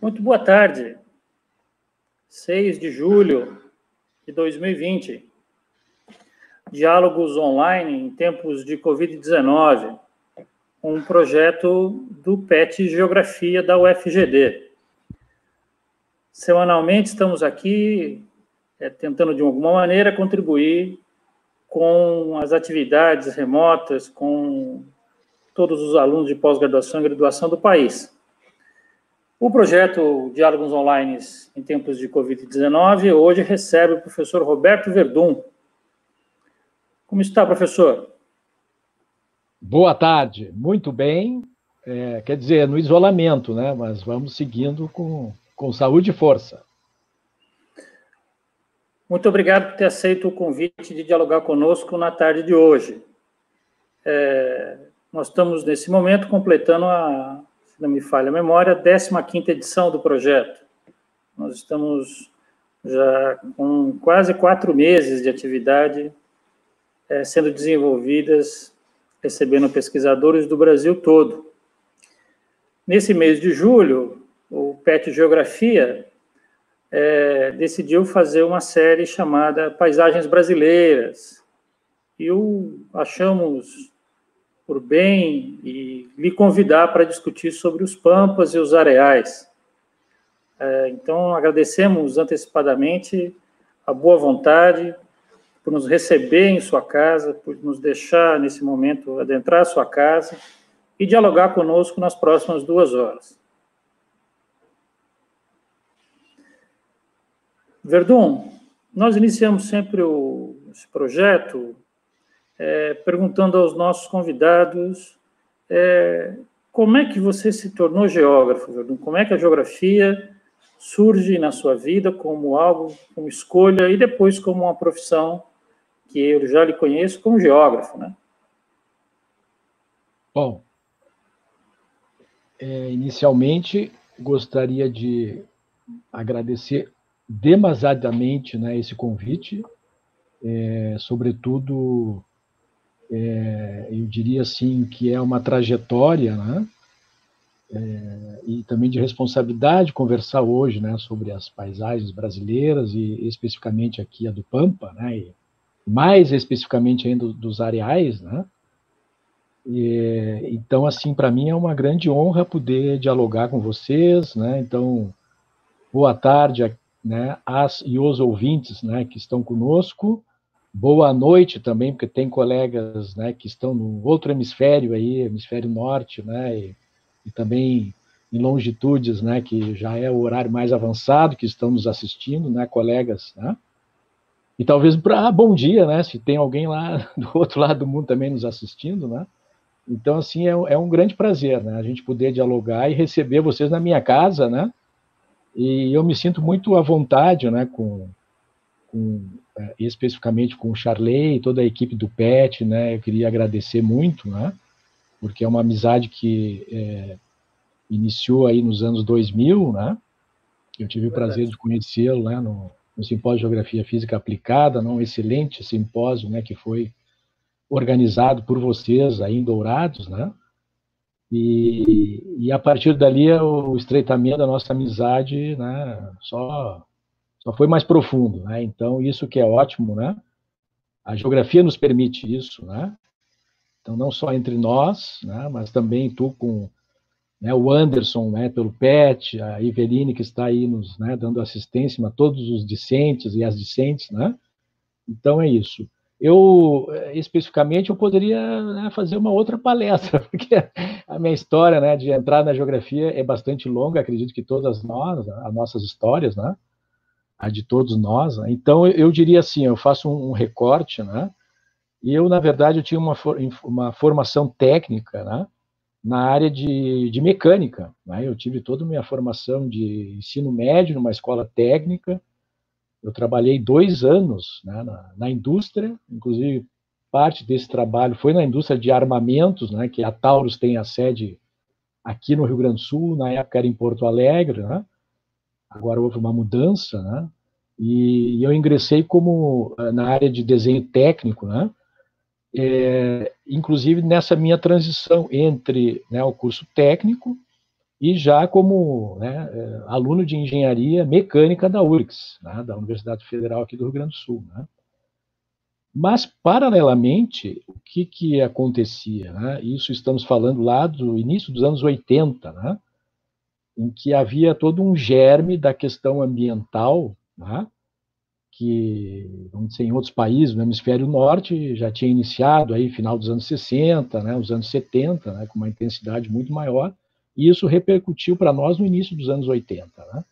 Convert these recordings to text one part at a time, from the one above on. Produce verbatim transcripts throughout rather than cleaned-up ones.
Muito boa tarde. seis de julho de dois mil e vinte. Diálogos online em tempos de covid dezenove. Um projeto do P E T Geografia da U F G D. Semanalmente estamos aqui é, tentando, de alguma maneira, contribuir com as atividades remotas, com todos os alunos de pós-graduação e graduação do país. O projeto Diálogos Online em tempos de covid dezenove hoje recebe o professor Roberto Verdun. Como está, professor? Boa tarde, muito bem. É, quer dizer, no isolamento, né? Mas vamos seguindo com, com saúde e força. Muito obrigado por ter aceito o convite de dialogar conosco na tarde de hoje. É, nós estamos, nesse momento, completando a, se não me falha a memória, a décima quinta edição do projeto. Nós estamos já com quase quatro meses de atividade é, sendo desenvolvidas, recebendo pesquisadores do Brasil todo. Nesse mês de julho, o P E T Geografia é, decidiu fazer uma série chamada Paisagens Brasileiras. E o achamos por bem e lhe convidar para discutir sobre os pampas e os areais. É, então, agradecemos antecipadamente a boa vontade por nos receber em sua casa, por nos deixar, nesse momento, adentrar a sua casa e dialogar conosco nas próximas duas horas. Verdun, nós iniciamos sempre o, esse projeto é, perguntando aos nossos convidados é, como é que você se tornou geógrafo, Verdun? Como é que a geografia surge na sua vida como algo, como escolha e depois como uma profissão que eu já lhe conheço como geógrafo, né? Bom, é, inicialmente gostaria de agradecer demasiadamente, né, esse convite, é, sobretudo, é, eu diria assim, que é uma trajetória, né, é, e também de responsabilidade conversar hoje, né, sobre as paisagens brasileiras e especificamente aqui a do Pampa, né, e mais especificamente ainda dos areais, né. E, então, assim, para mim é uma grande honra poder dialogar com vocês, né, então, boa tarde, né, as e os ouvintes, né, que estão conosco. Boa noite também, porque tem colegas, né, que estão no outro hemisfério aí, hemisfério norte, né, e, e também em longitudes, né, que já é o horário mais avançado, que estão nos assistindo, né, colegas, né. E talvez para ah, bom dia, né, se tem alguém lá do outro lado do mundo também nos assistindo, né. Então, assim, é, é um grande prazer, né, a gente poder dialogar e receber vocês na minha casa, né. E eu me sinto muito à vontade, né, com, com é, especificamente com o Charley e toda a equipe do P E T, né, eu queria agradecer muito, né, porque é uma amizade que é, iniciou aí nos anos dois mil, né, eu tive o prazer de conhecê-lo, né, no, no Simpósio de Geografia Física Aplicada, né, um excelente simpósio, né, que foi organizado por vocês aí em Dourados, né, E, e a partir dali o estreitamento da nossa amizade, né, só, só foi mais profundo, né? Então isso que é ótimo, né? A geografia nos permite isso, né? Então não só entre nós, né, mas também tu com, né, o Anderson, né, pelo P E T, a Iveline que está aí nos, né, dando assistência a todos os discentes e as discentes, né? Então é isso. Eu, especificamente, eu poderia, né, fazer uma outra palestra, porque a minha história, né, de entrar na geografia é bastante longa, acredito que todas nós, as nossas histórias, né, a de todos nós, né? Então eu diria assim, eu faço um, um recorte, né, e eu, na verdade, eu tinha uma, for, uma formação técnica, né, na área de, de mecânica, né, eu tive toda a minha formação de ensino médio numa escola técnica. Eu trabalhei dois anos, né, na, na indústria, inclusive parte desse trabalho foi na indústria de armamentos, né, que a Taurus tem a sede aqui no Rio Grande do Sul, na época era em Porto Alegre, né, agora houve uma mudança, né, e, e eu ingressei como na área de desenho técnico, né, é, inclusive nessa minha transição entre, né, o curso técnico e já como, né, aluno de engenharia mecânica da U R G S, né, da Universidade Federal aqui do Rio Grande do Sul, né? Mas, paralelamente, o que, que acontecia? Né? Isso estamos falando lá do início dos anos oitenta, né? Em que havia todo um germe da questão ambiental, né? Que, vamos dizer, em outros países, no hemisfério norte, já tinha iniciado aí final dos anos sessenta, né? Os anos setenta, né? Com uma intensidade muito maior, e isso repercutiu para nós no início dos anos oitenta, né?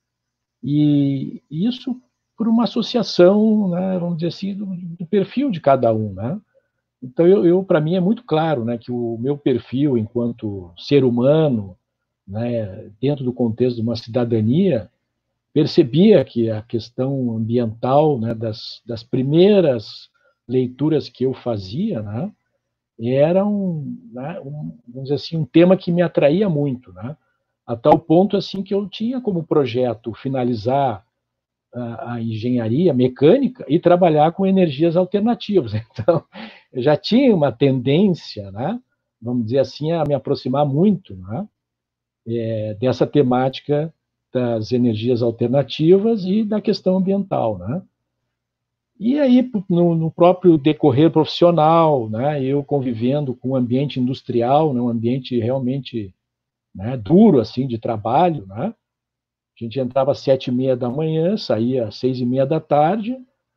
E isso por uma associação, né, vamos dizer assim, do, do perfil de cada um, né? Então, eu, eu para mim é muito claro, né, que o meu perfil enquanto ser humano, né, dentro do contexto de uma cidadania, percebia que a questão ambiental, né, das, das primeiras leituras que eu fazia, né, era um, né, um, vamos dizer assim, um tema que me atraía muito, né, a tal ponto assim que eu tinha como projeto finalizar a, a engenharia mecânica e trabalhar com energias alternativas. Então, eu já tinha uma tendência, né, vamos dizer assim, a me aproximar muito, né, é, dessa temática das energias alternativas e da questão ambiental, né. E aí, no, no próprio decorrer profissional, né, eu convivendo com um ambiente industrial, né, um ambiente realmente, né, duro assim de trabalho, né. A gente entrava às sete e meia da manhã, saía às seis e meia da tarde,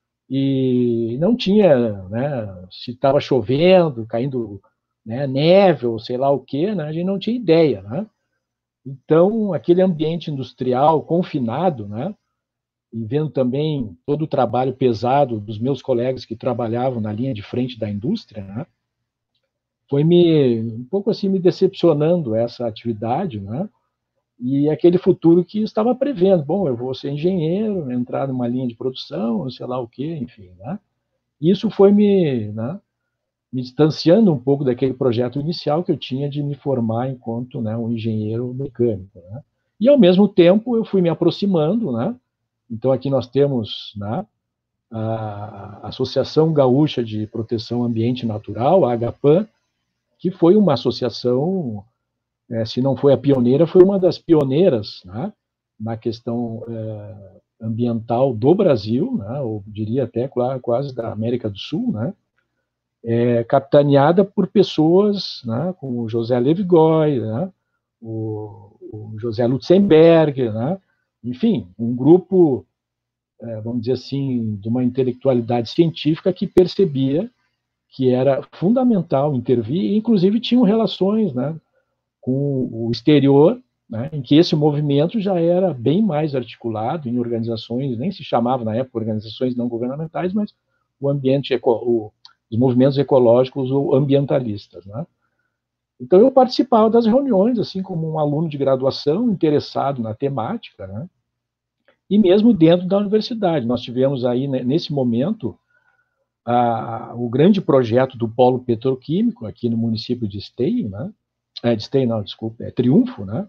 e não tinha, né, se estava chovendo, caindo, né, neve ou sei lá o quê, né, a gente não tinha ideia, né. Então, aquele ambiente industrial confinado, né, e vendo também todo o trabalho pesado dos meus colegas que trabalhavam na linha de frente da indústria, né, foi me um pouco assim me decepcionando essa atividade, né, e aquele futuro que estava prevendo. Bom, eu vou ser engenheiro, entrar numa linha de produção, sei lá o quê, enfim, né? Isso foi me, né, me distanciando um pouco daquele projeto inicial que eu tinha de me formar enquanto, né, um engenheiro mecânico, né? E, ao mesmo tempo, eu fui me aproximando, né? Então, aqui nós temos, né, a Associação Gaúcha de Proteção Ambiente Natural, a AGAPAN, que foi uma associação, é, se não foi a pioneira, foi uma das pioneiras, né, na questão é, ambiental do Brasil, né, ou diria até quase da América do Sul, né, é, capitaneada por pessoas, né, como o José Levigoy, né, o, o José Lutzenberg, né, enfim, um grupo, é, vamos dizer assim, de uma intelectualidade científica que percebia que era fundamental intervir, e inclusive tinham relações, né, com o exterior, né, em que esse movimento já era bem mais articulado em organizações, nem se chamava na época organizações não governamentais, mas o ambiente, o, os movimentos ecológicos ou ambientalistas, né. Então eu participava das reuniões, assim como um aluno de graduação interessado na temática, né, e mesmo dentro da universidade. Nós tivemos aí, nesse momento, a, o grande projeto do polo petroquímico aqui no município de Esteio, né, é, de Esteio não, desculpa, é Triunfo, né,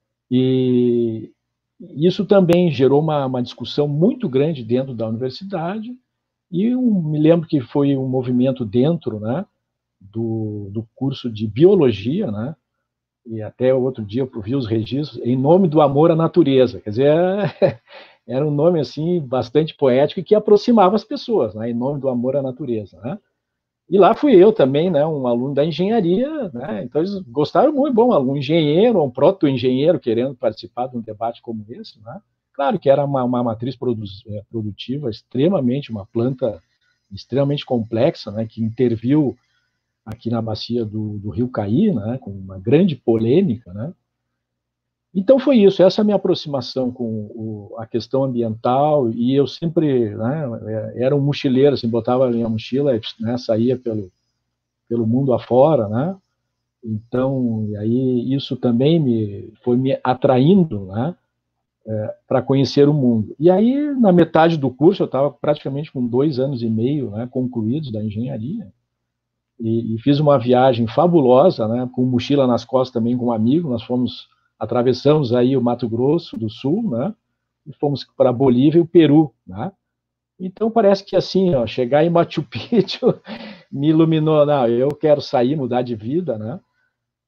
e isso também gerou uma, uma discussão muito grande dentro da universidade, e eu me lembro que foi um movimento dentro, né, do, do curso de biologia, né, e até outro dia eu vi os registros, em nome do amor à natureza, quer dizer, era um nome assim bastante poético e que aproximava as pessoas, né, em nome do amor à natureza, né. E lá fui eu também, né, um aluno da engenharia, né, então eles gostaram muito, bom, um engenheiro, um proto-engenheiro querendo participar de um debate como esse, né. Claro que era uma, uma matriz produtiva extremamente, uma planta extremamente complexa, né, que interviu aqui na bacia do, do Rio Caí, né, com uma grande polêmica, né. Então foi isso, essa é a minha aproximação com o, a questão ambiental, e eu sempre, né, era um mochileiro, assim, botava a minha mochila, né, saía pelo, pelo mundo afora, né, então, e aí isso também me, foi me atraindo, né, é, para conhecer o mundo. E aí, na metade do curso, eu estava praticamente com dois anos e meio, né, concluídos da engenharia, e, e fiz uma viagem fabulosa, né, com mochila nas costas também com um amigo, nós fomos atravessamos aí o Mato Grosso do Sul, né, e fomos para a Bolívia e o Peru, né. Então parece que assim, ó, chegar em Machu Picchu me iluminou, não, eu quero sair, mudar de vida, né.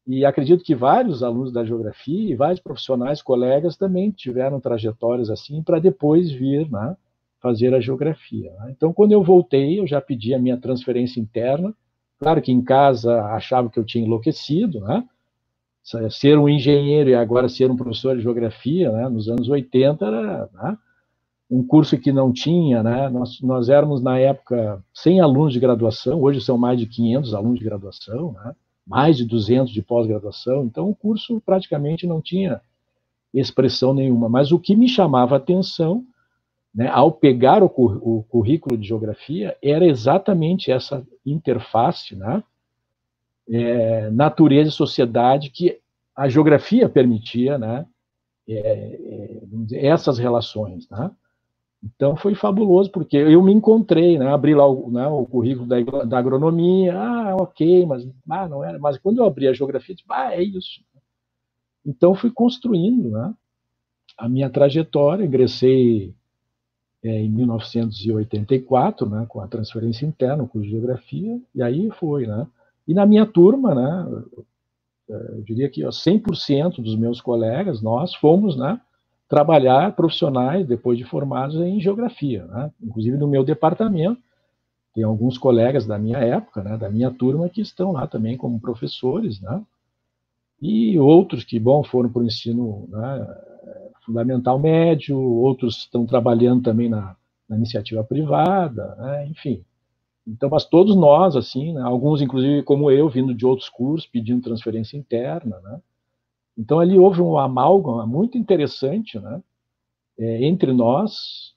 E acredito que vários alunos da geografia e vários profissionais, colegas, também tiveram trajetórias assim para depois vir, né, fazer a geografia. Né? Então, quando eu voltei, eu já pedi a minha transferência interna. Claro que em casa achava que eu tinha enlouquecido, né? Ser um engenheiro e agora ser um professor de geografia, né, nos anos oitenta, era, né, um curso que não tinha, né, nós, nós éramos, na época, cem alunos de graduação, hoje são mais de quinhentos alunos de graduação, né, mais de duzentos de pós-graduação, então o curso praticamente não tinha expressão nenhuma, mas o que me chamava a atenção, né, ao pegar o, o currículo de geografia, era exatamente essa interface, né, É, natureza e sociedade que a geografia permitia, né, é, é, dizer, essas relações, né? Então foi fabuloso porque eu me encontrei, né, abri lá o, né, o currículo da, da agronomia, ah, ok, mas ah, não era, mas quando eu abri a geografia, eu disse, ah, é isso. Então fui construindo, né, a minha trajetória, ingressei é, em mil novecentos e oitenta e quatro, né, com a transferência interna, o curso de geografia, e aí foi, né? E na minha turma, né, eu diria que ó, cem por cento dos meus colegas, nós fomos, né, trabalhar profissionais, depois de formados, em geografia. Né? Inclusive, no meu departamento, tem alguns colegas da minha época, né, da minha turma, que estão lá também como professores, né? E outros que, bom, foram para o ensino, né, fundamental médio, outros estão trabalhando também na, na iniciativa privada, né? Enfim. Então, mas todos nós, assim, né, alguns, inclusive, como eu, vindo de outros cursos, pedindo transferência interna, né? Então, ali houve um amálgama muito interessante, né, é, entre nós,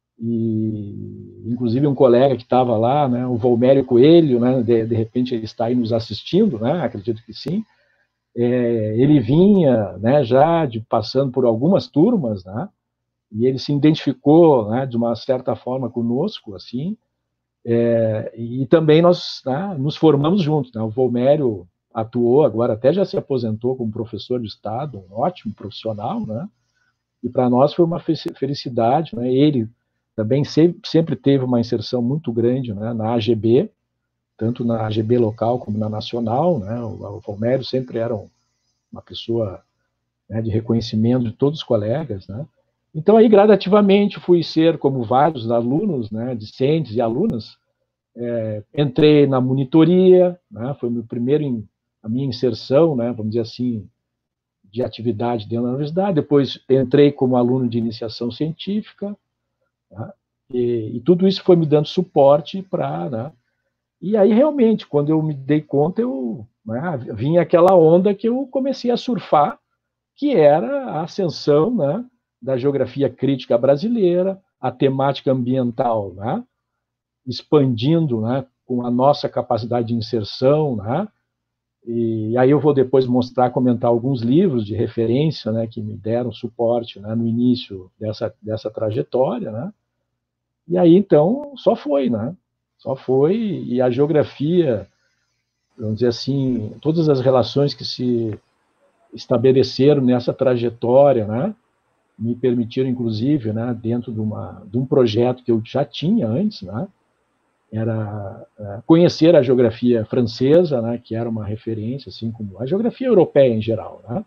e inclusive um colega que estava lá, né, o Volmério Coelho, né, de, de repente ele está aí nos assistindo, né, acredito que sim, é, ele vinha, né, já de, passando por algumas turmas, né, e ele se identificou, né, de uma certa forma conosco, assim, é, e também nós, né, nos formamos juntos, né, o Volmério atuou, agora até já se aposentou como professor de Estado, um ótimo profissional, né? E para nós foi uma felicidade, né? Ele também sempre, sempre teve uma inserção muito grande, né, na A G B, tanto na A G B local como na nacional, né? O, o Volmério sempre era um, uma pessoa, né, de reconhecimento de todos os colegas, né? Então aí gradativamente fui ser, como vários alunos, né, discentes e alunas, é, entrei na monitoria, né, foi meu primeiro em, a minha inserção, né, vamos dizer assim, de atividade dentro da universidade. Depois entrei como aluno de iniciação científica, né, e, e tudo isso foi me dando suporte para, né, e aí realmente, quando eu me dei conta, eu, né, vinha aquela onda que eu comecei a surfar, que era a ascensão, né, da geografia crítica brasileira, a temática ambiental, né, expandindo, né, com a nossa capacidade de inserção, né, e aí eu vou depois mostrar, comentar alguns livros de referência, né, que me deram suporte, né, no início dessa, dessa trajetória, né, e aí então só foi, né, só foi, e a geografia, vamos dizer assim, todas as relações que se estabeleceram nessa trajetória, né, me permitiram, inclusive, né, dentro de, uma, de um projeto que eu já tinha antes, né, era conhecer a geografia francesa, né, que era uma referência, assim como a geografia europeia em geral, né?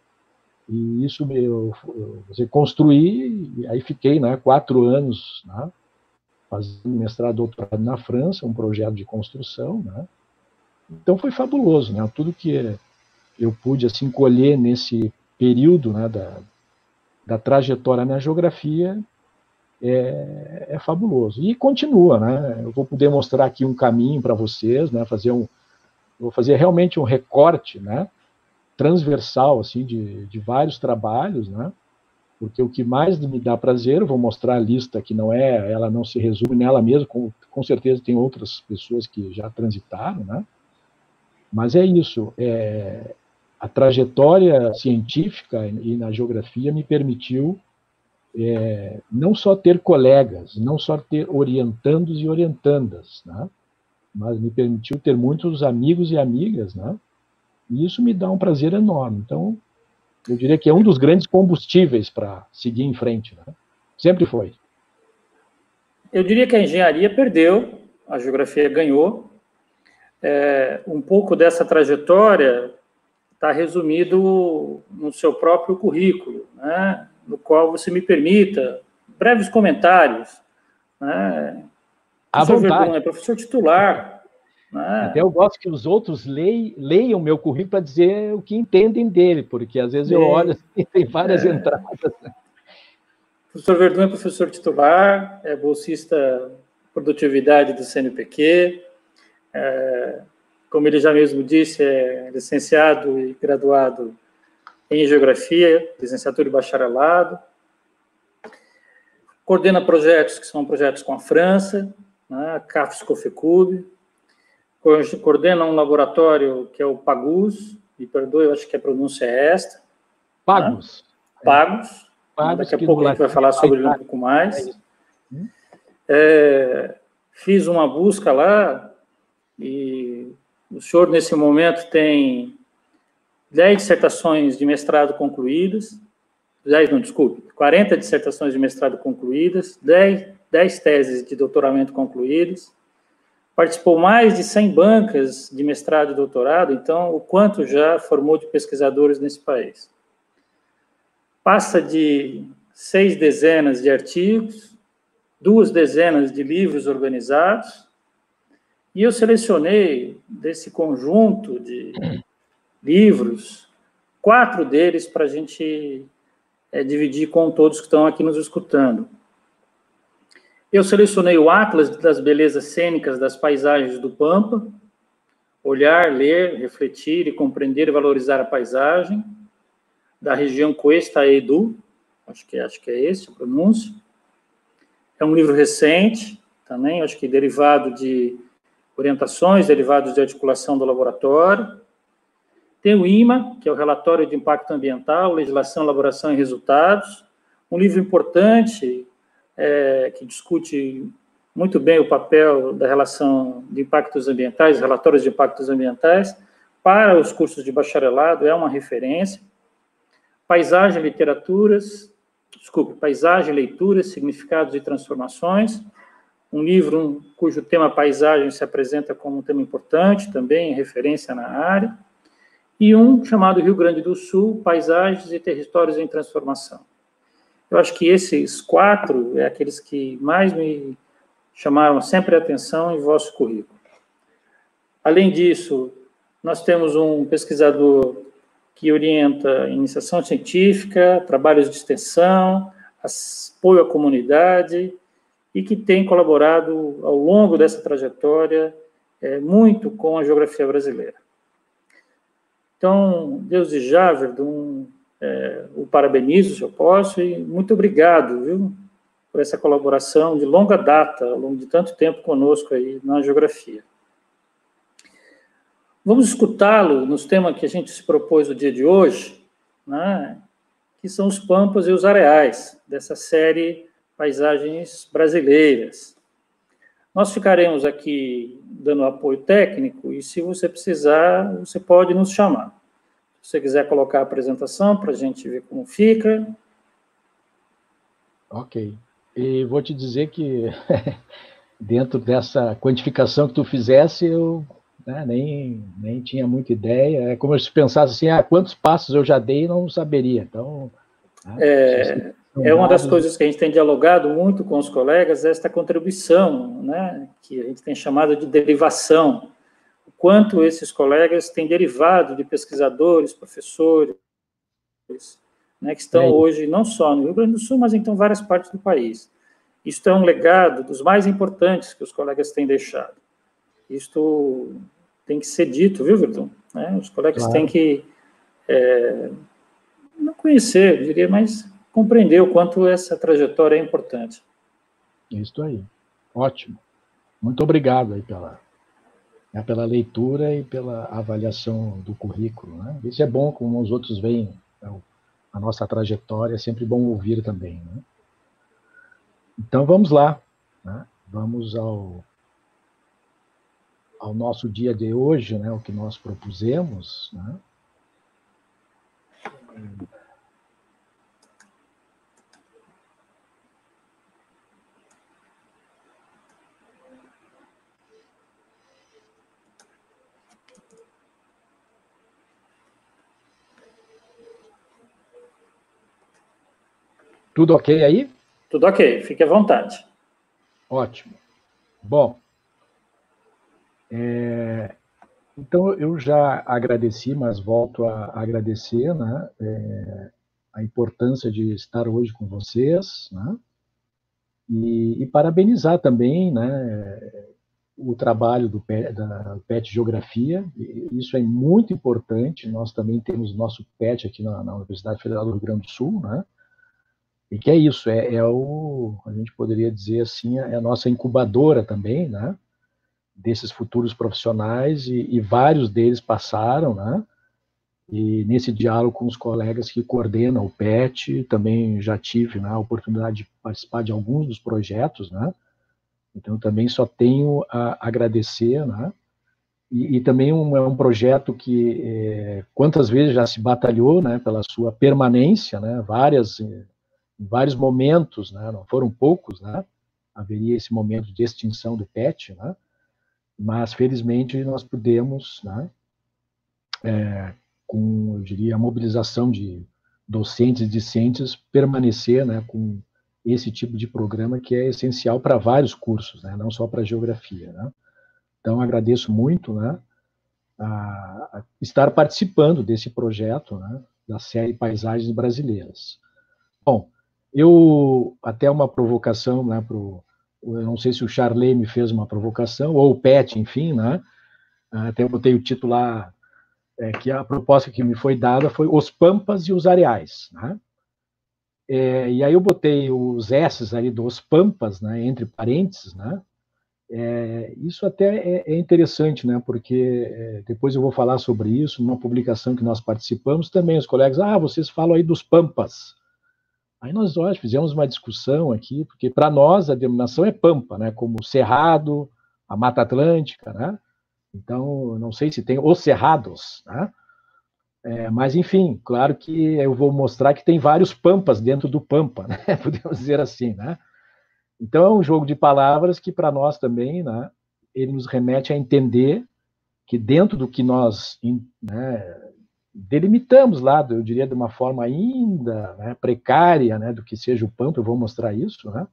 E isso eu, eu, eu construí, e aí fiquei, né, quatro anos, né, fazendo mestrado, doutorado na França, um projeto de construção, né? Então foi fabuloso, né? Tudo que eu pude assim colher nesse período, né, da, da trajetória na geografia é, é fabuloso. E continua, né? Eu vou poder mostrar aqui um caminho para vocês, né? Fazer um, vou fazer realmente um recorte, né, transversal, assim, de, de vários trabalhos, né? Porque o que mais me dá prazer, eu vou mostrar a lista que não é, ela não se resume nela mesma, com, com certeza tem outras pessoas que já transitaram, né? Mas é isso, é, a trajetória científica e na geografia me permitiu é, não só ter colegas, não só ter orientandos e orientandas, né? Mas me permitiu ter muitos amigos e amigas, né? E isso me dá um prazer enorme. Então, eu diria que é um dos grandes combustíveis para seguir em frente, né? Sempre foi. Eu diria que a engenharia perdeu, a geografia ganhou. É, um pouco dessa trajetória está resumido no seu próprio currículo, né, no qual você me permita breves comentários. Né? O professor Verdun é professor titular. Né? Até eu gosto que os outros leem, leiam o meu currículo para dizer o que entendem dele, porque às vezes eu olho e tem várias é... entradas. O professor Verdun é professor titular, é bolsista produtividade do C N P Q, é, como ele já mesmo disse, é licenciado e graduado em Geografia, licenciatura e bacharelado, coordena projetos que são projetos com a França, né, C A F E S COFECUB, coordena um laboratório que é o PAGUS, me perdoe, eu acho que a pronúncia é esta. PAGUS. Né? PAGUS. PAGUS, daqui a pouco a gente vai falar sobre ele um pouco mais. É, fiz uma busca lá e o senhor, nesse momento, tem dez dissertações de mestrado concluídas, dez, não, desculpe, quarenta dissertações de mestrado concluídas, dez, dez teses de doutoramento concluídas, participou mais de cem bancas de mestrado e doutorado, então, o quanto já formou de pesquisadores nesse país. Passa de seis dezenas de artigos, duas dezenas de livros organizados, e eu selecionei desse conjunto de livros, quatro deles para a gente é, dividir com todos que estão aqui nos escutando. Eu selecionei o Atlas das Belezas Cênicas das Paisagens do Pampa, olhar, ler, refletir e compreender e valorizar a paisagem, da região Cuesta-Edu, acho que, acho que é esse a pronúncia. É um livro recente, também, acho que derivado de orientações, derivados de articulação do laboratório. Tem o I M A, que é o Relatório de Impacto Ambiental, Legislação, Elaboração e Resultados, um livro importante, é, que discute muito bem o papel da relação de impactos ambientais, relatórios de impactos ambientais, para os cursos de bacharelado, é uma referência. Paisagem, Literaturas, desculpe, Paisagem, Leituras, Significados e Transformações, um livro cujo tema paisagem se apresenta como um tema importante, também referência na área, e um chamado Rio Grande do Sul, Paisagens e Territórios em Transformação. Eu acho que esses quatro é aqueles que mais me chamaram sempre a atenção em vosso currículo. Além disso, nós temos um pesquisador que orienta iniciação científica, trabalhos de extensão, apoio à comunidade, e que tem colaborado ao longo dessa trajetória é, muito com a geografia brasileira. Então, desde já, Verdun, é, o parabenizo, se eu posso, e muito obrigado, viu, por essa colaboração de longa data, ao longo de tanto tempo conosco aí na geografia. Vamos escutá-lo nos temas que a gente se propôs no dia de hoje, né, que são os pampas e os areais, dessa série Paisagens Brasileiras. Nós ficaremos aqui dando apoio técnico e, se você precisar, você pode nos chamar. Se você quiser colocar a apresentação para a gente ver como fica. Ok. E vou te dizer que, dentro dessa quantificação que tu fizesse, eu né, nem, nem tinha muita ideia. É como se pensasse assim, ah, quantos passos eu já dei e não saberia. Então, né, é, é uma das coisas que a gente tem dialogado muito com os colegas, esta contribuição, né, que a gente tem chamado de derivação. O quanto esses colegas têm derivado de pesquisadores, professores, né, que estão é hoje não só no Rio Grande do Sul, mas em então, várias partes do país. Isto é um legado dos mais importantes que os colegas têm deixado. Isto tem que ser dito, viu, Verdun? Né? Os colegas claro. têm que é, não conhecer, eu diria, mas compreender o quanto essa trajetória é importante. Isso aí. Ótimo. Muito obrigado aí pela, né, pela leitura e pela avaliação do currículo. Né? Isso é bom, como os outros veem, né, a nossa trajetória, é sempre bom ouvir também. Né? Então, vamos lá. Né? Vamos ao, ao nosso dia de hoje, né, o que nós propusemos. Né? Tudo ok aí? Tudo ok, fique à vontade. Ótimo. Bom, é, então eu já agradeci, mas volto a agradecer, né, é, a importância de estar hoje com vocês, né, e, e parabenizar também, né, o trabalho do P E T, da P E T Geografia. Isso é muito importante. Nós também temos nosso P E T aqui na, na Universidade Federal do Rio Grande do Sul, né? E que é isso, é, é o, a gente poderia dizer assim, é a nossa incubadora também, né? Desses futuros profissionais, e, e vários deles passaram, né? E nesse diálogo com os colegas que coordenam o P E T, também já tive, né, a oportunidade de participar de alguns dos projetos, né? Então, também só tenho a agradecer, né? E, e também um, é um projeto que, é, quantas vezes já se batalhou, né, pela sua permanência, né? Várias, em vários momentos, né? Não foram poucos, né? Haveria esse momento de extinção do P E T, né? Mas, felizmente, nós pudemos, né, é, com, eu diria, a mobilização de docentes e discentes, permanecer, né, com esse tipo de programa que é essencial para vários cursos, né, não só para geografia, né. Então, agradeço muito, né, a, a estar participando desse projeto, né, da série Paisagens Brasileiras. Bom, eu, até uma provocação, né, pro, eu não sei se o Charley me fez uma provocação, ou o Pet, enfim, né, até eu botei o título lá, é, que a proposta que me foi dada foi os Pampas e os Areais, né? É, e aí eu botei os S's ali dos Pampas, né, entre parênteses, né? É, isso até é, é interessante, né? Porque é, depois eu vou falar sobre isso numa publicação que nós participamos também. Os colegas, ah, vocês falam aí dos Pampas. Aí nós, nós fizemos uma discussão aqui, porque para nós a denominação é Pampa, né? Como Cerrado, a Mata Atlântica, né? Então, não sei se tem os Cerrados, né? É, mas, enfim, claro que eu vou mostrar que tem vários Pampas dentro do Pampa, né? Podemos dizer assim, né? Então, é um jogo de palavras que, para nós também, né, ele nos remete a entender que dentro do que nós, né, delimitamos lá, eu diria de uma forma ainda, né, precária, né, do que seja o Pampa, eu vou mostrar isso, né?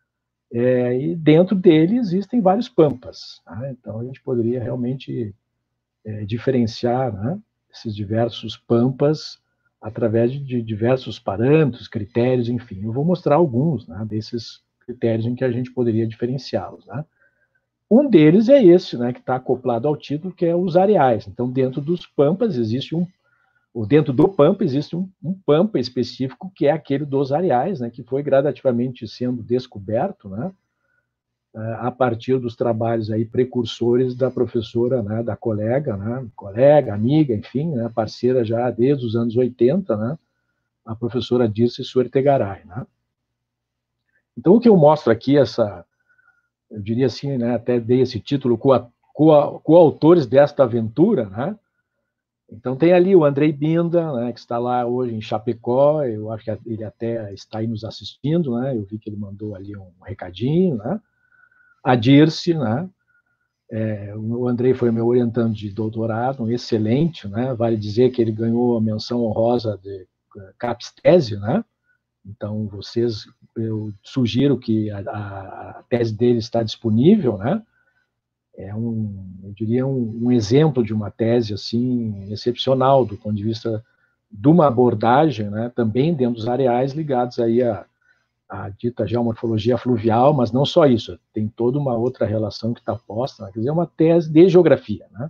É, e dentro dele existem vários Pampas, né? Então, a gente poderia realmente é, diferenciar, né, esses diversos Pampas através de diversos parâmetros, critérios, enfim. Eu vou mostrar alguns, né, desses critérios em que a gente poderia diferenciá-los, né? Um deles é esse, né, que está acoplado ao título, que é os areais. Então, dentro dos Pampas existe um, ou dentro do Pampa existe um, um Pampa específico, que é aquele dos areais, né, que foi gradativamente sendo descoberto, né, a partir dos trabalhos aí precursores da professora, né, da colega, né, colega, amiga, enfim, né, parceira já desde os anos oitenta, né, a professora Dirce Suertegaray, né. Então, o que eu mostro aqui, essa, eu diria assim, né, até dei esse título, coautores desta aventura, né. Então, tem ali o Andrei Binda, né, que está lá hoje em Chapecó, eu acho que ele até está aí nos assistindo, né, eu vi que ele mandou ali um recadinho, né. A Dirce, né, é, o Andrei foi meu orientando de doutorado, um excelente, né, vale dizer que ele ganhou a menção honrosa de capstese, né, então vocês, eu sugiro que a, a tese dele está disponível, né, é um, eu diria, um, um exemplo de uma tese, assim, excepcional do ponto de vista de uma abordagem, né, também dentro dos areais ligados aí a a dita geomorfologia fluvial, mas não só isso, tem toda uma outra relação que está posta, né? Quer dizer, é uma tese de geografia, né?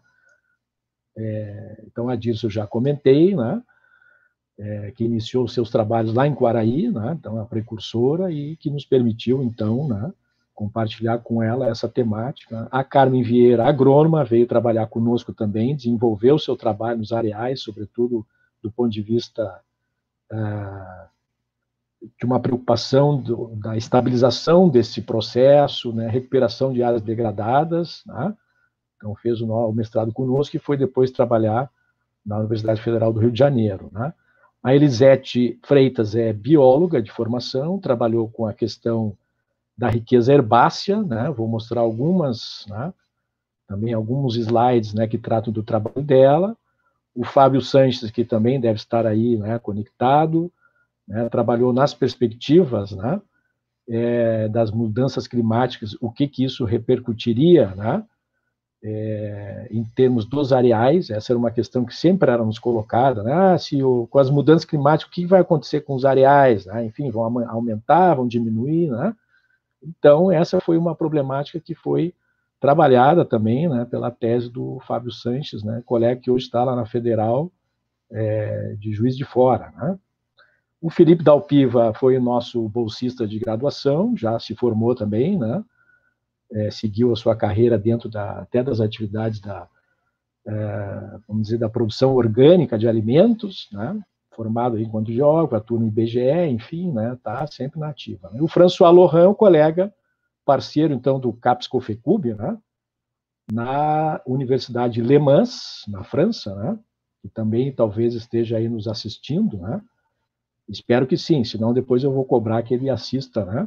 É, então, a Dirce eu já comentei, né? É, que iniciou seus trabalhos lá em Quaraí, né? Então, a precursora, e que nos permitiu, então, né, compartilhar com ela essa temática. A Carmen Vieira, agrônoma, veio trabalhar conosco também, desenvolveu seu trabalho nos areais, sobretudo do ponto de vista ah, de uma preocupação do, da estabilização desse processo, né, recuperação de áreas degradadas, né? Então fez o, o mestrado conosco e foi depois trabalhar na Universidade Federal do Rio de Janeiro, né? A Elisete Freitas é bióloga de formação, trabalhou com a questão da riqueza herbácea, né? Vou mostrar algumas, né, também alguns slides, né, que tratam do trabalho dela. O Fábio Sanches, que também deve estar aí, né, conectado. né, trabalhou nas perspectivas, né, é, das mudanças climáticas, o que, que isso repercutiria, né, é, em termos dos areais. Essa era uma questão que sempre era nos colocada, né, ah, se o, com as mudanças climáticas, o que vai acontecer com os areais, né, enfim, vão aumentar, vão diminuir, né. Então, essa foi uma problemática que foi trabalhada também, né, pela tese do Fábio Sanches, né, colega que hoje está lá na Federal, é, de Juiz de Fora, né. O Felipe Dalpiva foi o nosso bolsista de graduação, já se formou também, né, é, seguiu a sua carreira dentro da, até das atividades da, é, vamos dizer, da produção orgânica de alimentos, né, formado enquanto geógrafo, atua no I B G E, enfim, né, está sempre na ativa. O François Lohan, colega, parceiro, então, do CAPES COFECUB, né, na Universidade Le Mans, na França, né, que também talvez esteja aí nos assistindo, né. Espero que sim, senão depois eu vou cobrar que ele assista, né.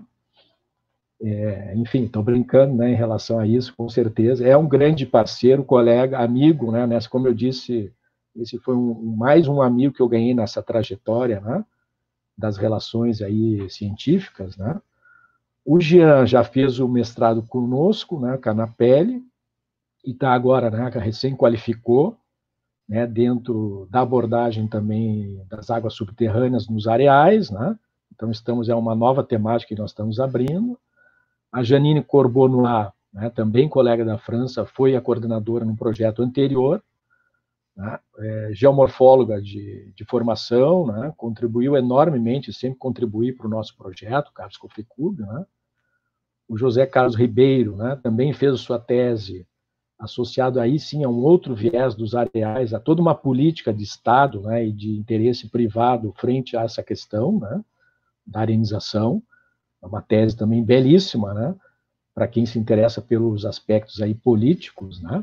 É, enfim, estou brincando, né, em relação a isso, com certeza. É um grande parceiro, colega, amigo, né, nessa, como eu disse, esse foi um, mais um amigo que eu ganhei nessa trajetória, né, das relações aí científicas, né. O Jean já fez o mestrado conosco, né, Canapelli, e está agora, né, recém-qualificou, né, dentro da abordagem também das águas subterrâneas nos areais, né. Então, estamos, é uma nova temática que nós estamos abrindo. A Janine Corbonois, né, também colega da França, foi a coordenadora no projeto anterior, né, é, geomorfóloga de, de formação, né, contribuiu enormemente, sempre contribuiu para o nosso projeto, CAPES COFECUB, né. O José Carlos Ribeiro, né, também fez sua tese associado aí sim a um outro viés dos areais, a toda uma política de Estado, né, e de interesse privado frente a essa questão, né, da arenização. É uma tese também belíssima, né, para quem se interessa pelos aspectos aí políticos, né.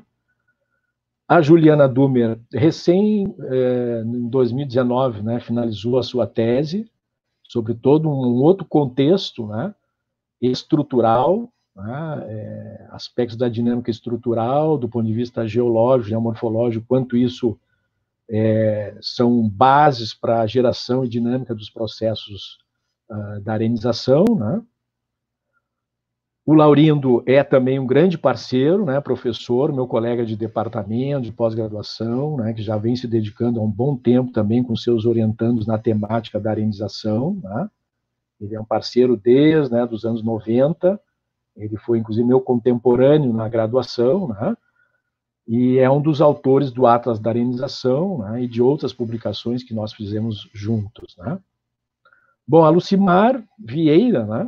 A Juliana Dumer, recém, eh, em dois mil e dezenove, né, finalizou a sua tese sobre todo um outro contexto, né, estrutural, né, é, aspectos da dinâmica estrutural, do ponto de vista geológico, geomorfológico, quanto isso é, são bases para a geração e dinâmica dos processos uh, da arenização, né. O Laurindo é também um grande parceiro, né, professor, meu colega de departamento, de pós-graduação, né, que já vem se dedicando há um bom tempo também com seus orientandos na temática da arenização, né. Ele é um parceiro desde, né, dos anos noventa, ele foi, inclusive, meu contemporâneo na graduação, né, e é um dos autores do Atlas da Arenização, né, e de outras publicações que nós fizemos juntos, né. Bom, a Lucimar Vieira, né,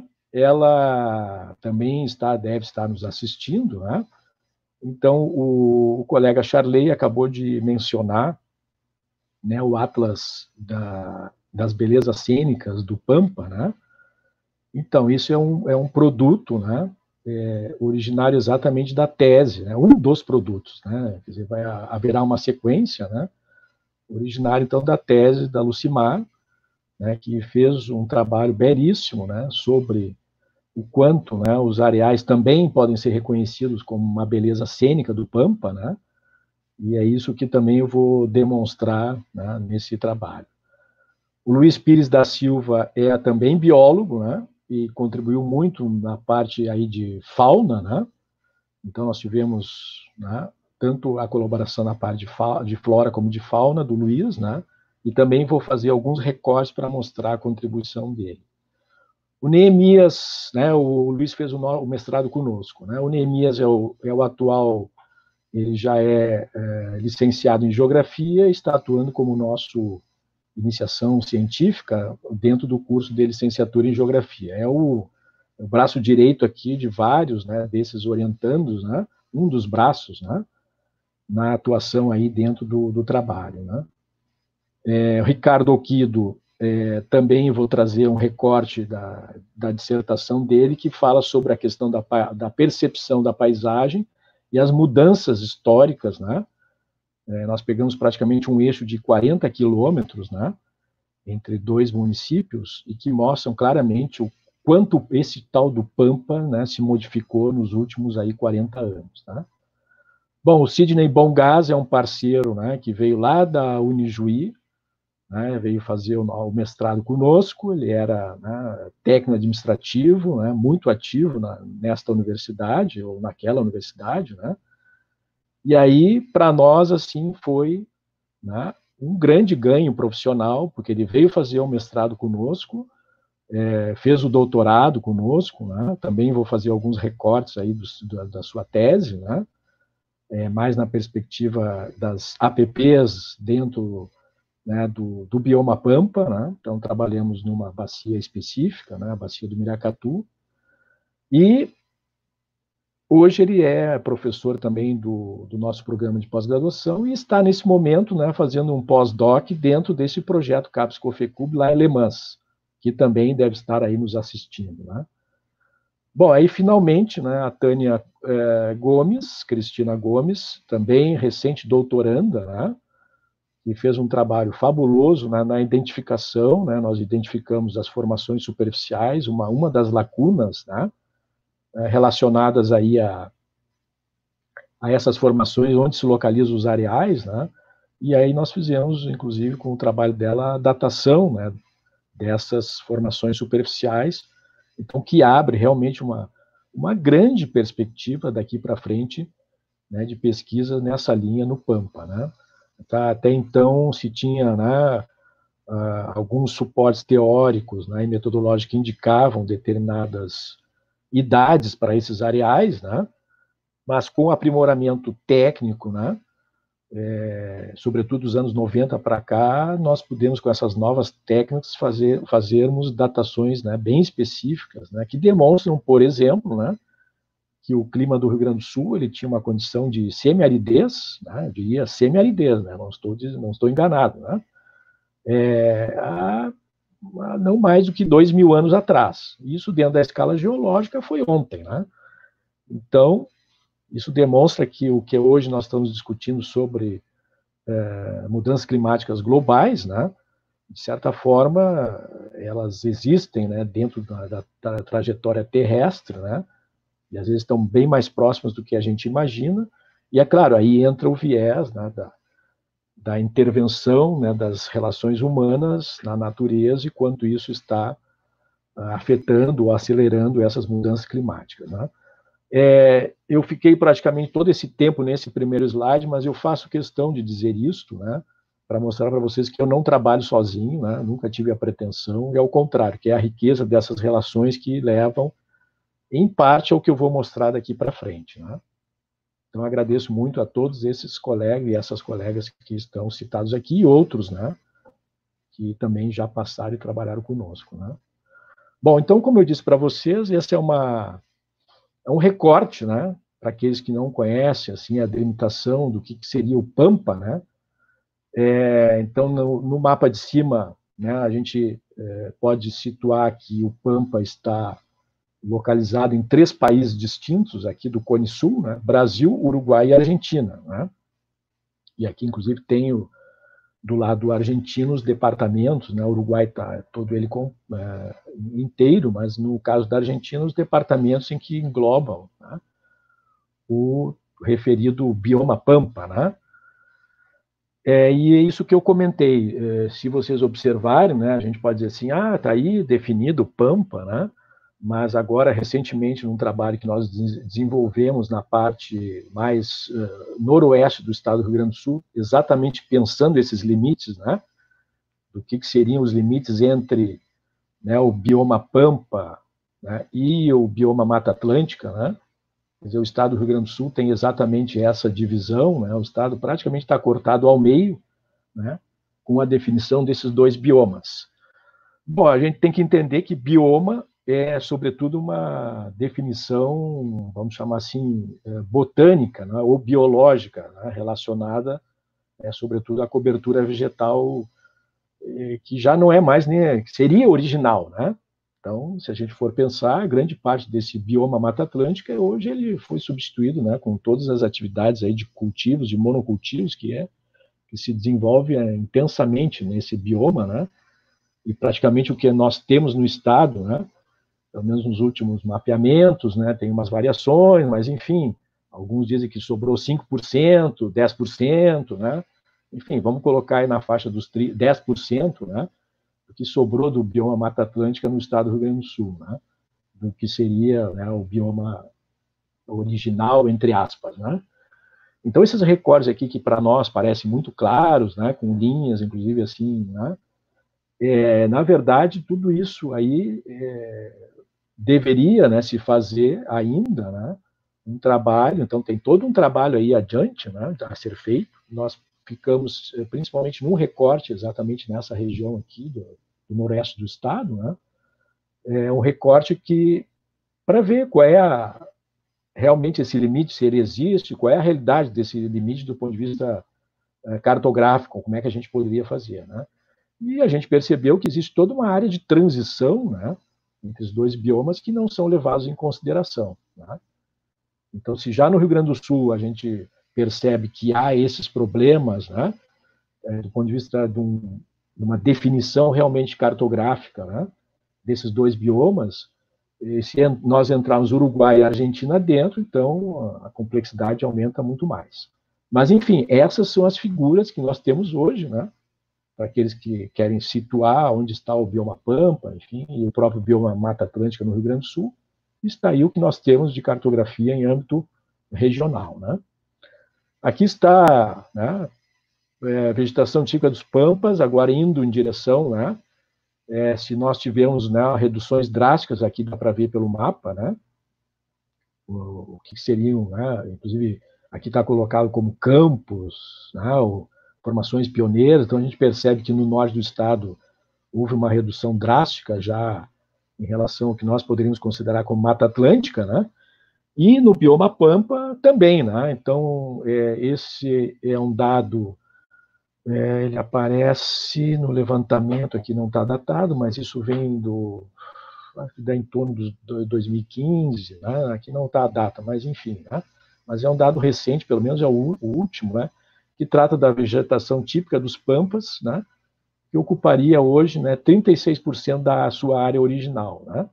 ela também está, deve estar nos assistindo, né. Então, o, o colega Charley acabou de mencionar, né, o Atlas da, das Belezas Cênicas do Pampa, né. Então, isso é um, é um produto, né, é, originário exatamente da tese, né, um dos produtos, né, quer dizer, vai, haverá uma sequência, né, originário, então, da tese da Lucimar, né, que fez um trabalho belíssimo, né, sobre o quanto, né, os areais também podem ser reconhecidos como uma beleza cênica do Pampa, né, e é isso que também eu vou demonstrar, né, nesse trabalho. O Luiz Pires da Silva é também biólogo, né, e contribuiu muito na parte aí de fauna, né, então nós tivemos, né, tanto a colaboração na parte de, fa de flora como de fauna do Luiz, né, e também vou fazer alguns recortes para mostrar a contribuição dele. O Neemias, né, o Luiz fez o, o mestrado conosco, né, o Neemias é o, é o atual, ele já é, é licenciado em Geografia, está atuando como nosso iniciação científica dentro do curso de licenciatura em Geografia. É o, o braço direito aqui de vários, né, desses orientandos, né, um dos braços, né, na atuação aí dentro do, do trabalho, né. É, o Ricardo Oquido, é, também vou trazer um recorte da, da dissertação dele, que fala sobre a questão da, da percepção da paisagem e as mudanças históricas, né. É, nós pegamos praticamente um eixo de quarenta quilômetros, né, entre dois municípios, e que mostram claramente o quanto esse tal do Pampa, né, se modificou nos últimos aí quarenta anos. Né. Bom, o Sidney Bongás é um parceiro, né, que veio lá da Unijuí, né, veio fazer o, o mestrado conosco, ele era, né, técnico administrativo, né, muito ativo na, nesta universidade, ou naquela universidade, né, e aí, para nós, assim, foi, né, um grande ganho profissional, porque ele veio fazer o mestrado conosco, é, fez o doutorado conosco, né, também vou fazer alguns recortes aí do, da, da sua tese, né, é, mais na perspectiva das A P Ps dentro, né, do, do bioma Pampa, né, então trabalhamos numa bacia específica, né, a bacia do Miracatu, e hoje ele é professor também do, do nosso programa de pós-graduação e está nesse momento, né, fazendo um pós-doc dentro desse projeto CAPES COFECUB lá em Le Mans, que também deve estar aí nos assistindo, né. Bom, aí finalmente, né, a Tânia é, Gomes, Cristina Gomes, também recente doutoranda, né, que fez um trabalho fabuloso, né, na identificação, né, nós identificamos as formações superficiais, uma, uma das lacunas, né, relacionadas aí a, a essas formações, onde se localizam os areais, né, e aí nós fizemos, inclusive, com o trabalho dela, a datação, né, dessas formações superficiais, então, que abre realmente uma, uma grande perspectiva daqui para frente, né, de pesquisa nessa linha no Pampa, né. Tá, até então se tinha, né, uh, alguns suportes teóricos, né, e metodológicos que indicavam determinadas idades para esses areais, né, mas com aprimoramento técnico, né, é, sobretudo dos anos noventa para cá, nós pudemos, com essas novas técnicas, fazer, fazermos datações, né, bem específicas, né, que demonstram, por exemplo, né, que o clima do Rio Grande do Sul ele tinha uma condição de semiaridez, né, eu diria semiaridez, né, não estou, não estou enganado, né, é, há, há não mais do que dois mil anos atrás. Isso dentro da escala geológica foi ontem, né? Então, isso demonstra que o que hoje nós estamos discutindo sobre é, mudanças climáticas globais, né, de certa forma, elas existem, né, dentro da, da, da trajetória terrestre, né, e às vezes estão bem mais próximas do que a gente imagina, e é claro, aí entra o viés, né, da, da intervenção, né, das relações humanas na natureza e quanto isso está uh, afetando ou acelerando essas mudanças climáticas, né. É, eu fiquei praticamente todo esse tempo nesse primeiro slide, mas eu faço questão de dizer isto, né, para mostrar para vocês que eu não trabalho sozinho, né, nunca tive a pretensão, e ao contrário, que é a riqueza dessas relações que levam, em parte, ao que eu vou mostrar daqui para frente, né. Então, agradeço muito a todos esses colegas e essas colegas que estão citados aqui, e outros, né, que também já passaram e trabalharam conosco, né. Bom, então, como eu disse para vocês, essa é uma... é um recorte, né, para aqueles que não conhecem, assim, a delimitação do que, que seria o Pampa, né. É, então, no, no mapa de cima, né, a gente é, pode situar que o Pampa está localizado em três países distintos aqui do Cone Sul, né, Brasil, Uruguai e Argentina, né. E aqui, inclusive, tem o, do lado argentino os departamentos, né, o Uruguai está todo ele com, é, inteiro, mas no caso da Argentina, os departamentos em que englobam, né, o referido bioma Pampa, né. É, e é isso que eu comentei, é, se vocês observarem, né, a gente pode dizer assim, ah, está aí definido o Pampa, né, mas agora, recentemente, num trabalho que nós desenvolvemos na parte mais uh, noroeste do estado do Rio Grande do Sul, exatamente pensando esses limites, né, do que, que seriam os limites entre, né, o bioma Pampa, né, e o bioma Mata Atlântica, né. Quer dizer, o estado do Rio Grande do Sul tem exatamente essa divisão, né, o estado praticamente está cortado ao meio, né, com a definição desses dois biomas. Bom, a gente tem que entender que bioma é, sobretudo, uma definição, vamos chamar assim, botânica, né, ou biológica, né, relacionada, é, sobretudo, à cobertura vegetal, que já não é mais, né, que seria original, né? Então, se a gente for pensar, grande parte desse bioma Mata Atlântica, hoje ele foi substituído, né, com todas as atividades aí de cultivos, de monocultivos, que, é, que se desenvolve é, intensamente nesse bioma, né? E praticamente o que nós temos no estado, né, pelo menos nos últimos mapeamentos, né, tem umas variações, mas, enfim, alguns dizem que sobrou cinco por cento, dez por cento, né, enfim, vamos colocar aí na faixa dos dez por cento, né, do que sobrou do bioma Mata Atlântica no estado do Rio Grande do Sul, né, do que seria, né, o bioma original, entre aspas, né. Então, esses recortes aqui que para nós parecem muito claros, né, com linhas, inclusive, assim, né, é, na verdade, tudo isso aí é, deveria, né, se fazer ainda, né, um trabalho, então tem todo um trabalho aí adiante, né, a ser feito. Nós ficamos, principalmente num recorte, exatamente nessa região aqui do, do noroeste do estado, né, é um recorte que, para ver qual é a, realmente esse limite, se ele existe, qual é a realidade desse limite do ponto de vista é, cartográfico, como é que a gente poderia fazer, né. E a gente percebeu que existe toda uma área de transição, né, entre os dois biomas que não são levados em consideração, né? Então, se já no Rio Grande do Sul a gente percebe que há esses problemas, né, do ponto de vista de, um, de uma definição realmente cartográfica, né, desses dois biomas, se nós entrarmos Uruguai e Argentina dentro, então a complexidade aumenta muito mais. Mas, enfim, essas são as figuras que nós temos hoje, né, para aqueles que querem situar onde está o bioma Pampa, enfim, e o próprio bioma Mata Atlântica no Rio Grande do Sul, está aí o que nós temos de cartografia em âmbito regional, né? Aqui está, né, é, vegetação típica dos Pampas, agora indo em direção, né, é, se nós tivermos, né, reduções drásticas, aqui dá para ver pelo mapa, né, o, o que seriam, né, inclusive aqui está colocado como campos, né, o, formações pioneiras, então a gente percebe que no norte do estado houve uma redução drástica já em relação ao que nós poderíamos considerar como Mata Atlântica, né? E no bioma Pampa também, né? Então, é, esse é um dado, é, ele aparece no levantamento, aqui não está datado, mas isso vem do, acho que dá em torno de dois mil e quinze, né? Aqui não está a data, mas enfim, né? Mas é um dado recente, pelo menos é o, o último, né, que trata da vegetação típica dos Pampas, né, que ocuparia hoje, né, trinta e seis por cento da sua área original, né.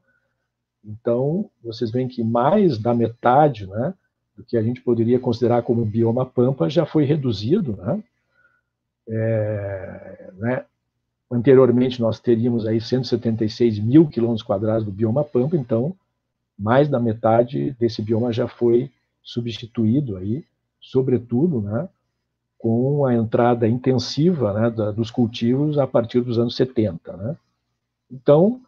Então, vocês veem que mais da metade, né, do que a gente poderia considerar como bioma Pampa já foi reduzido, né. É, né, anteriormente nós teríamos aí cento e setenta e seis mil quilômetros quadrados do bioma Pampa, então mais da metade desse bioma já foi substituído aí, sobretudo, né, com a entrada intensiva, né, da, dos cultivos a partir dos anos setenta, né. Então,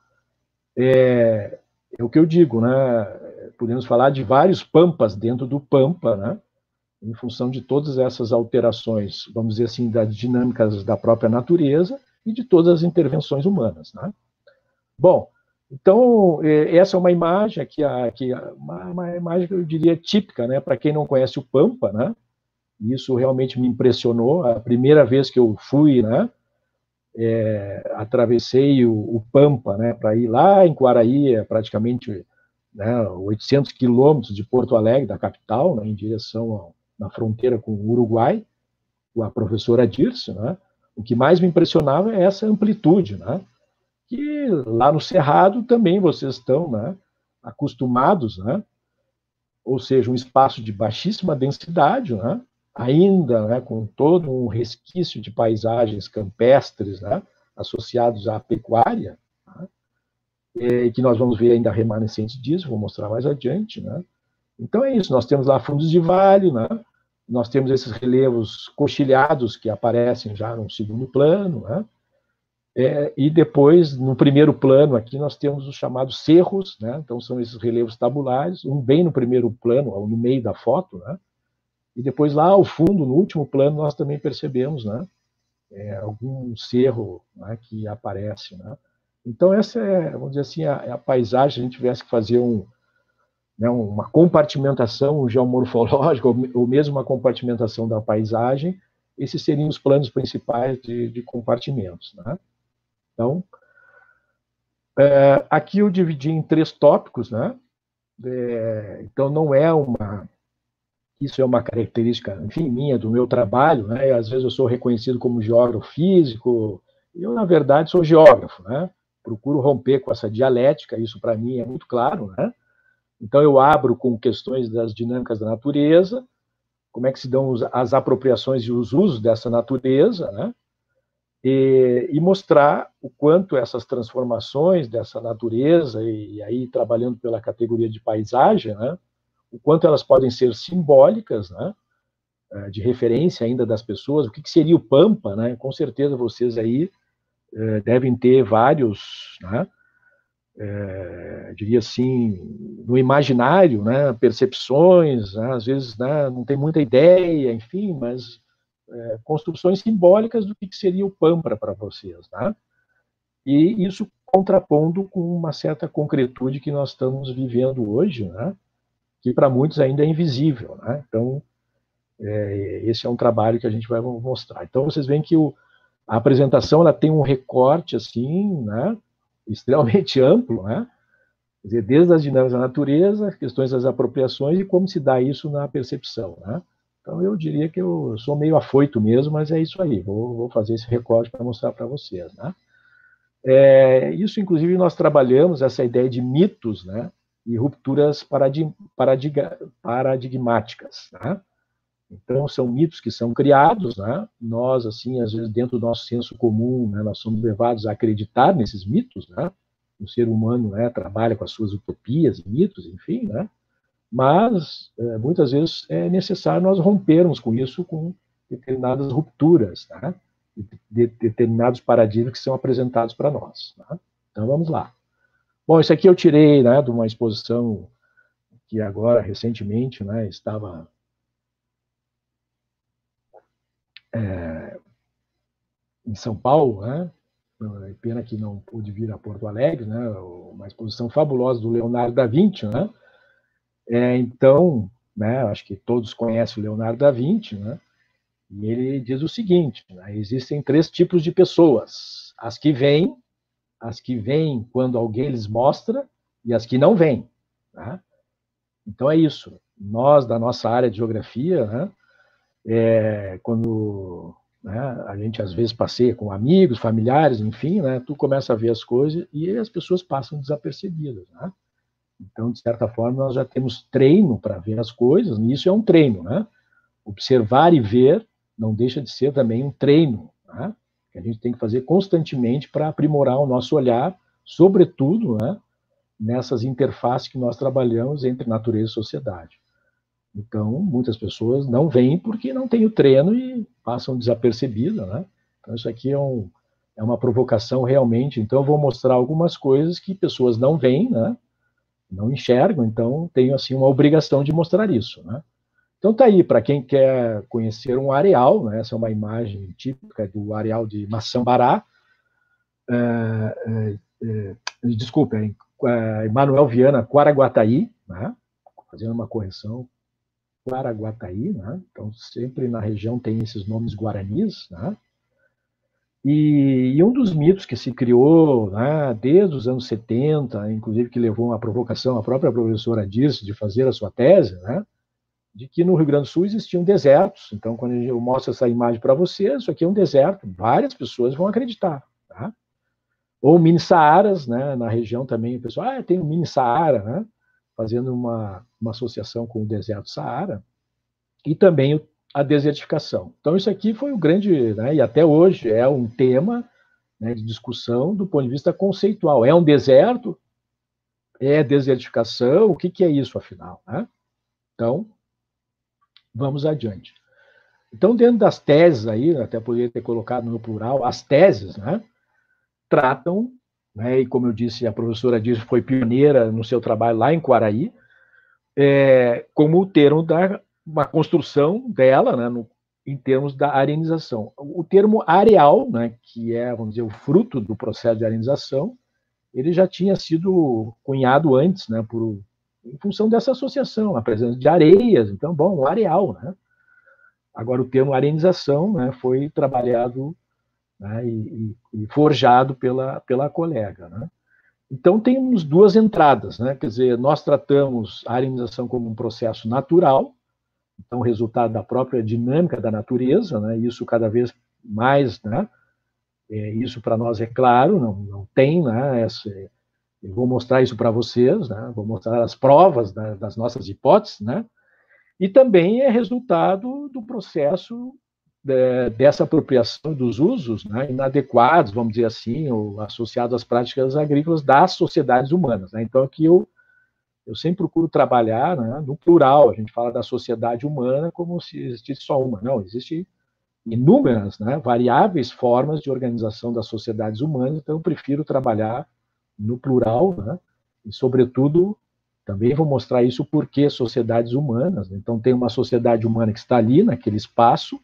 é, é o que eu digo, né, podemos falar de vários pampas dentro do Pampa, né, em função de todas essas alterações, vamos dizer assim, das dinâmicas da própria natureza e de todas as intervenções humanas, né. Bom, então, essa é uma imagem aqui, uma, uma imagem que eu diria típica, né, para quem não conhece o Pampa, né. Isso realmente me impressionou. A primeira vez que eu fui, né, é, atravessei o, o Pampa, né, para ir lá em Quaraí, é praticamente, né, oitocentos quilômetros de Porto Alegre, da capital, né, em direção ao, na fronteira com o Uruguai, com a professora Dirce, né. O que mais me impressionava é essa amplitude, né, que lá no Cerrado também vocês estão, né, acostumados, né, ou seja, um espaço de baixíssima densidade, né, ainda, né, com todo um resquício de paisagens campestres, né, associados à pecuária, né, e que nós vamos ver ainda remanescentes disso, vou mostrar mais adiante, né. Então é isso, nós temos lá fundos de vale, né, nós temos esses relevos coxilhados que aparecem já no segundo plano, né, é, e depois, no primeiro plano aqui, nós temos os chamados cerros, né, então são esses relevos tabulares, um bem no primeiro plano, no meio da foto, né, e depois lá ao fundo, no último plano, nós também percebemos, né, é, algum cerro, né, que aparece, né. Então essa é, vamos dizer assim, a, a paisagem. Se a gente tivesse que fazer um, né, uma compartimentação geomorfológica, ou, ou mesmo uma compartimentação da paisagem, esses seriam os planos principais de, de compartimentos, né. Então, é, aqui eu dividi em três tópicos, né, é, então não é uma... Isso é uma característica, enfim, minha, do meu trabalho, né? Às vezes eu sou reconhecido como geógrafo físico, eu, na verdade, sou geógrafo, né? Procuro romper com essa dialética, isso para mim é muito claro, né? Então eu abro com questões das dinâmicas da natureza, como é que se dão os, as apropriações e os usos dessa natureza, né? E, e mostrar o quanto essas transformações dessa natureza, e, e aí trabalhando pela categoria de paisagem, né? O quanto elas podem ser simbólicas, né? De referência ainda das pessoas, o que, que seria o Pampa, né? Com certeza vocês aí eh, devem ter vários, né? É, diria assim, no imaginário, né, percepções, né, às vezes, né, não tem muita ideia, enfim, mas é, construções simbólicas do que seria o Pampa para vocês, né? E isso contrapondo com uma certa concretude que nós estamos vivendo hoje, né, que para muitos ainda é invisível, né? Então, é, esse é um trabalho que a gente vai mostrar. Então, vocês veem que o, a apresentação ela tem um recorte assim, né, extremamente amplo, né? Quer dizer, desde as dinâmicas da natureza, questões das apropriações e como se dá isso na percepção, né? Então, eu diria que eu sou meio afoito mesmo, mas é isso aí, vou, vou fazer esse recorte para mostrar para vocês, né? É, isso, inclusive, nós trabalhamos essa ideia de mitos, né? E rupturas paradig paradig paradigmáticas, né? Então, são mitos que são criados, né? Nós, assim, às vezes, dentro do nosso senso comum, né, nós somos levados a acreditar nesses mitos, né? O ser humano, né, trabalha com as suas utopias e mitos, enfim, né? Mas, é, muitas vezes, é necessário nós rompermos com isso, com determinadas rupturas, né? De determinados paradigmas que são apresentados para nós, né? Então, vamos lá. Bom, isso aqui eu tirei, né, de uma exposição que agora, recentemente, né, estava... É, em São Paulo, né? Pena que não pude vir a Porto Alegre, né? Uma exposição fabulosa do Leonardo da Vinci, né? É, então, né? Acho que todos conhecem o Leonardo da Vinci, né? E ele diz o seguinte: né, existem três tipos de pessoas: as que vêm, as que vêm quando alguém lhes mostra e as que não vêm, né? Então é isso. Nós da nossa área de geografia, né? É, quando né, a gente às vezes passeia com amigos, familiares, enfim, né, tu começa a ver as coisas e as pessoas passam desapercebidas, né? Então, de certa forma, nós já temos treino para ver as coisas, e isso é um treino, né? Observar e ver não deixa de ser também um treino, né? Que a gente tem que fazer constantemente para aprimorar o nosso olhar, sobretudo, né, nessas interfaces que nós trabalhamos entre natureza e sociedade. Então, muitas pessoas não vêm porque não têm o treino e passam desapercebidas, né? Então, isso aqui é, um, é uma provocação realmente. Então, eu vou mostrar algumas coisas que pessoas não veem, né? Não enxergam, então tenho, assim, uma obrigação de mostrar isso, né? Então, tá aí, para quem quer conhecer um areal, né? Essa é uma imagem típica do areal de Maçambará. É, é, é, desculpa, é, é Manuel Viana Quaraguataí, né? Fazendo uma correção, Quaraguataí, né? Então sempre na região tem esses nomes guaranis, né? E, e um dos mitos que se criou, né, desde os anos setenta, inclusive que levou uma provocação a própria professora Dirce de fazer a sua tese, né, de que no Rio Grande do Sul existiam desertos. Então, quando eu mostro essa imagem para vocês, isso aqui é um deserto, várias pessoas vão acreditar, tá? Ou mini Saaras, né, na região também o pessoal, ah, tem um mini Saara, né, fazendo uma, uma associação com o deserto Saara, e também a desertificação. Então, isso aqui foi o grande, né, e até hoje é um tema, né, de discussão do ponto de vista conceitual. É um deserto? É desertificação? O que, que é isso, afinal? Né? Então, vamos adiante. Então, dentro das teses aí, até poderia ter colocado no plural, as teses, né, tratam, né, e como eu disse, a professora disse, foi pioneira no seu trabalho lá em Quaraí, é, como o termo da uma construção dela, né, no, em termos da arenização. O termo areal, né, que é, vamos dizer, o fruto do processo de arenização, ele já tinha sido cunhado antes, né, por, em função dessa associação, a presença de areias, então, bom, um areal, né? Agora, o termo arenização, né, foi trabalhado, né, e, e forjado pela, pela colega, né? Então, temos duas entradas, né? Quer dizer, nós tratamos a arenização como um processo natural, então, resultado da própria dinâmica da natureza, né? Isso cada vez mais, né? É, isso para nós é claro, não, não tem, né? Essa, eu vou mostrar isso para vocês, né? Vou mostrar as provas, né, das nossas hipóteses, né? E também é resultado do processo de, dessa apropriação dos usos, né, inadequados, vamos dizer assim, ou associados às práticas agrícolas das sociedades humanas. Né? Então, aqui eu, eu sempre procuro trabalhar, né, no plural. A gente fala da sociedade humana como se existisse só uma. Não, existe inúmeras, né, variáveis formas de organização das sociedades humanas, então eu prefiro trabalhar no plural, né, e, sobretudo, também vou mostrar isso porque sociedades humanas. Então, tem uma sociedade humana que está ali, naquele espaço,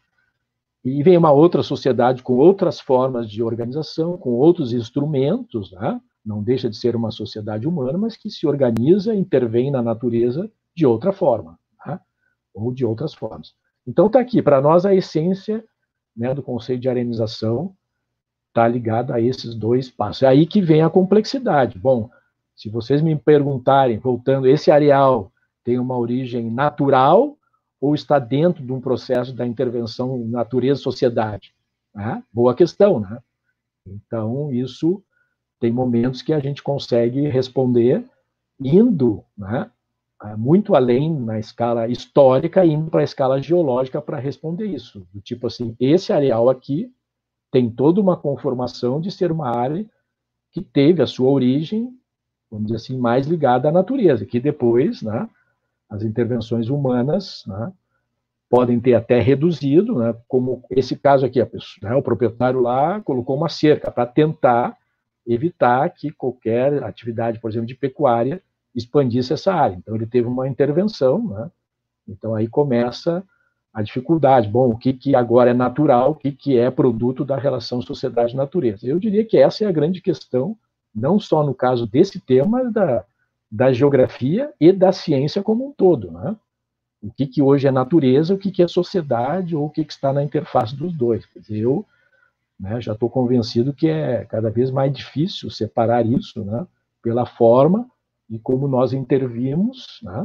e vem uma outra sociedade com outras formas de organização, com outros instrumentos, né, não deixa de ser uma sociedade humana, mas que se organiza, intervém na natureza de outra forma, né, ou de outras formas. Então, está aqui, para nós, a essência, né, do conceito de arenização está ligada a esses dois passos. É aí que vem a complexidade. Bom, se vocês me perguntarem, voltando, esse areal tem uma origem natural ou está dentro de um processo da intervenção natureza-sociedade? Né? Boa questão, né? Então, isso tem momentos que a gente consegue responder indo, né, muito além na escala histórica, indo para a escala geológica para responder isso. Do tipo assim, esse areal aqui tem toda uma conformação de ser uma área que teve a sua origem, vamos dizer assim, mais ligada à natureza, que depois, né, as intervenções humanas, né, podem ter até reduzido, né, como esse caso aqui, a pessoa, né, o proprietário lá colocou uma cerca para tentar evitar que qualquer atividade, por exemplo, de pecuária, expandisse essa área. Então, ele teve uma intervenção, né? Então, aí começa a dificuldade. Bom, o que, que agora é natural, o que, que é produto da relação sociedade-natureza? Eu diria que essa é a grande questão, não só no caso desse tema, mas da, da geografia e da ciência como um todo, né? O que, que hoje é natureza, o que, que é sociedade, ou o que, que está na interface dos dois. Quer dizer, eu, né, já estou convencido que é cada vez mais difícil separar isso, né, pela forma e como nós intervimos, né,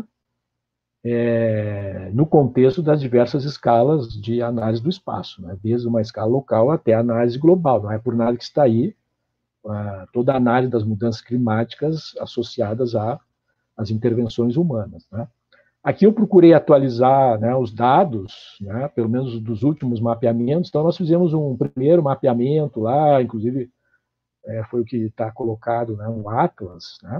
é, no contexto das diversas escalas de análise do espaço, né, desde uma escala local até a análise global. Não é por nada que está aí a, toda a análise das mudanças climáticas associadas às intervenções humanas. Né. Aqui eu procurei atualizar, né, os dados, né, pelo menos dos últimos mapeamentos. Então, nós fizemos um primeiro mapeamento lá, inclusive é, foi o que está colocado, né, um Atlas, né,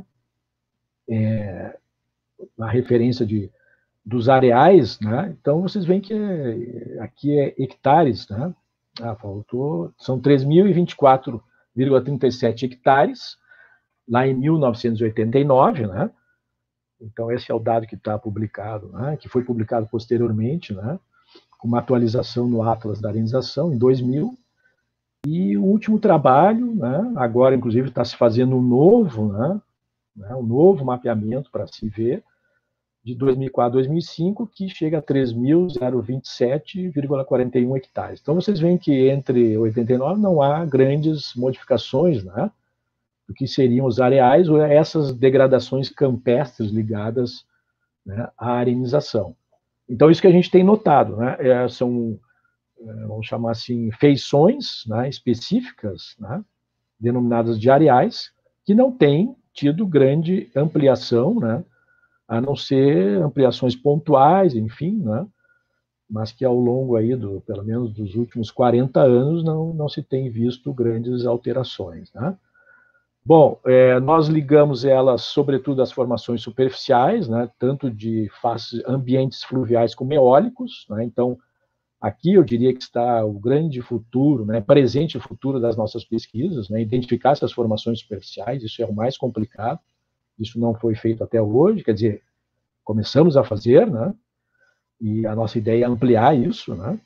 é, a referência de, dos areais. Né, então, vocês veem que é, aqui é hectares, né, ah, faltou, são três mil e vinte e quatro vírgula trinta e sete hectares, lá em mil novecentos e oitenta e nove, né. Então, esse é o dado que está publicado, né, que foi publicado posteriormente, né, com uma atualização no Atlas da Arenização, em dois mil. E o último trabalho, né, agora, inclusive, está se fazendo um novo, né, um novo mapeamento para se ver, de dois mil e quatro a dois mil e cinco, que chega a três mil e vinte e sete vírgula quarenta e um hectares. Então, vocês veem que entre oitenta e nove não há grandes modificações, né, do que seriam os areais ou essas degradações campestres ligadas, né, à arenização. Então, isso que a gente tem notado, né, é, são, é, vamos chamar assim, feições, né, específicas, né, denominadas de areais, que não têm tido grande ampliação, né, a não ser ampliações pontuais, enfim, né, mas que ao longo aí, do, pelo menos dos últimos quarenta anos, não, não se tem visto grandes alterações, né. Bom, é, nós ligamos elas, sobretudo, às formações superficiais, né, tanto de faces, ambientes fluviais como eólicos. Né, então, aqui eu diria que está o grande futuro, né, presente e futuro das nossas pesquisas, né, identificar essas formações superficiais. Isso é o mais complicado, isso não foi feito até hoje, quer dizer, começamos a fazer, né, e a nossa ideia é ampliar isso, né.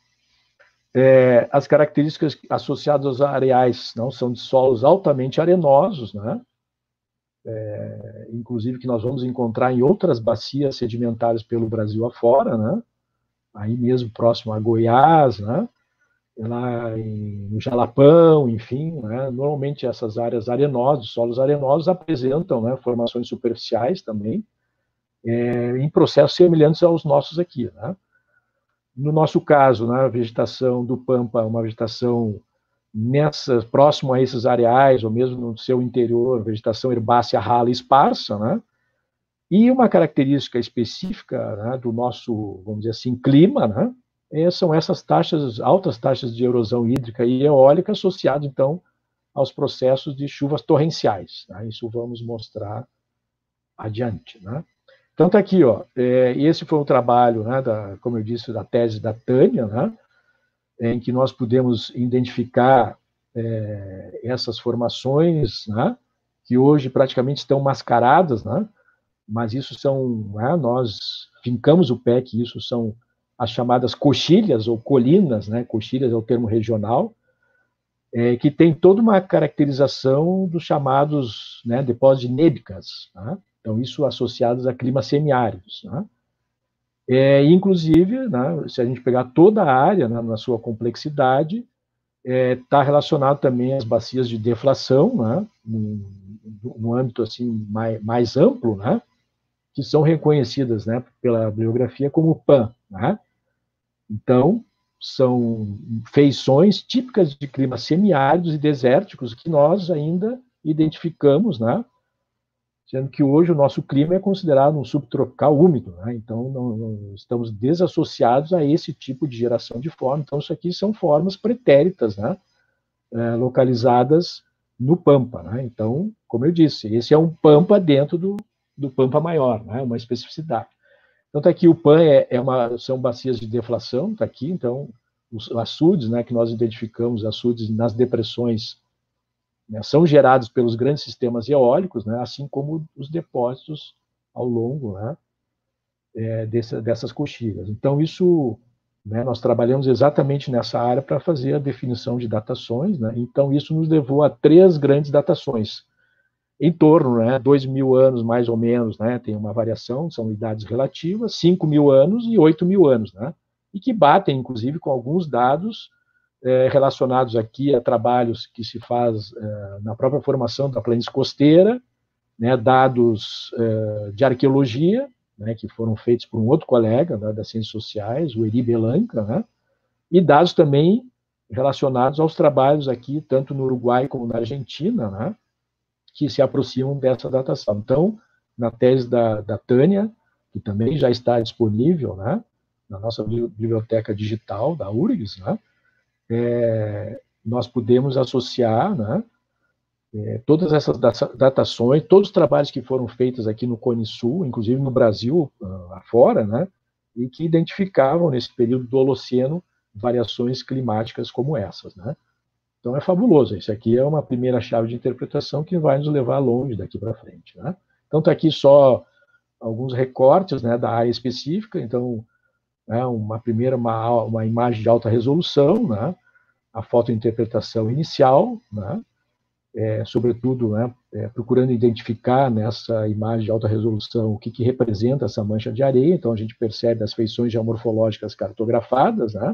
É, as características associadas aos areais não são de solos altamente arenosos, né? É, inclusive que nós vamos encontrar em outras bacias sedimentares pelo Brasil afora, né? Aí mesmo próximo a Goiás, né? Lá em, no Jalapão, enfim, né? Normalmente essas áreas arenosas, solos arenosos apresentam, né, formações superficiais também, é, em processos semelhantes aos nossos aqui, né? No nosso caso, né, a vegetação do Pampa, uma vegetação nessa, próximo a esses areais, ou mesmo no seu interior, vegetação herbácea rala e esparsa, né, E uma característica específica, né, do nosso, vamos dizer assim, clima, né, é, são essas taxas, altas taxas de erosão hídrica e eólica associadas, então, aos processos de chuvas torrenciais. Né? Isso vamos mostrar adiante. Né? Então, está aqui, ó, é, esse foi um trabalho, né, da, como eu disse, da tese da Tânia, né, em que nós pudemos identificar é, essas formações, né, que hoje praticamente estão mascaradas, né, mas isso são, né, nós fincamos o pé que isso são as chamadas coxilhas ou colinas, né, coxilhas é o termo regional, é, que tem toda uma caracterização dos chamados, né, depósitos de nêbicas, né, então isso associados a climas semiáridos, né. É, inclusive, né, se a gente pegar toda a área, né, na sua complexidade, está é, relacionado também às bacias de deflação, né, no, no âmbito assim mais, mais amplo, né, que são reconhecidas, né, pela bibliografia como P A N. Né? Então, são feições típicas de climas semiáridos e desérticos que nós ainda identificamos, né, sendo que hoje o nosso clima é considerado um subtropical úmido, né? Então não, não, estamos desassociados a esse tipo de geração de forma. Então isso aqui são formas pretéritas, né? É, localizadas no Pampa, né? Então, como eu disse, esse é um Pampa dentro do, do Pampa maior, né? Uma especificidade. Então está aqui o P A N, é, é uma, são bacias de deflação, está aqui, então os açudes, né, que nós identificamos, açudes nas depressões, né, são gerados pelos grandes sistemas eólicos, né, assim como os depósitos ao longo, né, é, dessa, dessas coxilhas. Então, isso, né, nós trabalhamos exatamente nessa área para fazer a definição de datações. Né, então, isso nos levou a três grandes datações, em torno, né, dois mil anos, mais ou menos, né, tem uma variação, são idades relativas, cinco mil anos e oito mil anos, né, e que batem, inclusive, com alguns dados É, relacionados aqui a trabalhos que se faz é, na própria formação da planície costeira, né, dados é, de arqueologia, né, que foram feitos por um outro colega, né, das ciências sociais, o Eri Belanca, né, e dados também relacionados aos trabalhos aqui, tanto no Uruguai como na Argentina, né, que se aproximam dessa datação. Então, na tese da, da Tânia, que também já está disponível, né, na nossa biblioteca digital da U R G S, né, É, nós podemos associar, né, é, todas essas datações, todos os trabalhos que foram feitos aqui no Cone Sul, inclusive no Brasil uh, afora, né, e que identificavam nesse período do Holoceno variações climáticas como essas. Né. Então é fabuloso, isso aqui é uma primeira chave de interpretação que vai nos levar longe daqui para frente. Né. Então está aqui só alguns recortes, né, da área específica, então né, uma primeira, uma, uma imagem de alta resolução, né, a fotointerpretação inicial, né, é, sobretudo né, é, procurando identificar nessa imagem de alta resolução o que, que representa essa mancha de areia, então a gente percebe as feições geomorfológicas cartografadas, né,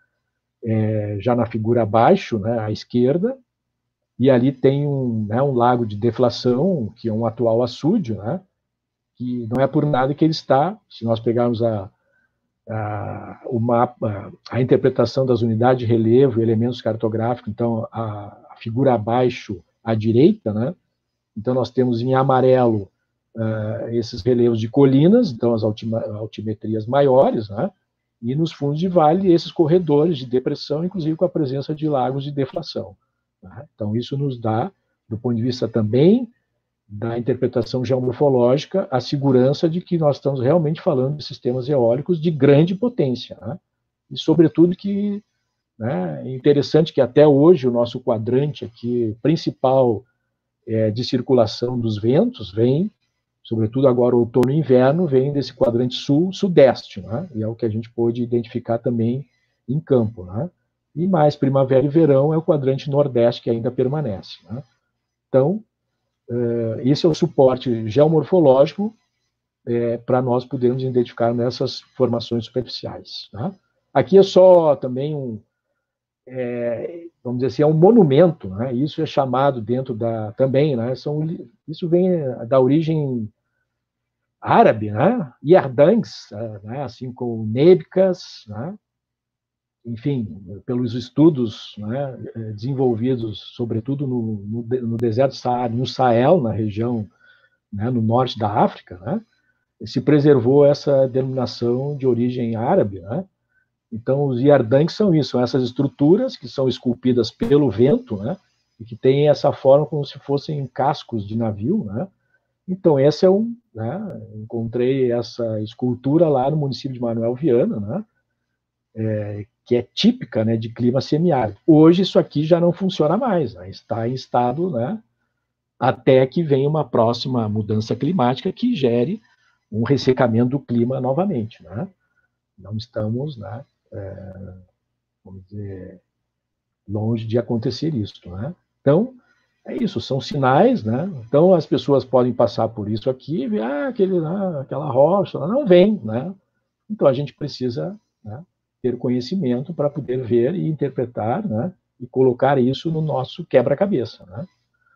é, já na figura abaixo, né, à esquerda, e ali tem um, né, um lago de deflação, que é um atual açude, né, que não é por nada que ele está, se nós pegarmos a A, o mapa, a interpretação das unidades de relevo e elementos cartográficos, então a, a figura abaixo à direita, né? Então nós temos em amarelo uh, esses relevos de colinas, então as altima, altimetrias maiores, né? E nos fundos de vale esses corredores de depressão, inclusive com a presença de lagos de deflação. Né? Então isso nos dá, do ponto de vista também da interpretação geomorfológica, a segurança de que nós estamos realmente falando de sistemas eólicos de grande potência. Né? E, sobretudo, que né, é interessante que até hoje o nosso quadrante aqui principal é, de circulação dos ventos vem, sobretudo agora outono e inverno, vem desse quadrante sul-sudeste, né? E é o que a gente pôde identificar também em campo. Né? E mais primavera e verão é o quadrante nordeste que ainda permanece. Né? Então, esse é o suporte geomorfológico é, para nós podermos identificar nessas formações superficiais. Né? Aqui é só também um, é, vamos dizer assim, é um monumento, né? Isso é chamado dentro da, também, né? São, isso vem da origem árabe, né? Yardangs, né? Assim como Nêbicas, né? Enfim, pelos estudos né, desenvolvidos, sobretudo no, no, no deserto Saara, no Sahel, na região, né, no norte da África, né, se preservou essa denominação de origem árabe, né? Então, os yardanks são isso, são essas estruturas que são esculpidas pelo vento, né? E que têm essa forma como se fossem cascos de navio, né? Então, esse é um, né? Encontrei essa escultura lá no município de Manuel Viana, né? É, que é típica, né, de clima semiárido. Hoje isso aqui já não funciona mais, né? Está em estado, né, até que venha uma próxima mudança climática que gere um ressecamento do clima novamente, né? Não estamos, né, é, vamos dizer, longe de acontecer isso, né? Então, é isso, são sinais, né? Então, as pessoas podem passar por isso aqui e ver, ah, aquele, ah, aquela rocha, não vem, né? Então, a gente precisa, né, ter conhecimento para poder ver e interpretar, né, e colocar isso no nosso quebra-cabeça, né?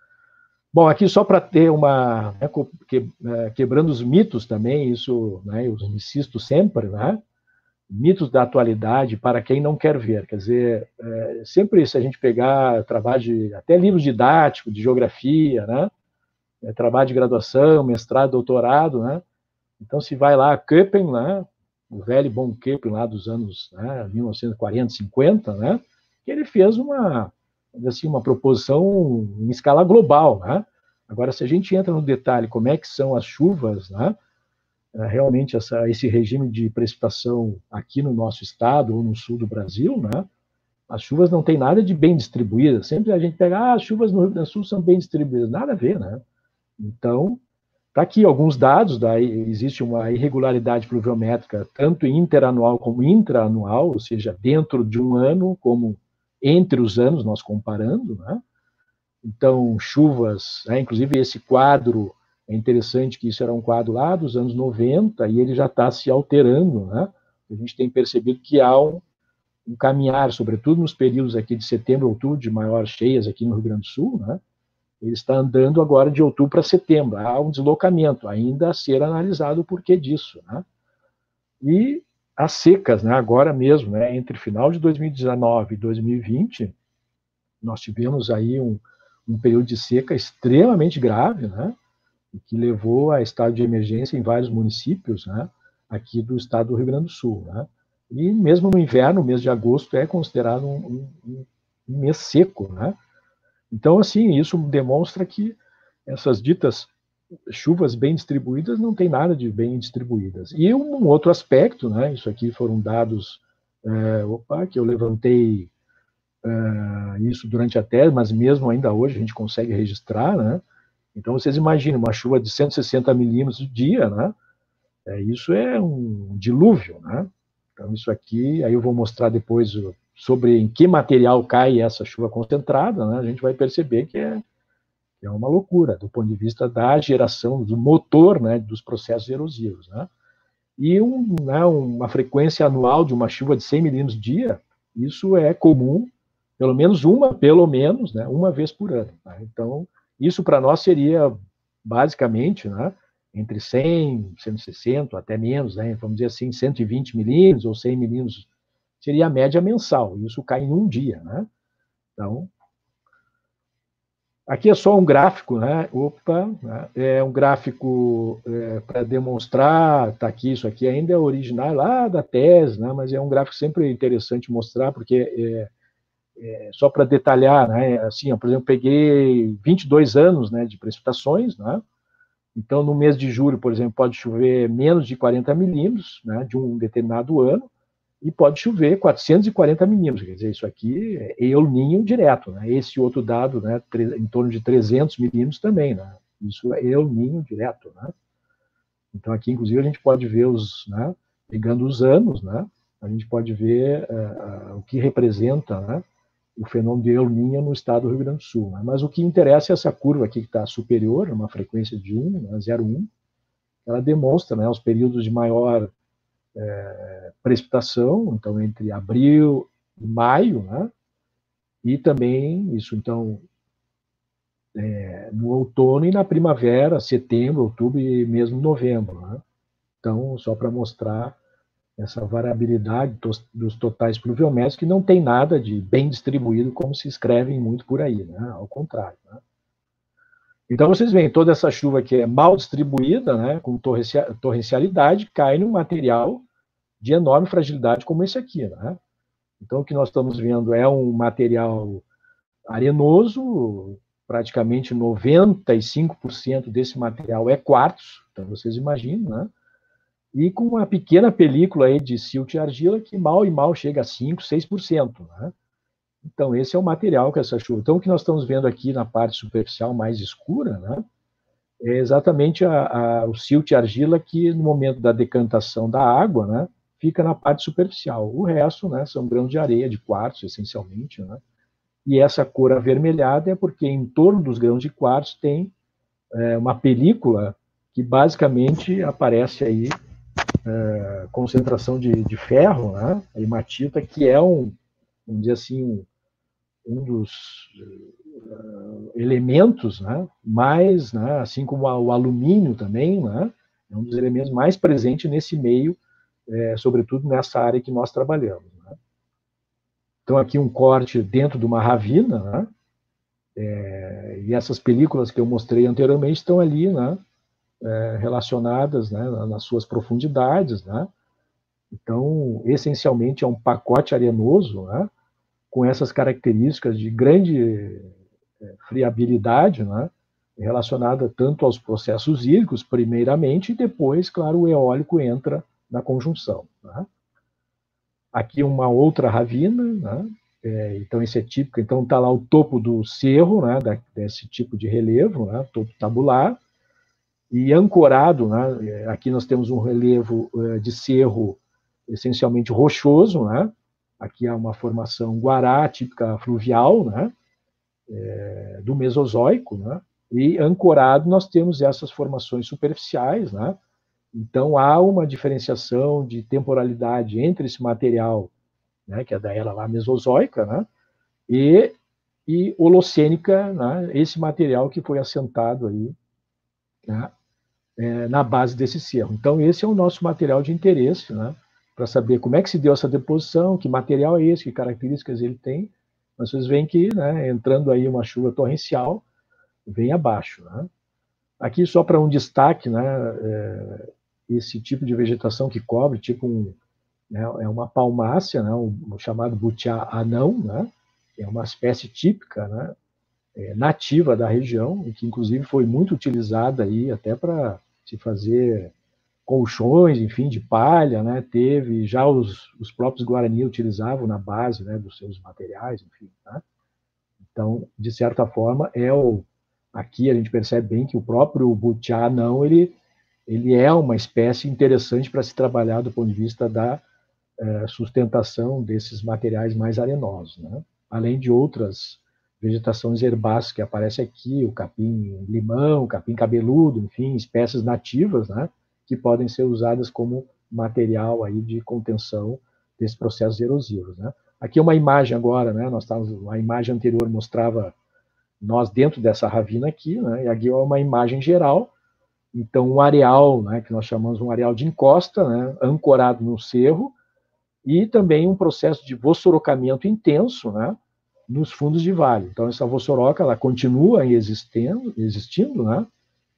Bom, aqui só para ter uma, né, que, quebrando os mitos também, isso, né, eu insisto sempre, né, mitos da atualidade para quem não quer ver, quer dizer, é, sempre se a gente pegar trabalho de, até livros didáticos, de geografia, né, é, trabalho de graduação, mestrado, doutorado, né, então se vai lá, Köppen, né, o velho bom Köppen lá dos anos, né, mil novecentos e quarenta, cinquenta, né, que ele fez uma, assim, uma proposição em escala global, né. Agora, se a gente entra no detalhe como é que são as chuvas, né, realmente essa, esse regime de precipitação aqui no nosso estado ou no sul do Brasil, né, as chuvas não tem nada de bem distribuídas. Sempre a gente pega, ah, as chuvas no Rio Grande do Sul são bem distribuídas. Nada a ver, né? Então, está aqui alguns dados, daí existe uma irregularidade pluviométrica tanto interanual como intraanual, ou seja, dentro de um ano, como entre os anos, nós comparando, né? Então, chuvas, né, inclusive esse quadro, é interessante que isso era um quadro lá dos anos noventa e ele já está se alterando, né? A gente tem percebido que há um, um caminhar, sobretudo nos períodos aqui de setembro, outubro, de maiores cheias aqui no Rio Grande do Sul, né? Ele está andando agora de outubro para setembro. Há um deslocamento, ainda a ser analisado o porquê disso, né? E as secas, né, agora mesmo, né, entre final de dois mil e dezenove e dois mil e vinte, nós tivemos aí um, um período de seca extremamente grave, né, que levou a estado de emergência em vários municípios, né, aqui do estado do Rio Grande do Sul, né. E mesmo no inverno, o mês de agosto é considerado um, um, um mês seco, né. Então, assim, isso demonstra que essas ditas chuvas bem distribuídas não tem nada de bem distribuídas. E um outro aspecto, né, isso aqui foram dados, é, opa, que eu levantei é, isso durante a tese, mas mesmo ainda hoje a gente consegue registrar, né. Então, vocês imaginem uma chuva de cento e sessenta milímetros por dia, né, é, isso é um dilúvio, né. Então, isso aqui, aí eu vou mostrar depois sobre em que material cai essa chuva concentrada, né, a gente vai perceber que é, que é uma loucura, do ponto de vista da geração, do motor, né, dos processos erosivos, né. E um, né, uma frequência anual de uma chuva de cem milímetros por dia, isso é comum, pelo menos uma, pelo menos, né, uma vez por ano. Né? Então, isso para nós seria, basicamente, né, entre cem, cento e sessenta, até menos, né, vamos dizer assim, cento e vinte milímetros ou cem milímetros, seria a média mensal, isso cai em um dia. Né? Então, aqui é só um gráfico, né? Opa, né? É um gráfico é, para demonstrar, está aqui, isso aqui ainda é original lá da tese, né? Mas é um gráfico sempre interessante mostrar, porque é, é, só para detalhar, né? Assim, ó, por exemplo, peguei vinte e dois anos, né, de precipitações, né? Então, no mês de julho, por exemplo, pode chover menos de quarenta milímetros, né, de um determinado ano, e pode chover quatrocentos e quarenta milímetros, quer dizer, isso aqui é El Niño direto, né? Esse outro dado, né, em torno de trezentos milímetros também, né? Isso é El Niño direto, né? Então aqui, inclusive, a gente pode ver os, né, pegando os anos, né? A gente pode ver uh, uh, o que representa, né, o fenômeno de El Niño no estado do Rio Grande do Sul. Né? Mas o que interessa é essa curva aqui que está superior, uma frequência de um, né, zero vírgula um, ela demonstra, né, os períodos de maior É, precipitação, então entre abril e maio, né? E também isso, então, é, no outono e na primavera, setembro, outubro e mesmo novembro, né? Então, só para mostrar essa variabilidade dos, dos totais pluviométricos, que não tem nada de bem distribuído, como se escrevem muito por aí, né? Ao contrário, né? Então, vocês veem, toda essa chuva que é mal distribuída, né, com torrencialidade, cai num material de enorme fragilidade como esse aqui. Né? Então, o que nós estamos vendo é um material arenoso, praticamente noventa e cinco por cento desse material é quartzo, então vocês imaginam, né? E com uma pequena película aí de silt e argila que mal e mal chega a cinco, seis por cento. Né? Então, esse é o material que essa chuva... Então, o que nós estamos vendo aqui na parte superficial mais escura, né, é exatamente a, a, o silt e argila que, no momento da decantação da água, né, fica na parte superficial. O resto, né, são grãos de areia, de quartzo, essencialmente. Né? E essa cor avermelhada é porque em torno dos grãos de quartzo tem é, uma película que basicamente aparece aí é, concentração de, de ferro, né, a hematita, que é um, vamos dizer assim, um, um dos uh, elementos, né, mais, né, assim como o alumínio também, né, é um dos elementos mais presentes nesse meio, é, sobretudo nessa área que nós trabalhamos. Né. Então, aqui um corte dentro de uma ravina, né, é, e essas películas que eu mostrei anteriormente estão ali, né, é, relacionadas, né, nas suas profundidades. Né. Então, essencialmente, é um pacote arenoso, né, com essas características de grande friabilidade, né, relacionada tanto aos processos hídricos, primeiramente, e depois, claro, o eólico entra na conjunção. Né. Aqui uma outra ravina, né, é, então esse é típico, então está lá o topo do cerro, né, da, desse tipo de relevo, né, topo tabular, e ancorado, né, aqui nós temos um relevo de cerro essencialmente rochoso, né, aqui há uma formação guará, típica fluvial, né, é, do Mesozoico, né, e ancorado nós temos essas formações superficiais, né, então há uma diferenciação de temporalidade entre esse material, né, que é da era lá mesozoica, né, e, e holocênica, né, esse material que foi assentado aí, né, é, na base desse cerro. Então esse é o nosso material de interesse, né, para saber como é que se deu essa deposição, que material é esse, que características ele tem. Mas vocês veem que, né, entrando aí uma chuva torrencial, vem abaixo. Né. Aqui só para um destaque, né, é, esse tipo de vegetação que cobre, tipo um, né, é uma palmácea, né, o, o chamado butiá anão, né, é uma espécie típica, né, é, nativa da região, e que inclusive foi muito utilizada aí até para se fazer colchões, enfim, de palha, né, teve, já os, os próprios Guarani utilizavam na base, né, dos seus materiais, enfim. Né. Então, de certa forma, é o, aqui a gente percebe bem que o próprio butiá anão, ele ele é uma espécie interessante para se trabalhar do ponto de vista da eh, sustentação desses materiais mais arenosos, né? Além de outras vegetações herbáceas que aparecem aqui, o capim-limão, o capim cabeludo, enfim, espécies nativas, né, que podem ser usadas como material aí de contenção desses processos erosivos. Né? Aqui é uma imagem agora, né, nós estávamos, a imagem anterior mostrava nós dentro dessa ravina aqui, né, e aqui é uma imagem geral. Então, um areal, né, que nós chamamos um areal de encosta, né, ancorado no cerro, e também um processo de vossorocamento intenso, né, nos fundos de vale. Então, essa vossoroca, ela continua existindo, existindo, né,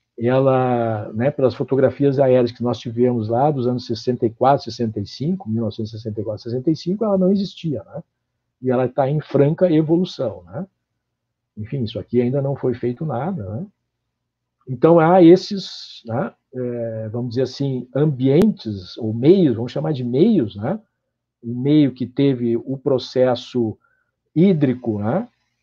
ela, né, pelas fotografias aéreas que nós tivemos lá dos anos sessenta e quatro, sessenta e cinco, mil novecentos e sessenta e quatro, sessenta e cinco, ela não existia, né, e ela está em franca evolução, né. Enfim, isso aqui ainda não foi feito nada, né. Então, há esses, né, é, vamos dizer assim, ambientes, ou meios, vamos chamar de meios, né, um meio que teve o processo hídrico, né,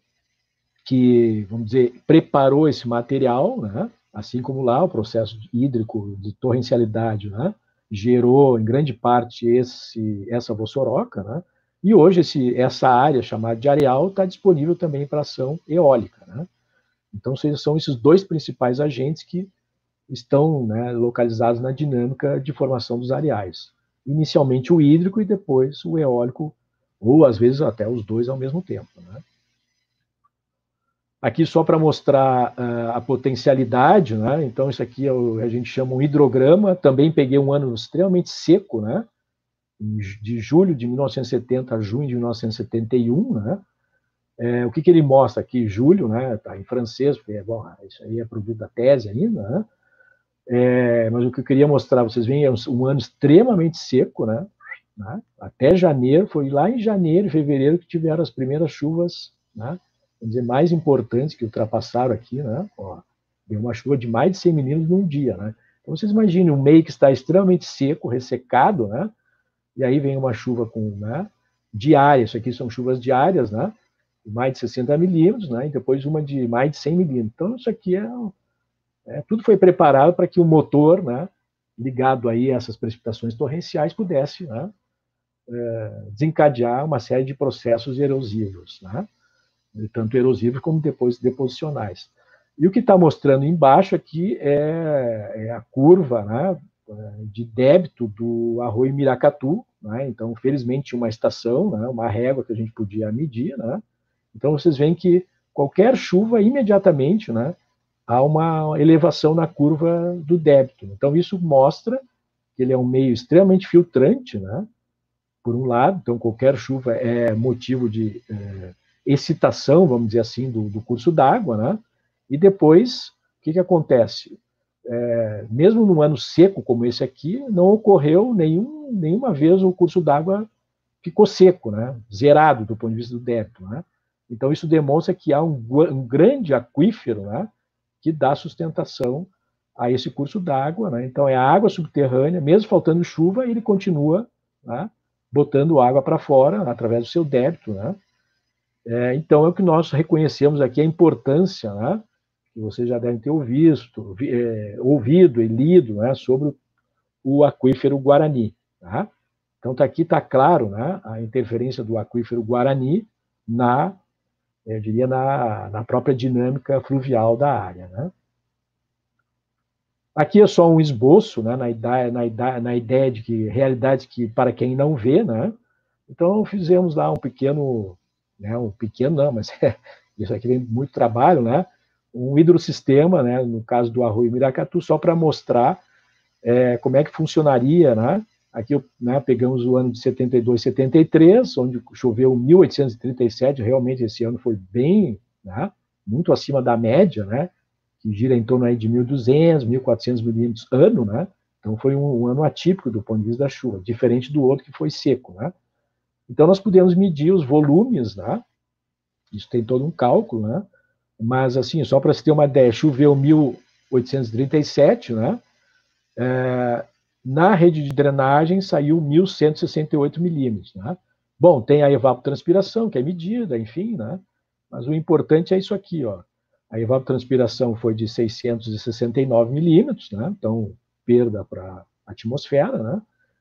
que, vamos dizer, preparou esse material, né, assim como lá o processo hídrico de torrencialidade, né, gerou, em grande parte, esse, essa vossoroca, né, e hoje esse, essa área chamada de areal está disponível também para ação eólica, né. Então, são esses dois principais agentes que estão, né, localizados na dinâmica de formação dos areais. Inicialmente o hídrico e depois o eólico, ou às vezes até os dois ao mesmo tempo. Né. Aqui só para mostrar uh, a potencialidade, né, então isso aqui é o, a gente chama um hidrograma, também peguei um ano extremamente seco, né, de julho de mil novecentos e setenta a junho de mil novecentos e setenta e um, né, É, o que, que ele mostra aqui? Julho, né? Está em francês, porque bom, isso aí é produto da tese ainda, né? É, mas o que eu queria mostrar, vocês veem, é um, um ano extremamente seco, né? Né? Até janeiro, foi lá em janeiro e fevereiro que tiveram as primeiras chuvas, né? Vamos dizer, mais importantes que ultrapassaram aqui, né? Ó, deu uma chuva de mais de cem milímetros num dia, né? Então vocês imaginem um meio que está extremamente seco, ressecado, né? E aí vem uma chuva com, né, diária, isso aqui são chuvas diárias, né? De mais de sessenta milímetros, né? E depois uma de mais de cem milímetros. Então isso aqui é, é tudo foi preparado para que o motor, né, ligado aí a essas precipitações torrenciais, pudesse, né, desencadear uma série de processos erosivos, né? Tanto erosivos como depois deposicionais. E o que está mostrando embaixo aqui é, é a curva, né, de débito do Arroio Miracatu, né? Então, felizmente, uma estação, né, uma régua que a gente podia medir, né? Então, vocês veem que qualquer chuva, imediatamente, né, há uma elevação na curva do débito. Então, isso mostra que ele é um meio extremamente filtrante, né? Por um lado, então qualquer chuva é motivo de é, excitação, vamos dizer assim, do, do curso d'água, né? E depois, o que, que acontece? É, mesmo num ano seco como esse aqui, não ocorreu nenhum, nenhuma vez o curso d'água ficou seco, né? Zerado do ponto de vista do débito, né? Então isso demonstra que há um, um grande aquífero, né, que dá sustentação a esse curso d'água, né? Então é a água subterrânea, mesmo faltando chuva, ele continua, né, botando água para fora através do seu débito, né? É, então é o que nós reconhecemos aqui, a importância, né, que vocês já devem ter ouvido, é, ouvido e lido, né, sobre o aquífero Guarani. Tá? Então tá aqui está claro, né, a interferência do aquífero Guarani na, eu diria, na, na própria dinâmica fluvial da área. Né? Aqui é só um esboço, né, na, ideia, na, ideia, na ideia de que realidade que para quem não vê, né? Então fizemos lá um pequeno, né, um pequeno não, mas é, isso aqui tem muito trabalho, né? Um hidrossistema, né, no caso do Arroio Miracatu, só para mostrar é, como é que funcionaria, né? Aqui, né, pegamos o ano de setenta e dois, setenta e três, onde choveu mil oitocentos e trinta e sete, realmente esse ano foi bem, né, muito acima da média, né? Que gira em torno aí de mil e duzentos, mil e quatrocentos milímetros ano, né? Então foi um, um ano atípico do ponto de vista da chuva, diferente do outro que foi seco, né? Então nós podemos medir os volumes, né? Isso tem todo um cálculo, né? Mas assim, só para se ter uma ideia, choveu mil oitocentos e trinta e sete, né? É, na rede de drenagem saiu mil cento e sessenta e oito milímetros, né? Bom, tem a evapotranspiração, que é medida, enfim, né? Mas o importante é isso aqui, ó. A evapotranspiração foi de seiscentos e sessenta e nove milímetros, né? Então, perda para a atmosfera, né?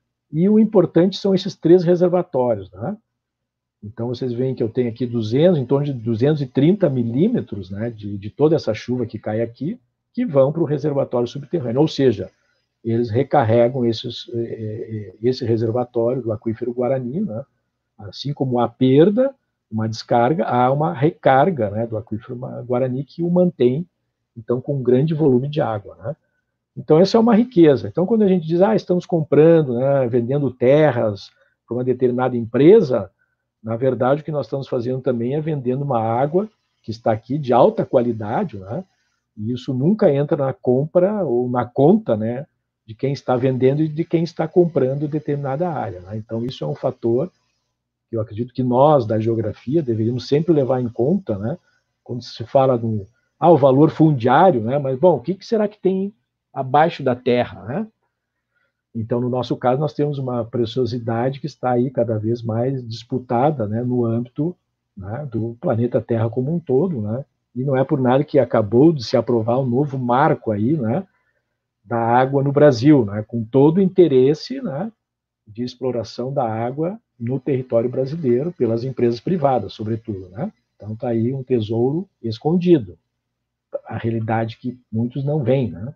E o importante são esses três reservatórios, né? Então, vocês veem que eu tenho aqui duzentos, em torno de duzentos e trinta milímetros, né, de, de toda essa chuva que cai aqui, que vão para o reservatório subterrâneo. Ou seja, eles recarregam esses, esse reservatório do aquífero Guarani, né? Assim como há perda, uma descarga, há uma recarga, né, do aquífero Guarani que o mantém, então, com um grande volume de água, né? Então, essa é uma riqueza. Então, quando a gente diz, ah, estamos comprando, né, vendendo terras para uma determinada empresa, na verdade, o que nós estamos fazendo também é vendendo uma água que está aqui de alta qualidade, né? E isso nunca entra na compra ou na conta, né, de quem está vendendo e de quem está comprando determinada área, né? Então, isso é um fator que eu acredito que nós, da geografia, deveríamos sempre levar em conta, né? Quando se fala do ah, o valor fundiário, né? Mas, bom, o que, que será que tem abaixo da terra, né? Então, no nosso caso, nós temos uma preciosidade que está aí cada vez mais disputada, né, no âmbito, né, do planeta Terra como um todo, né? E não é por nada que acabou de se aprovar um novo marco aí, né, da água no Brasil, né, com todo o interesse, né, de exploração da água no território brasileiro pelas empresas privadas, sobretudo, né? Então está aí um tesouro escondido, a realidade que muitos não veem, né?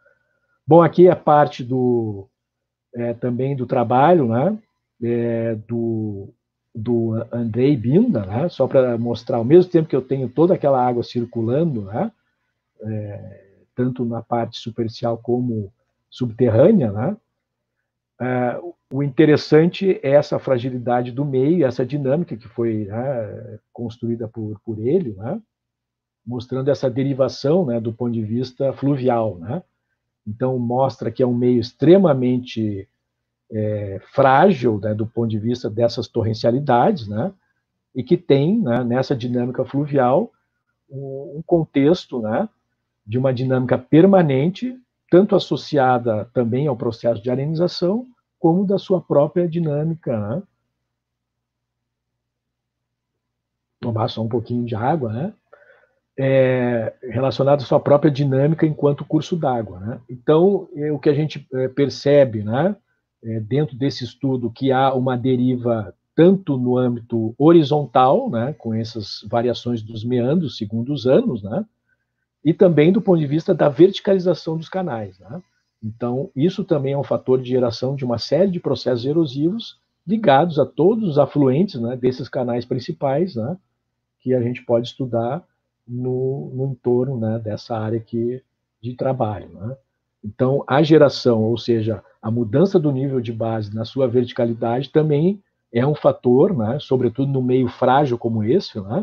Bom, aqui é parte do é, também do trabalho, né, é, do, do Andrei Binda, né, só para mostrar, ao mesmo tempo que eu tenho toda aquela água circulando, né, é, tanto na parte superficial como subterrânea, né, Uh, o interessante é essa fragilidade do meio, essa dinâmica que foi, né, construída por, por ele, né, mostrando essa derivação, né, do ponto de vista fluvial, né? Então, mostra que é um meio extremamente é, frágil, né, do ponto de vista dessas torrencialidades, né, e que tem, né, nessa dinâmica fluvial um, um contexto, né, de uma dinâmica permanente, tanto associada também ao processo de arenização, como da sua própria dinâmica, né? Tomar só um pouquinho de água, né? É, relacionado à sua própria dinâmica enquanto curso d'água, né? Então, é, o que a gente é, percebe, né, é, dentro desse estudo, que há uma deriva tanto no âmbito horizontal, né, com essas variações dos meandros segundo os anos, né, e também do ponto de vista da verticalização dos canais, né? Então, isso também é um fator de geração de uma série de processos erosivos ligados a todos os afluentes, né, desses canais principais, né, que a gente pode estudar no, no entorno, né, dessa área aqui de trabalho, né? Então, a geração, ou seja, a mudança do nível de base na sua verticalidade também é um fator, né, sobretudo no meio frágil como esse, né,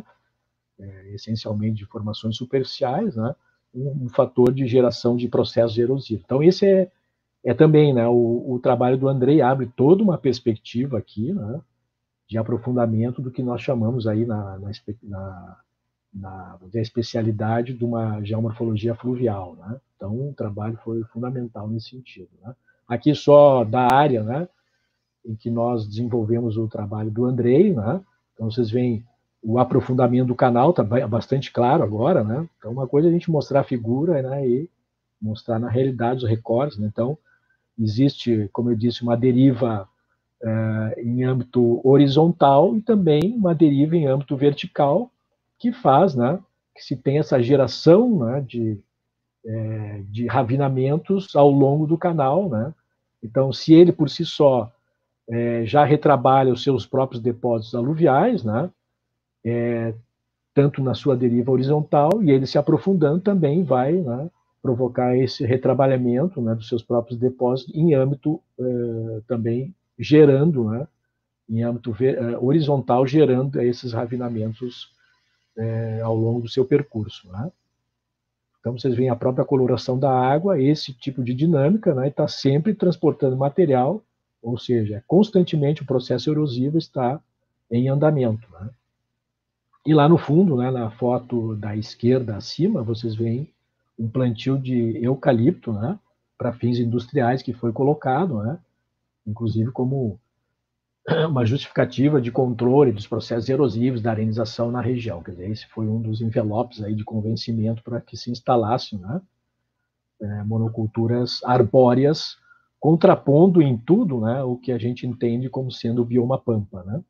é, essencialmente de formações superficiais, né, um, um fator de geração de processos erosivos. Então, esse é, é também, né, o, o trabalho do Andrei abre toda uma perspectiva aqui, né, de aprofundamento do que nós chamamos aí na, na, na, na a especialidade de uma geomorfologia fluvial, né? Então, o trabalho foi fundamental nesse sentido, né? Aqui só da área, né, em que nós desenvolvemos o trabalho do Andrei, né? Então, vocês veem o aprofundamento do canal, está bastante claro agora, né? Então, uma coisa é a gente mostrar a figura, né, e mostrar na realidade os recortes, né? Então, existe, como eu disse, uma deriva Uh, em âmbito horizontal e também uma deriva em âmbito vertical, que faz, né, que se tem essa geração, né, de, é, de ravinamentos ao longo do canal, né? Então, se ele por si só é, já retrabalha os seus próprios depósitos aluviais, né, é, tanto na sua deriva horizontal, e ele se aprofundando também vai, né, provocar esse retrabalhamento, né, dos seus próprios depósitos em âmbito uh, também gerando, né, em âmbito horizontal, gerando esses ravinamentos é, ao longo do seu percurso, né? Então, vocês veem a própria coloração da água, esse tipo de dinâmica, né, está sempre transportando material, ou seja, constantemente o processo erosivo está em andamento, né? E lá no fundo, né, na foto da esquerda acima, vocês veem um plantio de eucalipto, né, para fins industriais que foi colocado, né, inclusive como uma justificativa de controle dos processos erosivos da arenização na região. Quer dizer, esse foi um dos envelopes aí de convencimento para que se instalassem, né, é, monoculturas arbóreas, contrapondo em tudo, né, o que a gente entende como sendo o bioma pampa, né.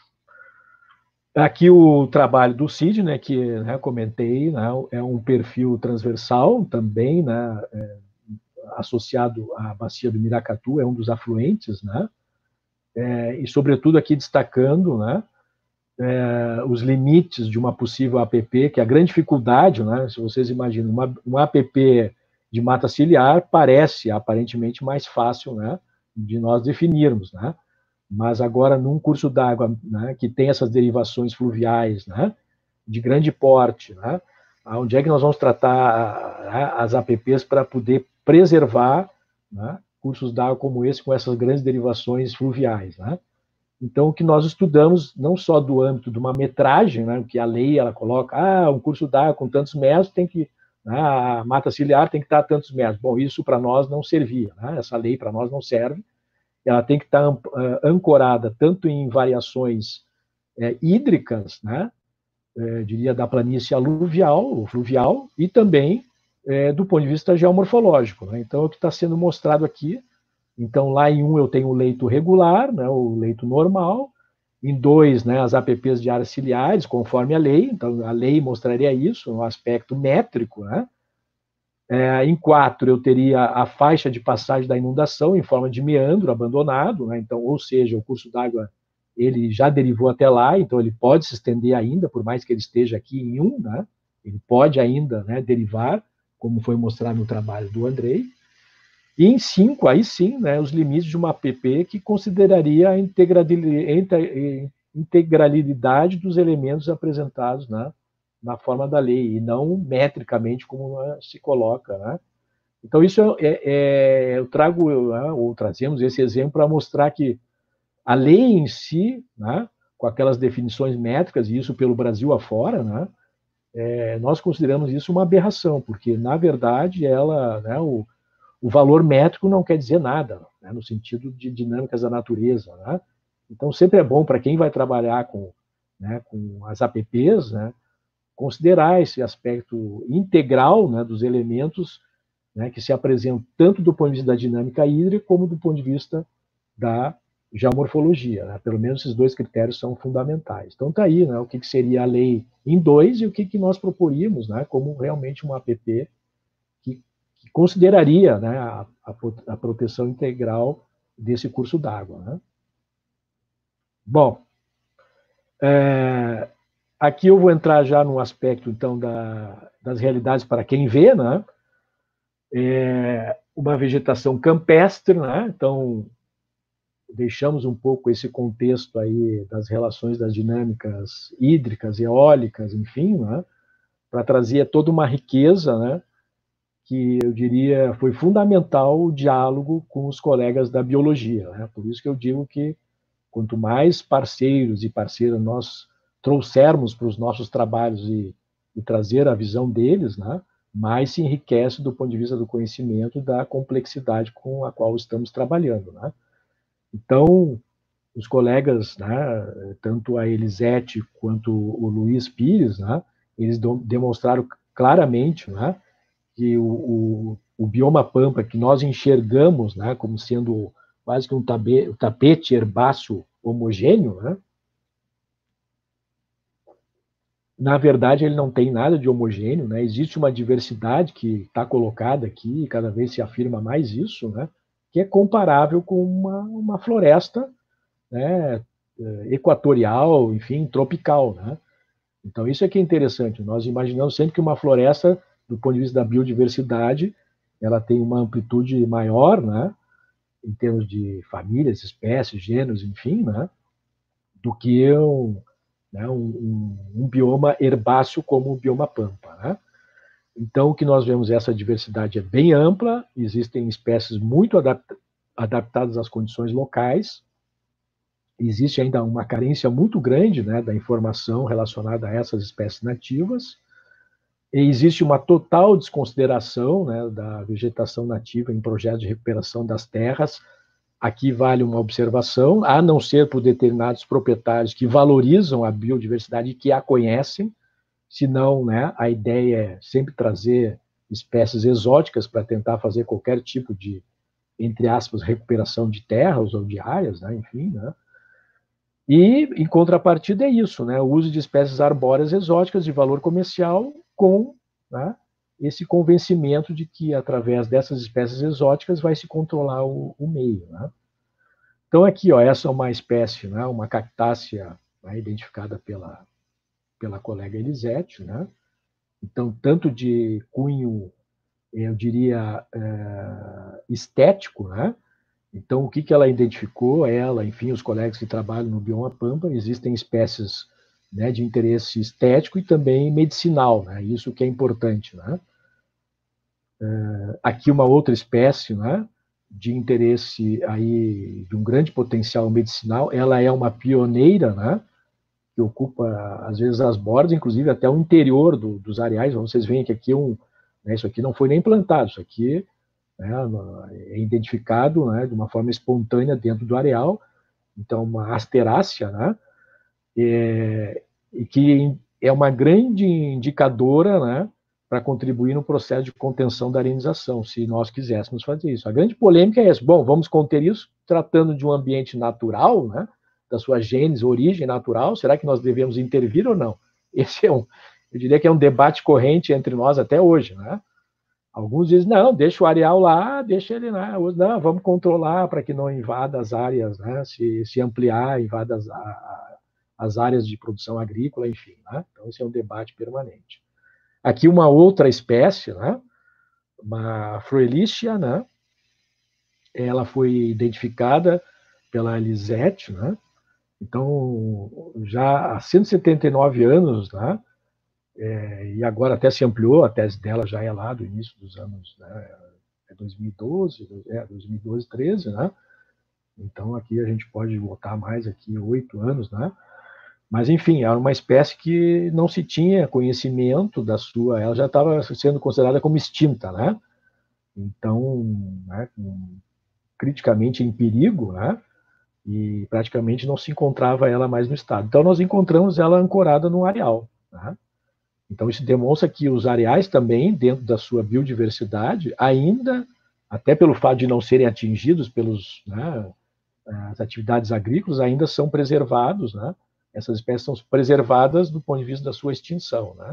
Aqui o trabalho do Cid, né, que, né, comentei, né, é um perfil transversal também, né, é, associado à bacia do Miracatu, é um dos afluentes, né, é, e sobretudo aqui destacando, né, é, os limites de uma possível A P P, que é a grande dificuldade, né, se vocês imaginam, uma, uma A P P de mata ciliar parece aparentemente mais fácil, né, de nós definirmos, né, mas agora num curso d'água, né, que tem essas derivações fluviais, né, de grande porte, né, onde é que nós vamos tratar, né, as A P Ps para poder preservar, né, cursos d'água como esse com essas grandes derivações fluviais, né? Então, o que nós estudamos, não só do âmbito de uma metragem, né, que a lei ela coloca, ah, um curso d'água com tantos metros tem que, né, a mata ciliar tem que estar a tantos metros. Bom, isso para nós não servia, né? Essa lei para nós não serve. Ela tem que estar ancorada tanto em variações é, hídricas, né, é, diria da planície aluvial ou fluvial, e também é, do ponto de vista geomorfológico, né? Então, é o que está sendo mostrado aqui. Então, lá em um eu tenho o leito regular, né, o leito normal. Em dois, né, as A P Ps de áreas ciliares, conforme a lei. Então, a lei mostraria isso, um aspecto métrico, né? É, em quatro, eu teria a faixa de passagem da inundação em forma de meandro abandonado, né? Então, ou seja, o curso d'água ele já derivou até lá, então ele pode se estender ainda, por mais que ele esteja aqui em um, né? Ele pode ainda, né, derivar, como foi mostrado no trabalho do Andrei. E em cinco, aí sim, né, os limites de uma A P P que consideraria a integralidade dos elementos apresentados, né, na forma da lei, e não metricamente como se coloca, né? Então, isso é, é, eu trago, ou trazemos esse exemplo para mostrar que a lei em si, né, com aquelas definições métricas, e isso pelo Brasil afora, né, é, nós consideramos isso uma aberração, porque, na verdade, ela, né, o, o valor métrico não quer dizer nada, né, no sentido de dinâmicas da natureza, né? Então, sempre é bom para quem vai trabalhar com, né, com as A P Ps, né, considerar esse aspecto integral, né, dos elementos, né, que se apresentam tanto do ponto de vista da dinâmica hídrica como do ponto de vista da geomorfologia, né? Pelo menos esses dois critérios são fundamentais. Então está aí, né, o que, que seria a lei em dois e o que, que nós proporíamos, né, como realmente uma A P P que, que consideraria, né, a, a, a proteção integral desse curso d'água, né? Bom, é, aqui eu vou entrar já no aspecto então da, das realidades para quem vê, né? É uma vegetação campestre, né? Então deixamos um pouco esse contexto aí das relações das dinâmicas hídricas, eólicas, enfim, né, para trazer toda uma riqueza, né, que eu diria foi fundamental o diálogo com os colegas da biologia, né? Por isso que eu digo que quanto mais parceiros e parceiras nós trouxermos para os nossos trabalhos e, e trazer a visão deles, né, mais se enriquece do ponto de vista do conhecimento da complexidade com a qual estamos trabalhando, né? Então, os colegas, né, tanto a Elisete quanto o Luiz Pires, né, eles demonstraram claramente, né, que o, o, o bioma pampa que nós enxergamos, né, como sendo quase que um tapete, tapete herbáceo homogêneo, né, na verdade ele não tem nada de homogêneo, né, existe uma diversidade que está colocada aqui, e cada vez se afirma mais isso, né, que é comparável com uma, uma floresta, né, equatorial, enfim, tropical, né? Então isso é que é interessante. Nós imaginamos sempre que uma floresta, do ponto de vista da biodiversidade, ela tem uma amplitude maior, né, em termos de famílias, espécies, gêneros, enfim, né, do que um, né, um, um, um bioma herbáceo como o bioma pampa, né? Então o que nós vemos, essa diversidade é bem ampla, existem espécies muito adapta adaptadas às condições locais. Existe ainda uma carência muito grande, né, da informação relacionada a essas espécies nativas. E existe uma total desconsideração, né, da vegetação nativa em projetos de recuperação das terras. Aqui vale uma observação, a não ser por determinados proprietários que valorizam a biodiversidade e que a conhecem, senão, né, a ideia é sempre trazer espécies exóticas para tentar fazer qualquer tipo de, entre aspas, recuperação de terras ou de áreas, né, enfim, né. E, em contrapartida, é isso, né? O uso de espécies arbóreas exóticas de valor comercial com, né, esse convencimento de que, através dessas espécies exóticas, vai se controlar o, o meio, né? Então, aqui, ó, essa é uma espécie, né, uma cactácea, né, identificada pela, pela colega Elisete, né? Então, tanto de cunho, eu diria, é, estético, né? Então, o que, que ela identificou, ela, enfim, os colegas que trabalham no bioma pampa, existem espécies, né, de interesse estético e também medicinal, né? Isso que é importante, né? Aqui uma outra espécie, né, de interesse aí de um grande potencial medicinal, ela é uma pioneira, né, que ocupa às vezes as bordas, inclusive até o interior do, dos areais. Vocês veem que aqui um, né, isso aqui não foi nem plantado, isso aqui, né, é identificado, né, de uma forma espontânea dentro do areal. Então, uma asterácea, né, é, e que é uma grande indicadora, né, para contribuir no processo de contenção da arenização, se nós quiséssemos fazer isso. A grande polêmica é essa: bom, vamos conter isso tratando de um ambiente natural, né, da sua gênese, origem natural, será que nós devemos intervir ou não? Esse é um, eu diria que é um debate corrente entre nós até hoje, né? Alguns dizem, não, deixa o areal lá, deixa ele lá, não, vamos controlar para que não invada as áreas, né, se, se ampliar, invada as, a, as áreas de produção agrícola, enfim, né? Então esse é um debate permanente. Aqui uma outra espécie, né, uma Froelicea, né, ela foi identificada pela Elisete, né? Então, já há cento e setenta e nove anos, né? É, e agora até se ampliou, a tese dela já é lá do início dos anos, né? É dois mil e doze, é dois mil e doze, treze, né? Então aqui a gente pode voltar mais aqui oito anos, né? Mas enfim, era uma espécie que não se tinha conhecimento da sua, ela já estava sendo considerada como extinta, né? Então, né, criticamente em perigo, né? E praticamente não se encontrava ela mais no estado. Então nós encontramos ela ancorada no areal, né? Então isso demonstra que os areais também, dentro da sua biodiversidade, ainda, até pelo fato de não serem atingidos pelos, né, as atividades agrícolas, ainda são preservados, né? Essas espécies são preservadas do ponto de vista da sua extinção, né?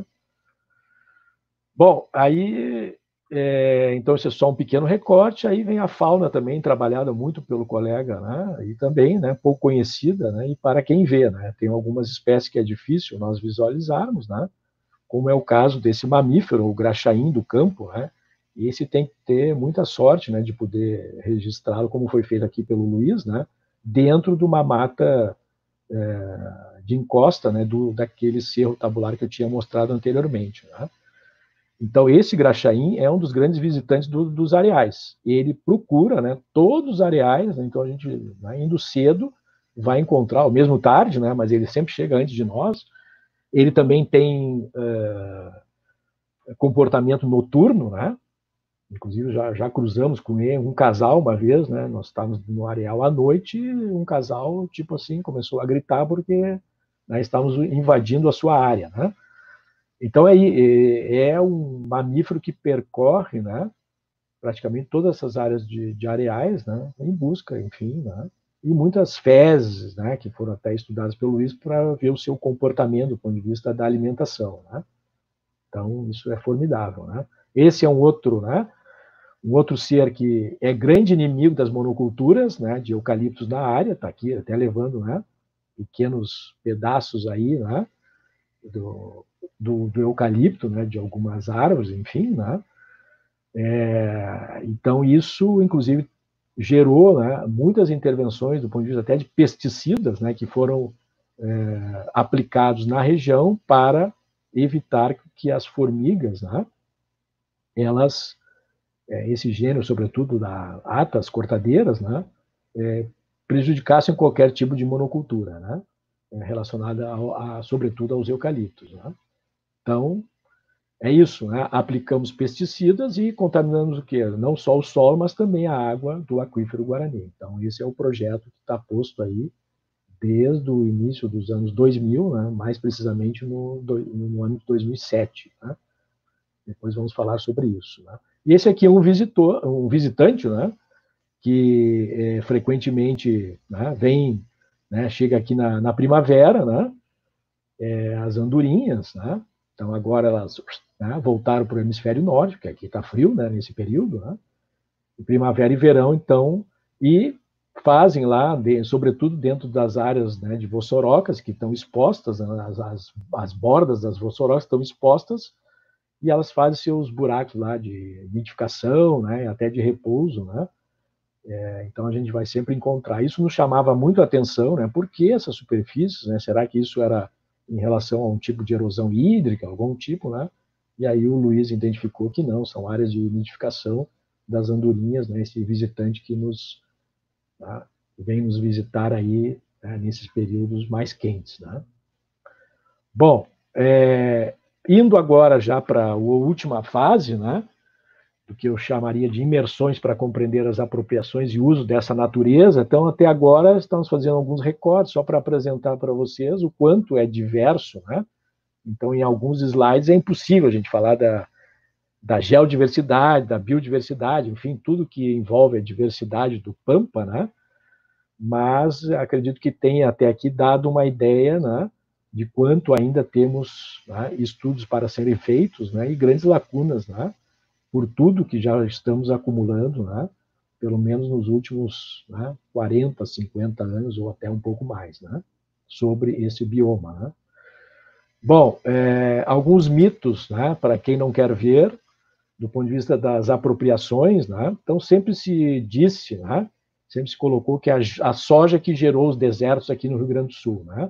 Bom, aí, é, então isso é só um pequeno recorte, aí vem a fauna também, trabalhada muito pelo colega, né? E também, né, pouco conhecida, né? E para quem vê, né? Tem algumas espécies que é difícil nós visualizarmos, né? Como é o caso desse mamífero, o graxaim do campo, né? E esse tem que ter muita sorte, né, de poder registrá-lo, como foi feito aqui pelo Luiz, né? Dentro de uma mata é, de encosta, né, do, daquele cerro tabular que eu tinha mostrado anteriormente, né? Então, esse graxaim é um dos grandes visitantes do, dos areais. Ele procura, né, todos os areais, né, então a gente, né, indo cedo, vai encontrar, ou mesmo tarde, né, mas ele sempre chega antes de nós. Ele também tem uh, comportamento noturno, né? Inclusive já, já cruzamos com ele, um casal uma vez, né? Nós estávamos no areal à noite, um casal, tipo assim, começou a gritar porque, né, estávamos invadindo a sua área, né? Então é, é um mamífero que percorre, né, praticamente todas essas áreas de, de areais, né, em busca, enfim, né, e muitas fezes, né, que foram até estudadas pelo Luiz para ver o seu comportamento do ponto de vista da alimentação, né? Então isso é formidável, né? Esse é um outro, né, um outro ser que é grande inimigo das monoculturas, né, de eucaliptos na área, está aqui até levando, né, pequenos pedaços aí, né, do, do, do eucalipto, né, de algumas árvores, enfim, né? É, então isso, inclusive, gerou, né, muitas intervenções do ponto de vista até de pesticidas, né, que foram é, aplicados na região para evitar que as formigas, né, elas, é, esse gênero, sobretudo da atas cortadeiras, né, é, prejudicassem qualquer tipo de monocultura, né, relacionada, ao, a, sobretudo, aos eucaliptos, né? Então, é isso, né? Aplicamos pesticidas e contaminamos o quê? Não só o solo, mas também a água do aquífero Guarani. Então, esse é o projeto que está posto aí desde o início dos anos dois mil, né? Mais precisamente no, no ano de dois mil e sete. Né? Depois vamos falar sobre isso. Né? E esse aqui é um, visitor, um visitante, né? Que é, frequentemente, né, vem, né, chega aqui na, na primavera, né? É, as andorinhas, né? Então agora elas, né, voltaram para o hemisfério norte, porque aqui está frio, né, nesse período, né? Primavera e verão, então, e fazem lá, de, sobretudo dentro das áreas, né, de vossorocas, que estão expostas, né, as, as, as bordas das vossorocas estão expostas, e elas fazem seus buracos lá de nidificação, né, até de repouso, né? É, então a gente vai sempre encontrar. Isso nos chamava muito a atenção, né? Por que essas superfícies, né? Será que isso era em relação a um tipo de erosão hídrica, algum tipo, né? E aí o Luiz identificou que não, são áreas de nidificação das andorinhas, né? Esse visitante que nos, tá, vem nos visitar aí, né, nesses períodos mais quentes, né? Bom, é, indo agora já para a última fase, né? Do que eu chamaria de imersões para compreender as apropriações e uso dessa natureza. Então, até agora, estamos fazendo alguns recortes só para apresentar para vocês o quanto é diverso, né? Então, em alguns slides é impossível a gente falar da, da geodiversidade, da biodiversidade, enfim, tudo que envolve a diversidade do Pampa, né? Mas acredito que tenha até aqui dado uma ideia, né, de quanto ainda temos, né, estudos para serem feitos, né, e grandes lacunas, né? Por tudo que já estamos acumulando, né? Pelo menos nos últimos, né, quarenta, cinquenta anos, ou até um pouco mais, né? Sobre esse bioma. Né? Bom, é, alguns mitos, né, para quem não quer ver, do ponto de vista das apropriações, né? Então sempre se disse, né? Sempre se colocou que a, a soja que gerou os desertos aqui no Rio Grande do Sul, né?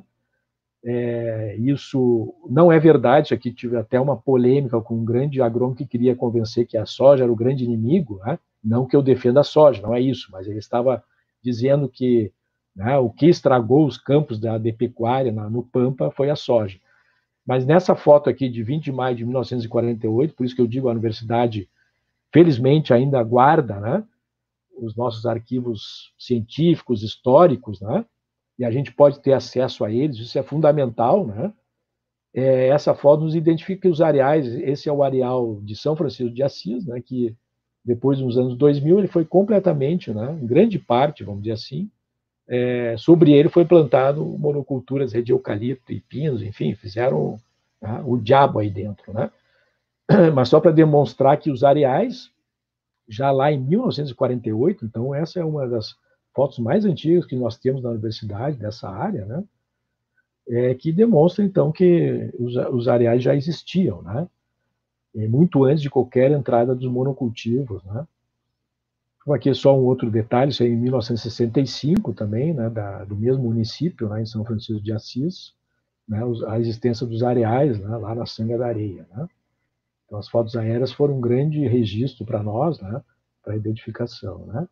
É, isso não é verdade. Isso aqui tive até uma polêmica com um grande agrônomo que queria convencer que a soja era o grande inimigo, né? Não que eu defenda a soja, não é isso, mas ele estava dizendo que, né, o que estragou os campos da de pecuária na, no Pampa foi a soja. Mas nessa foto aqui de vinte de maio de mil novecentos e quarenta e oito, por isso que eu digo, a universidade, felizmente, ainda guarda, né, os nossos arquivos científicos, históricos, né, e a gente pode ter acesso a eles, isso é fundamental, né. É, essa foto nos identifica que os areais, esse é o areal de São Francisco de Assis, né, que depois dos anos dois mil ele foi completamente, né, em grande parte, vamos dizer assim, é, sobre ele foi plantado monoculturas de eucalipto e pinos, enfim, fizeram, né, o diabo aí dentro, né? Mas só para demonstrar que os areais, já lá em mil novecentos e quarenta e oito, então essa é uma das fotos mais antigas que nós temos na universidade, dessa área, né? É, que demonstra, então, que os, os areais já existiam, né? E muito antes de qualquer entrada dos monocultivos, né? Aqui é só um outro detalhe, isso aí em mil novecentos e sessenta e cinco também, né, da, do mesmo município, lá em São Francisco de Assis, né, a existência dos areais, né, lá na Sanga da Areia, né. Então, as fotos aéreas foram um grande registro para nós, né, para identificação, né.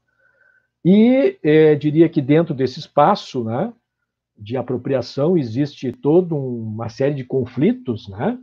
E eh, diria que dentro desse espaço, né, de apropriação existe toda uma série de conflitos, né,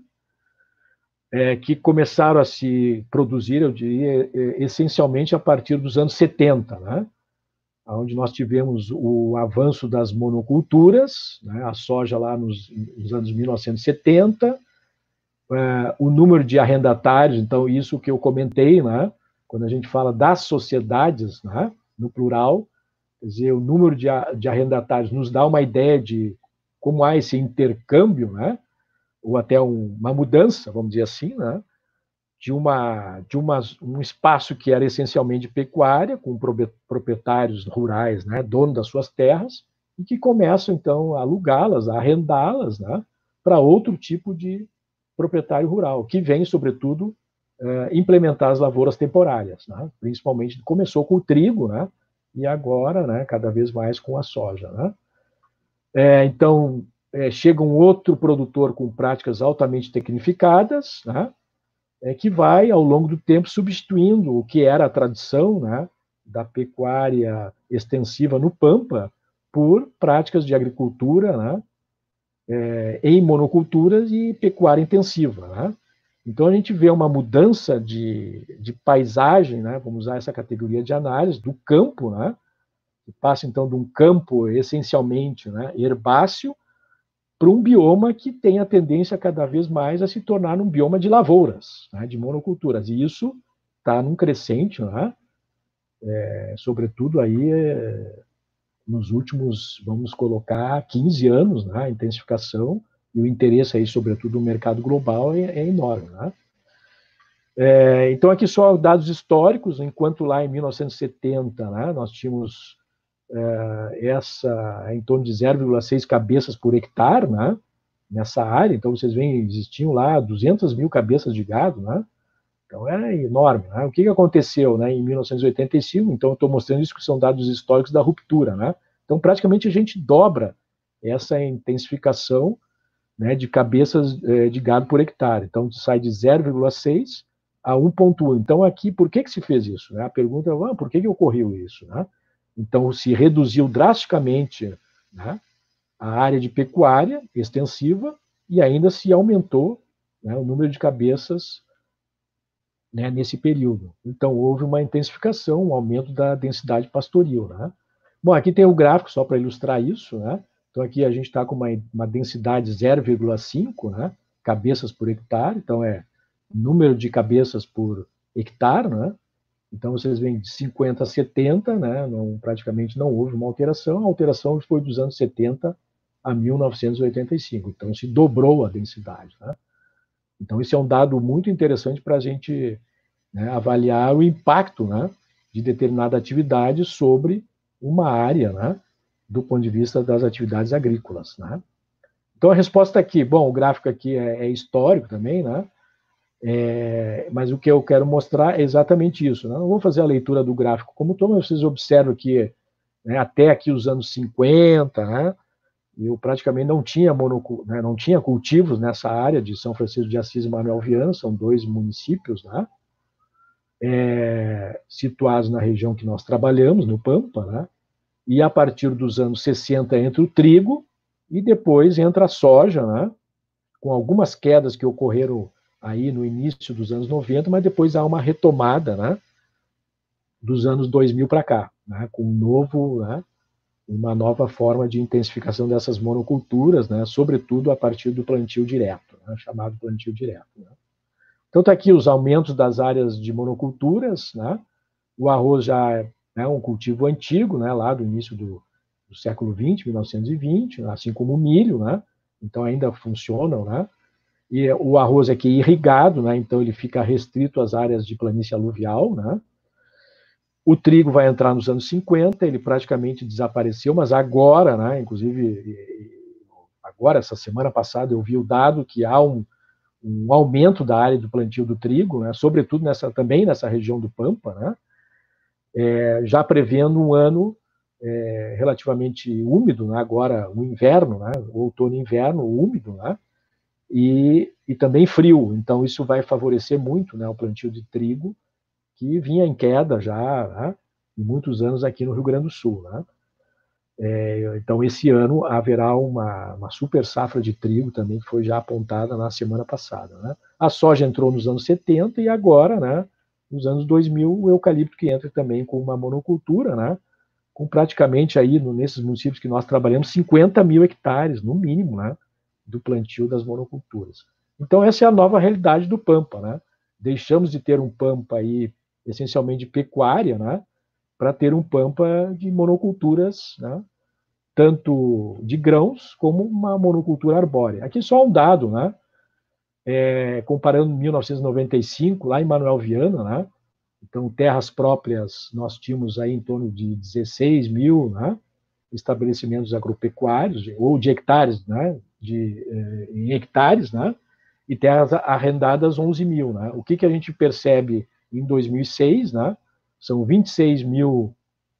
É, que começaram a se produzir, eu diria, essencialmente a partir dos anos setenta, né? Onde nós tivemos o avanço das monoculturas, né? A soja lá nos, nos anos mil novecentos e setenta, é, o número de arrendatários, então isso que eu comentei, né? Quando a gente fala das sociedades, né? No plural, quer dizer, o número de, de arrendatários nos dá uma ideia de como há esse intercâmbio, né? Ou até um, uma mudança, vamos dizer assim, né? de, uma, de uma, um espaço que era essencialmente de pecuária, com proprietários rurais, né, dono das suas terras, e que começam, então, a alugá-las, a arrendá-las, né, para outro tipo de proprietário rural, que vem, sobretudo, eh, implementar as lavouras temporárias, né, principalmente, começou com o trigo, né, e agora, né, cada vez mais com a soja, né. É, então, é, chega um outro produtor com práticas altamente tecnificadas, né, é, que vai, ao longo do tempo, substituindo o que era a tradição, né, da pecuária extensiva no Pampa por práticas de agricultura, né, é, em monoculturas e pecuária intensiva, né. Então, a gente vê uma mudança de, de paisagem, né, vamos usar essa categoria de análise, do campo, né, que passa, então, de um campo essencialmente, né, herbáceo, para um bioma que tem a tendência cada vez mais a se tornar um bioma de lavouras, né, de monoculturas. E isso está num crescente, né, é, sobretudo aí é, nos últimos, vamos colocar, quinze anos, né, a intensificação e o interesse aí, sobretudo, no mercado global é, é enorme, né. É, então, aqui só dados históricos, enquanto lá em mil novecentos e setenta, né, nós tínhamos é, essa em torno de zero vírgula seis cabeças por hectare, né, nessa área. Então, vocês veem, existiam lá duzentas mil cabeças de gado, né, então era enorme, né. O que aconteceu, né, em mil novecentos e oitenta e cinco? Então, eu estou mostrando isso que são dados históricos da ruptura, né, então praticamente a gente dobra essa intensificação, né, de cabeças de gado por hectare. Então, sai de zero vírgula seis a um vírgula um. Então, aqui, por que que se fez isso, né? A pergunta é, ah, por que que ocorreu isso, né? Então, se reduziu drasticamente, né, a área de pecuária extensiva e ainda se aumentou, né, o número de cabeças, né, nesse período. Então, houve uma intensificação, um aumento da densidade pastoril, né? Bom, aqui tem o gráfico só para ilustrar isso, né? Então, aqui a gente está com uma, uma densidade zero vírgula cinco, né, cabeças por hectare, então é número de cabeças por hectare, né? Então, vocês veem de cinquenta a setenta, né, não, praticamente não houve uma alteração, a alteração foi dos anos setenta a mil novecentos e oitenta e cinco, então se dobrou a densidade, né? Então, esse é um dado muito interessante para a gente, né, avaliar o impacto, né, de determinada atividade sobre uma área, né, do ponto de vista das atividades agrícolas, né? Então, a resposta aqui, bom, o gráfico aqui é, é histórico também, né? É, mas o que eu quero mostrar é exatamente isso. Né? Não vou fazer a leitura do gráfico como estou, mas vocês observam que, né, até aqui os anos cinquenta, né, eu praticamente não tinha, monocu, né, não tinha cultivos nessa área de São Francisco de Assis e Manuel Viana, são dois municípios, né, é, situados na região que nós trabalhamos, no Pampa, né, e a partir dos anos sessenta entra o trigo, e depois entra a soja, né, com algumas quedas que ocorreram aí no início dos anos noventa, mas depois há uma retomada, né, dos anos dois mil para cá, né, com um novo, né, uma nova forma de intensificação dessas monoculturas, né, sobretudo a partir do plantio direto, né, chamado plantio direto. Né. Então está aqui os aumentos das áreas de monoculturas, né, o arroz já é, né, um cultivo antigo, né, lá do início do, do século vinte, mil novecentos e vinte, assim como o milho, né, então ainda funcionam, né, e o arroz aqui é irrigado, né, então ele fica restrito às áreas de planície aluvial, né. O trigo vai entrar nos anos cinquenta, ele praticamente desapareceu, mas agora, né, inclusive, agora, essa semana passada, eu vi o dado que há um, um aumento da área do plantio do trigo, né, sobretudo nessa, também nessa região do Pampa, né, é, já prevendo um ano é, relativamente úmido, né, agora o inverno, né, o outono e inverno úmido, né, E, e também frio, então isso vai favorecer muito, né, o plantio de trigo, que vinha em queda já, né, em muitos anos aqui no Rio Grande do Sul. Né. É, então esse ano haverá uma, uma super safra de trigo também, que foi já apontada na semana passada. Né. A soja entrou nos anos setenta e agora, né, nos anos dois mil, o eucalipto que entra também com uma monocultura, né, com praticamente aí, nesses municípios que nós trabalhamos, cinquenta mil hectares, no mínimo, né, do plantio das monoculturas. Então essa é a nova realidade do Pampa, né? Deixamos de ter um Pampa aí essencialmente de pecuária, né, para ter um Pampa de monoculturas, né, tanto de grãos como uma monocultura arbórea. Aqui só um dado, né, é, comparando mil novecentos e noventa e cinco, lá em Manuel Viana, né, então terras próprias nós tínhamos aí em torno de dezesseis mil, né, estabelecimentos agropecuários, ou de hectares, né, de, eh, em hectares, né, e terras arrendadas onze mil. Né. O que, que a gente percebe em dois mil e seis, né, são vinte e seis mil,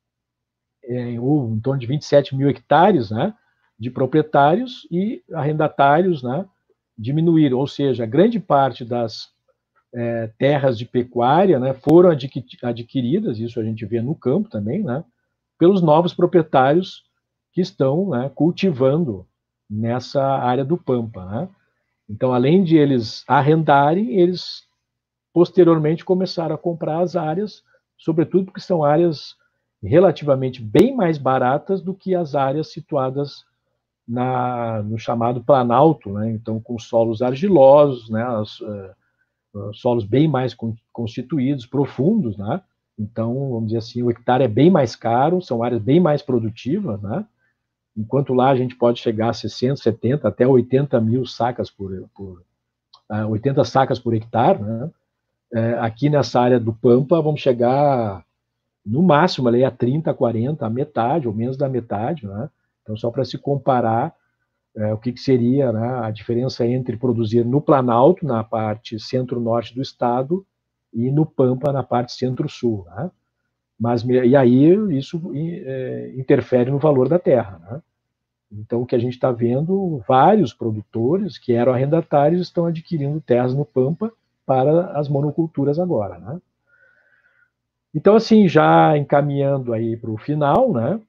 eh, ou em torno de vinte e sete mil hectares, né, de proprietários, e arrendatários, né, diminuíram, ou seja, grande parte das eh, terras de pecuária, né, foram adquiridas, isso a gente vê no campo também, né, pelos novos proprietários que estão, né, cultivando nessa área do Pampa. Né. Então, além de eles arrendarem, eles posteriormente começaram a comprar as áreas, sobretudo porque são áreas relativamente bem mais baratas do que as áreas situadas na, no chamado Planalto, né, então com solos argilosos, né, os, uh, solos bem mais constituídos, profundos, né. Então, vamos dizer assim, o hectare é bem mais caro, são áreas bem mais produtivas, né? Enquanto lá a gente pode chegar a sessenta, setenta, até oitenta mil sacas por, por uh, oitenta sacas por hectare, né? É, aqui nessa área do Pampa vamos chegar no máximo ali a trinta, quarenta, a metade, ou menos da metade, né? Então, só para se comparar é, o que, que seria, né, a diferença entre produzir no Planalto, na parte centro-norte do estado, e no Pampa, na parte centro-sul. Né? Mas, e aí isso é, interfere no valor da terra. Né? Então, o que a gente está vendo, vários produtores que eram arrendatários estão adquirindo terras no Pampa para as monoculturas agora. Né? Então, assim, já encaminhando aí para o final, né,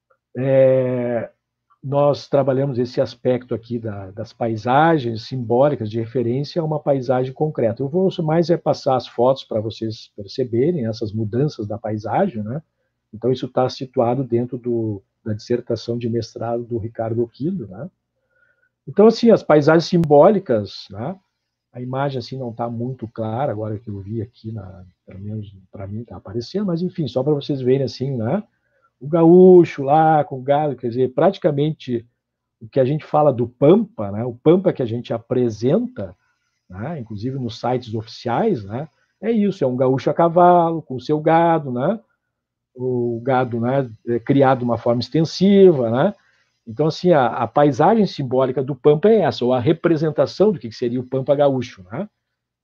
é, nós trabalhamos esse aspecto aqui da, das paisagens simbólicas de referência a uma paisagem concreta. Eu vou mais é passar as fotos para vocês perceberem essas mudanças da paisagem, né? Então, isso está situado dentro do, da dissertação de mestrado do Ricardo Oquillo, né? Então, assim, as paisagens simbólicas, né? A imagem assim não está muito clara, agora que eu vi aqui, na, pelo menos para mim está aparecendo, mas enfim, só para vocês verem assim, né? O gaúcho lá com o gado, quer dizer, praticamente o que a gente fala do Pampa, né, o Pampa que a gente apresenta, né, inclusive nos sites oficiais, né, é isso, é um gaúcho a cavalo, com o seu gado, né, o gado, né, é criado de uma forma extensiva, né, então, assim, a, a paisagem simbólica do Pampa é essa, ou a representação do que seria o Pampa gaúcho, né,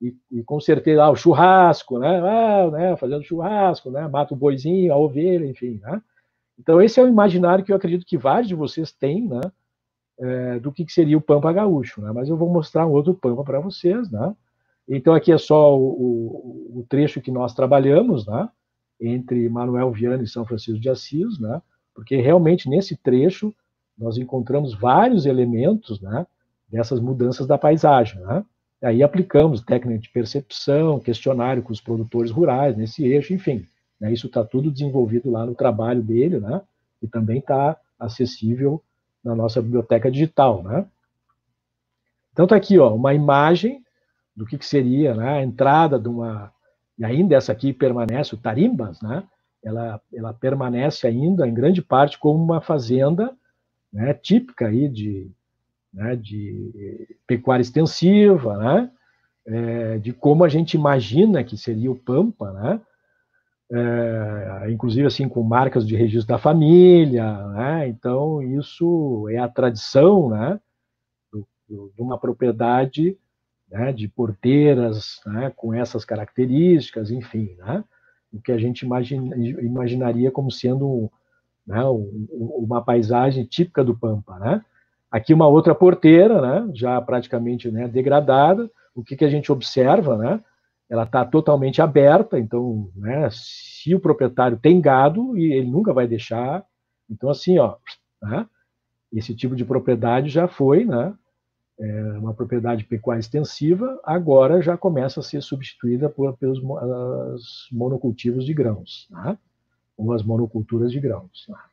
e, e com certeza, ah, o churrasco, né? Ah, né? Fazendo churrasco, né? Mata o boizinho, a ovelha, enfim, né? Então, esse é o imaginário que eu acredito que vários de vocês têm, né? É, do que seria o Pampa Gaúcho, né? Mas eu vou mostrar um outro Pampa para vocês, né? Então, aqui é só o, o, o trecho que nós trabalhamos, né? Entre Manuel Viana e São Francisco de Assis, né? Porque realmente nesse trecho nós encontramos vários elementos, né? Dessas mudanças da paisagem, né? E aí aplicamos técnica de percepção, questionário com os produtores rurais nesse eixo, enfim, né? Isso está tudo desenvolvido lá no trabalho dele, né? E também está acessível na nossa biblioteca digital, né? Então está aqui, ó, uma imagem do que, que seria, né, a entrada de uma... E ainda essa aqui permanece, o Tarimbas, né, ela, ela permanece ainda, em grande parte, como uma fazenda, né, típica aí de, né, de pecuária extensiva, né, é, de como a gente imagina que seria o Pampa, né, é, inclusive assim com marcas de registro da família, né, então isso é a tradição, né, do, do, de uma propriedade, né, de porteiras, né, com essas características, enfim, né, o que a gente imagina, imaginaria como sendo, né, uma paisagem típica do Pampa, né. Aqui uma outra porteira, né, já praticamente, né, degradada. O que, que a gente observa, né? Ela está totalmente aberta, então, né, se o proprietário tem gado, e ele nunca vai deixar, então assim, ó, né, esse tipo de propriedade já foi, né, uma propriedade pecuária extensiva, agora já começa a ser substituída por, pelos as monocultivos de grãos, né? Ou as monoculturas de grãos. Né?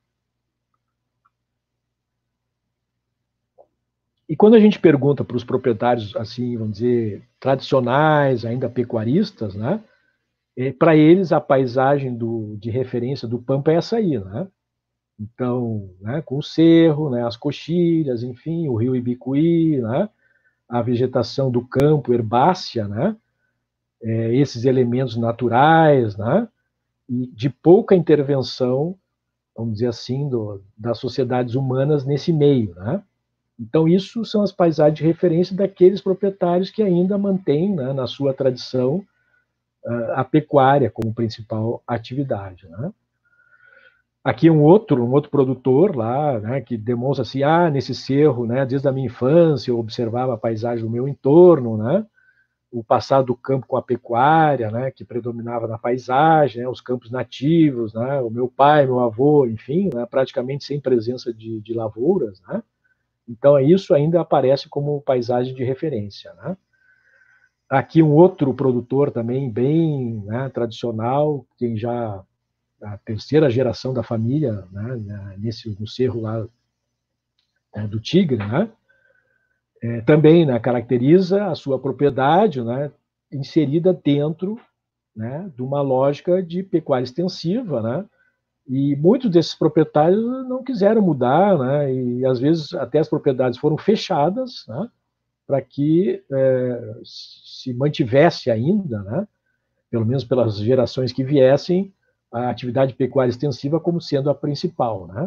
E quando a gente pergunta para os proprietários, assim, vamos dizer, tradicionais, ainda pecuaristas, né? É, para eles, a paisagem do, de referência do Pampa é essa aí, né? Então, né, com o cerro, né, as coxilhas, enfim, o rio Ibicuí, né? A vegetação do campo, herbácea, né? É, esses elementos naturais, né? E de pouca intervenção, vamos dizer assim, do, das sociedades humanas nesse meio, né? Então, isso são as paisagens de referência daqueles proprietários que ainda mantêm, né, na sua tradição, a pecuária como principal atividade, né? Aqui um outro, um outro produtor lá, né, que demonstra assim, ah, nesse cerro, né, desde a minha infância eu observava a paisagem do meu entorno, né, o passado do campo com a pecuária, né, que predominava na paisagem, né, os campos nativos, né, o meu pai, meu avô, enfim, né, praticamente sem presença de, de lavouras, né, então isso ainda aparece como paisagem de referência, né. Aqui um outro produtor também bem, né, tradicional, tem já a terceira geração da família, né, nesse no cerro lá, né, do Tigre, né, é, também, né, caracteriza a sua propriedade, né, inserida dentro, né, de uma lógica de pecuária extensiva, né, e muitos desses proprietários não quiseram mudar, né, e às vezes até as propriedades foram fechadas, né, para que é, se mantivesse ainda, né, pelo menos pelas gerações que viessem, a atividade pecuária extensiva como sendo a principal, né?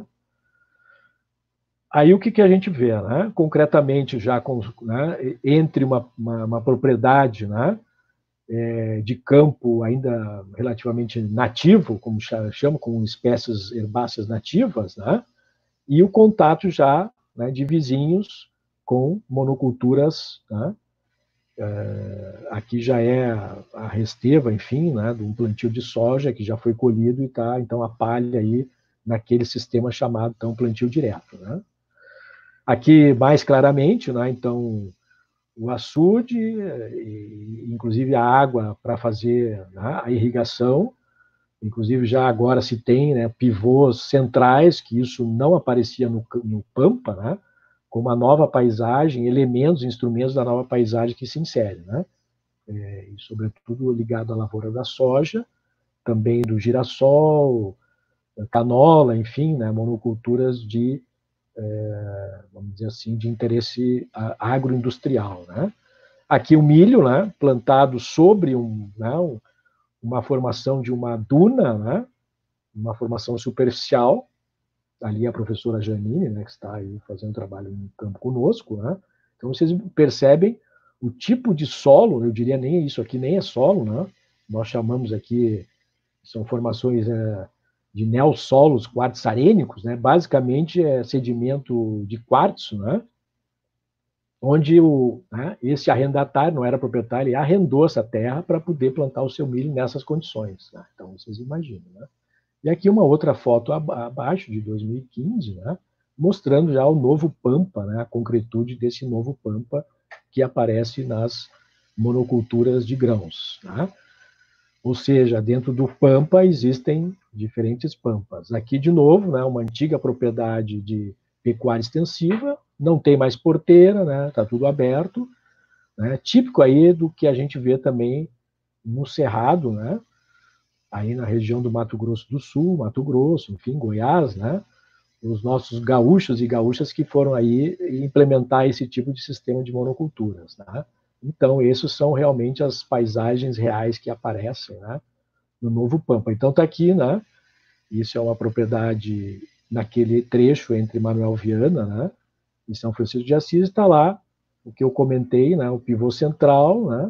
Aí o que, que a gente vê, né? Concretamente, já com, né, entre uma, uma, uma propriedade, né, é, de campo ainda relativamente nativo, como chamo, com espécies herbáceas nativas, né, e o contato já, né, de vizinhos com monoculturas, né, é, aqui já é a resteva, enfim, né, de um plantio de soja que já foi colhido e está, então, a palha aí naquele sistema chamado, então, plantio direto, né. Aqui, mais claramente, né, então, o açude, inclusive a água para fazer, né, a irrigação, inclusive já agora se tem, né, pivôs centrais, que isso não aparecia no, no Pampa, né, com uma nova paisagem, elementos, instrumentos da nova paisagem que se insere, né, é, e sobretudo ligado à lavoura da soja, também do girassol, canola, enfim, né, monoculturas de, é, vamos dizer assim, de interesse agroindustrial, né. Aqui o milho, né, plantado sobre um, né, uma formação de uma duna, né, uma formação superficial, ali a professora Janine, né, que está aí fazendo trabalho no campo conosco, né, então vocês percebem o tipo de solo, eu diria nem isso aqui, nem é solo, né? Nós chamamos aqui, são formações é, de neossolos quartzarênicos, né? Basicamente é sedimento de quartzo, né? Onde o, né, esse arrendatário, não era proprietário, ele arrendou essa terra para poder plantar o seu milho nessas condições. Né? Então, vocês imaginam. Né? E aqui uma outra foto abaixo, de dois mil e quinze, né, mostrando já o novo Pampa, né, a concretude desse novo Pampa que aparece nas monoculturas de grãos. Né? Ou seja, dentro do Pampa existem diferentes Pampas. Aqui, de novo, né, uma antiga propriedade de pecuária extensiva, não tem mais porteira, né, está tudo aberto, né, típico aí do que a gente vê também no Cerrado, né, aí na região do Mato Grosso do Sul, Mato Grosso, enfim, Goiás, né, os nossos gaúchos e gaúchas que foram aí implementar esse tipo de sistema de monoculturas. Né? Então, esses são realmente as paisagens reais que aparecem, né, no Novo Pampa. Então, está aqui, né, isso é uma propriedade naquele trecho entre Manuel Viana, né, e São Francisco de Assis, está lá o que eu comentei, né, o pivô central, né,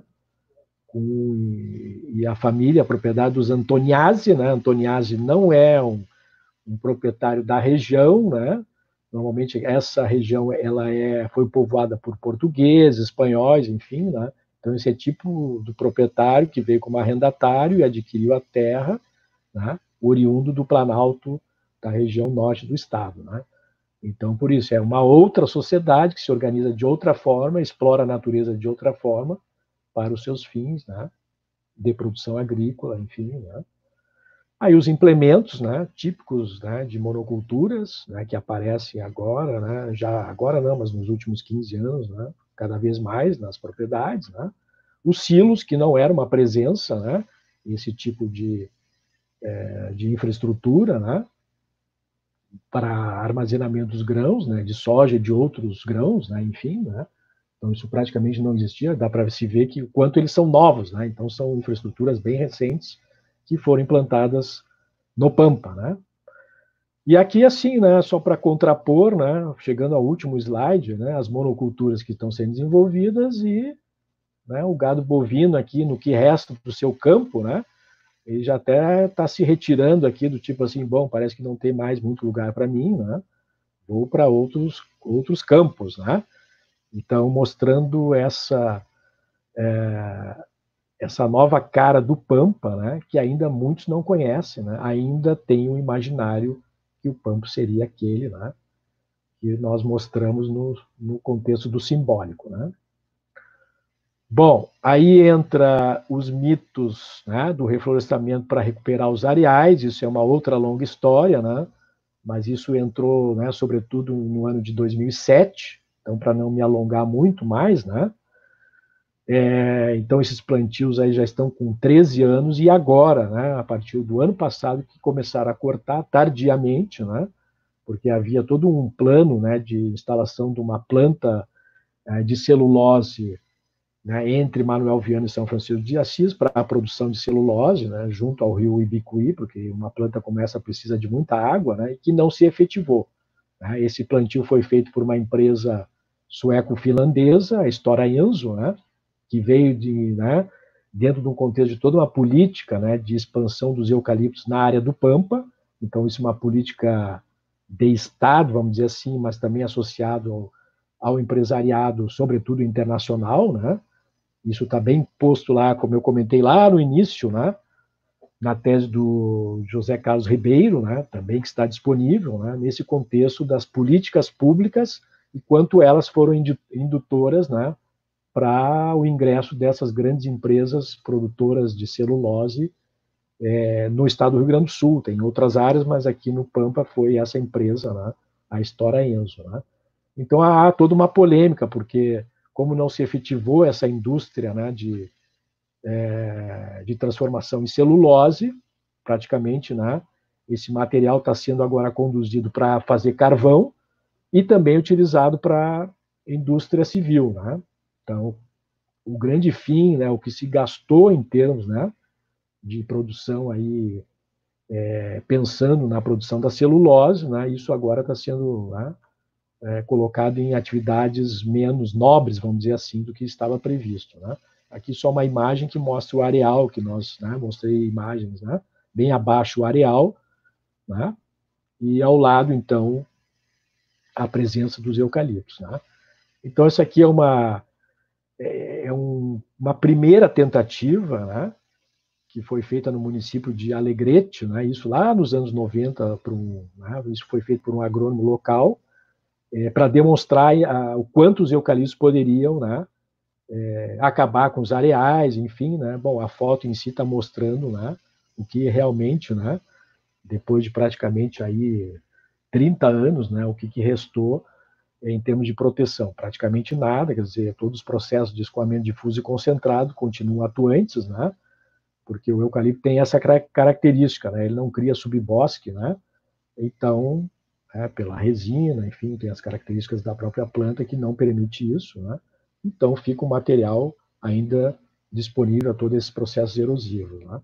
com, e a família, a propriedade dos Antoniazzi, né, Antoniazzi não é um, um proprietário da região, né, normalmente essa região ela é, foi povoada por portugueses, espanhóis, enfim, né, então esse é tipo do proprietário que veio como arrendatário e adquiriu a terra, né, oriundo do Planalto da região norte do estado, né. Então, por isso, é uma outra sociedade que se organiza de outra forma, explora a natureza de outra forma para os seus fins, né, de produção agrícola, enfim. Né. Aí os implementos, né, típicos, né, de monoculturas, né, que aparecem agora, né, já agora não, mas nos últimos quinze anos, né, cada vez mais nas propriedades. Né. Os silos, que não era uma presença, né, esse tipo de, é, de infraestrutura, né, para armazenamento dos grãos, né, de soja e de outros grãos, né, enfim, né, então isso praticamente não existia, dá para se ver que o quanto eles são novos, né, então são infraestruturas bem recentes que foram implantadas no Pampa, né. E aqui assim, né, só para contrapor, né, chegando ao último slide, né, as monoculturas que estão sendo desenvolvidas e, né, o gado bovino aqui no que resta do seu campo, né, ele já até está se retirando aqui do tipo assim, bom, parece que não tem mais muito lugar para mim, né? Vou para outros, outros campos, né? Então, mostrando essa, é, essa nova cara do Pampa, né? Que ainda muitos não conhecem, né? Ainda tem um imaginário que o Pampa seria aquele, né? Que nós mostramos no, no contexto do simbólico, né? Bom, aí entra os mitos, né, do reflorestamento para recuperar os areais, isso é uma outra longa história, né, mas isso entrou, né, sobretudo no ano de dois mil e sete, então para não me alongar muito mais, né, é, então esses plantios aí já estão com treze anos e agora, né, a partir do ano passado que começaram a cortar tardiamente, né, porque havia todo um plano, né, de instalação de uma planta é, de celulose, né, entre Manuel Viana e São Francisco de Assis para a produção de celulose, né, junto ao rio Ibicuí, porque uma planta como essa precisa de muita água, né, e que não se efetivou. Né. Esse plantio foi feito por uma empresa sueco-finlandesa, a Stora Enso, né, que veio de, né, dentro de um contexto de toda uma política, né, de expansão dos eucaliptos na área do Pampa. Então, isso é uma política de Estado, vamos dizer assim, mas também associado ao, ao empresariado, sobretudo internacional, né. Isso está bem posto lá, como eu comentei lá no início, né, na tese do José Carlos Ribeiro, né, também que está disponível, né, nesse contexto das políticas públicas e quanto elas foram indutoras, né, para o ingresso dessas grandes empresas produtoras de celulose é, no estado do Rio Grande do Sul. Tem outras áreas, mas aqui no Pampa foi essa empresa, né, a Stora Enso. Né. Então há toda uma polêmica, porque como não se efetivou essa indústria, né, de, é, de transformação em celulose, praticamente, né, esse material está sendo agora conduzido para fazer carvão e também utilizado para indústria civil. Né. Então, o grande fim, né, o que se gastou em termos, né, de produção, aí, é, pensando na produção da celulose, né, isso agora está sendo, né, é, colocado em atividades menos nobres, vamos dizer assim, do que estava previsto, né? Aqui só uma imagem que mostra o areal, que nós, né, mostrei imagens, né? Bem abaixo o areal, né? E ao lado, então, a presença dos eucaliptos, né? Então, isso aqui é uma, é um, uma primeira tentativa, né, que foi feita no município de Alegrete, né, isso lá nos anos noventa, por um, né, isso foi feito por um agrônomo local, é, para demonstrar a, o quanto os eucaliptos poderiam, né, é, acabar com os areais, enfim, né. Bom, a foto em si está mostrando, né, o que realmente, né, depois de praticamente aí trinta anos, né, o que, que restou em termos de proteção, praticamente nada, quer dizer, todos os processos de escoamento difuso e concentrado continuam atuantes, né? Porque o eucalipto tem essa característica, né? Ele não cria subbosque, né? Então, é, pela resina, enfim, tem as características da própria planta que não permite isso, né? Então, fica o material ainda disponível a todos esses processos erosivos, né?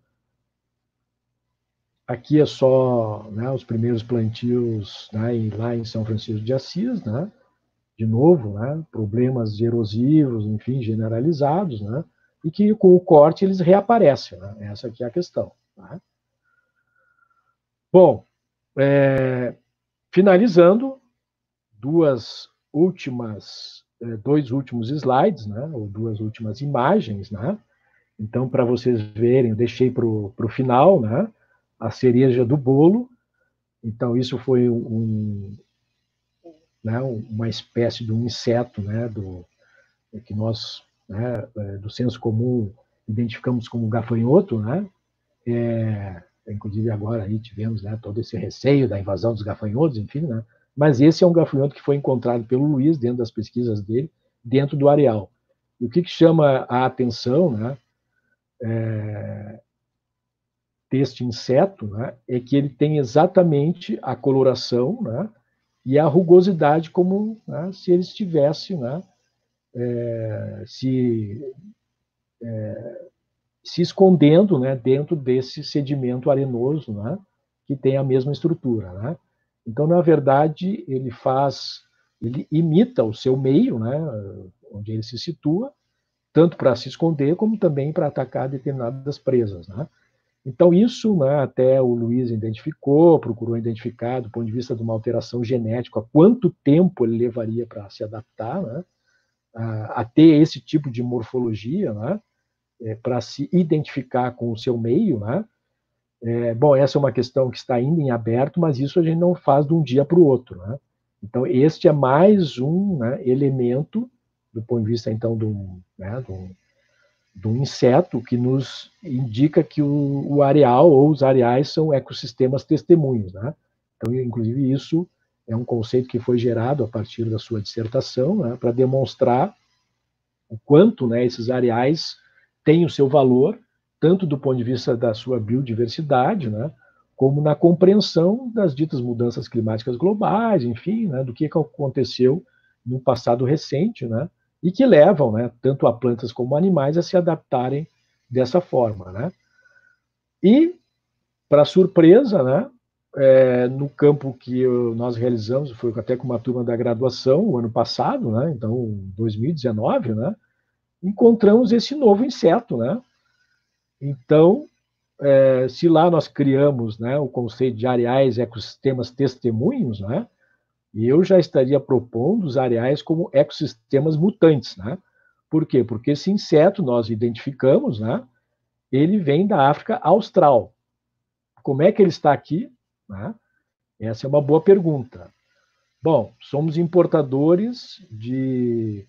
Aqui é só, né, os primeiros plantios, né, lá em São Francisco de Assis, né? De novo, né, problemas erosivos, enfim, generalizados, né, e que com o corte eles reaparecem, né, essa aqui é a questão. Né. Bom, é, finalizando, duas últimas, dois últimos slides, né, ou duas últimas imagens, né, então para vocês verem, eu deixei para o final, né, a cereja do bolo, então isso foi um, né, uma espécie de um inseto, né, do, que nós, né, do senso comum, identificamos como gafanhoto, né, é, inclusive agora aí tivemos, né, todo esse receio da invasão dos gafanhotos, enfim, né, mas esse é um gafanhoto que foi encontrado pelo Luiz, dentro das pesquisas dele, dentro do areal. E o que, que chama a atenção, né, é, deste inseto, né, é que ele tem exatamente a coloração, né, e a rugosidade como, né, se ele estivesse, né, é, se, é, se escondendo, né, dentro desse sedimento arenoso, né, que tem a mesma estrutura. Né? Então, na verdade, ele faz, ele imita o seu meio, né, onde ele se situa, tanto para se esconder como também para atacar determinadas presas. Né? Então, isso, né, até o Luiz identificou, procurou identificar, do ponto de vista de uma alteração genética, quanto tempo ele levaria para se adaptar, né, a, a ter esse tipo de morfologia, né, é, para se identificar com o seu meio. Né. É, bom, essa é uma questão que está ainda em aberto, mas isso a gente não faz de um dia para o outro. Né. Então, este é mais um, né, elemento, do ponto de vista, então, do, né, do de um inseto que nos indica que o, o areal ou os areais são ecossistemas testemunhos. Né? Então, inclusive, isso é um conceito que foi gerado a partir da sua dissertação, né, para demonstrar o quanto, né, esses areais têm o seu valor, tanto do ponto de vista da sua biodiversidade, né, como na compreensão das ditas mudanças climáticas globais, enfim, né, do que aconteceu no passado recente, né, e que levam, né, tanto a plantas como animais a se adaptarem dessa forma. Né? E, para surpresa, né, é, no campo que eu, nós realizamos, foi até com uma turma da graduação, o ano passado, né, então, dois mil e dezenove, né, encontramos esse novo inseto. Né? Então, é, se lá nós criamos, né, o conceito de areais ecossistemas testemunhos, né, e eu já estaria propondo os areais como ecossistemas mutantes. Né? Por quê? Porque esse inseto, nós identificamos, né, ele vem da África Austral. Como é que ele está aqui? Né? Essa é uma boa pergunta. Bom, somos importadores de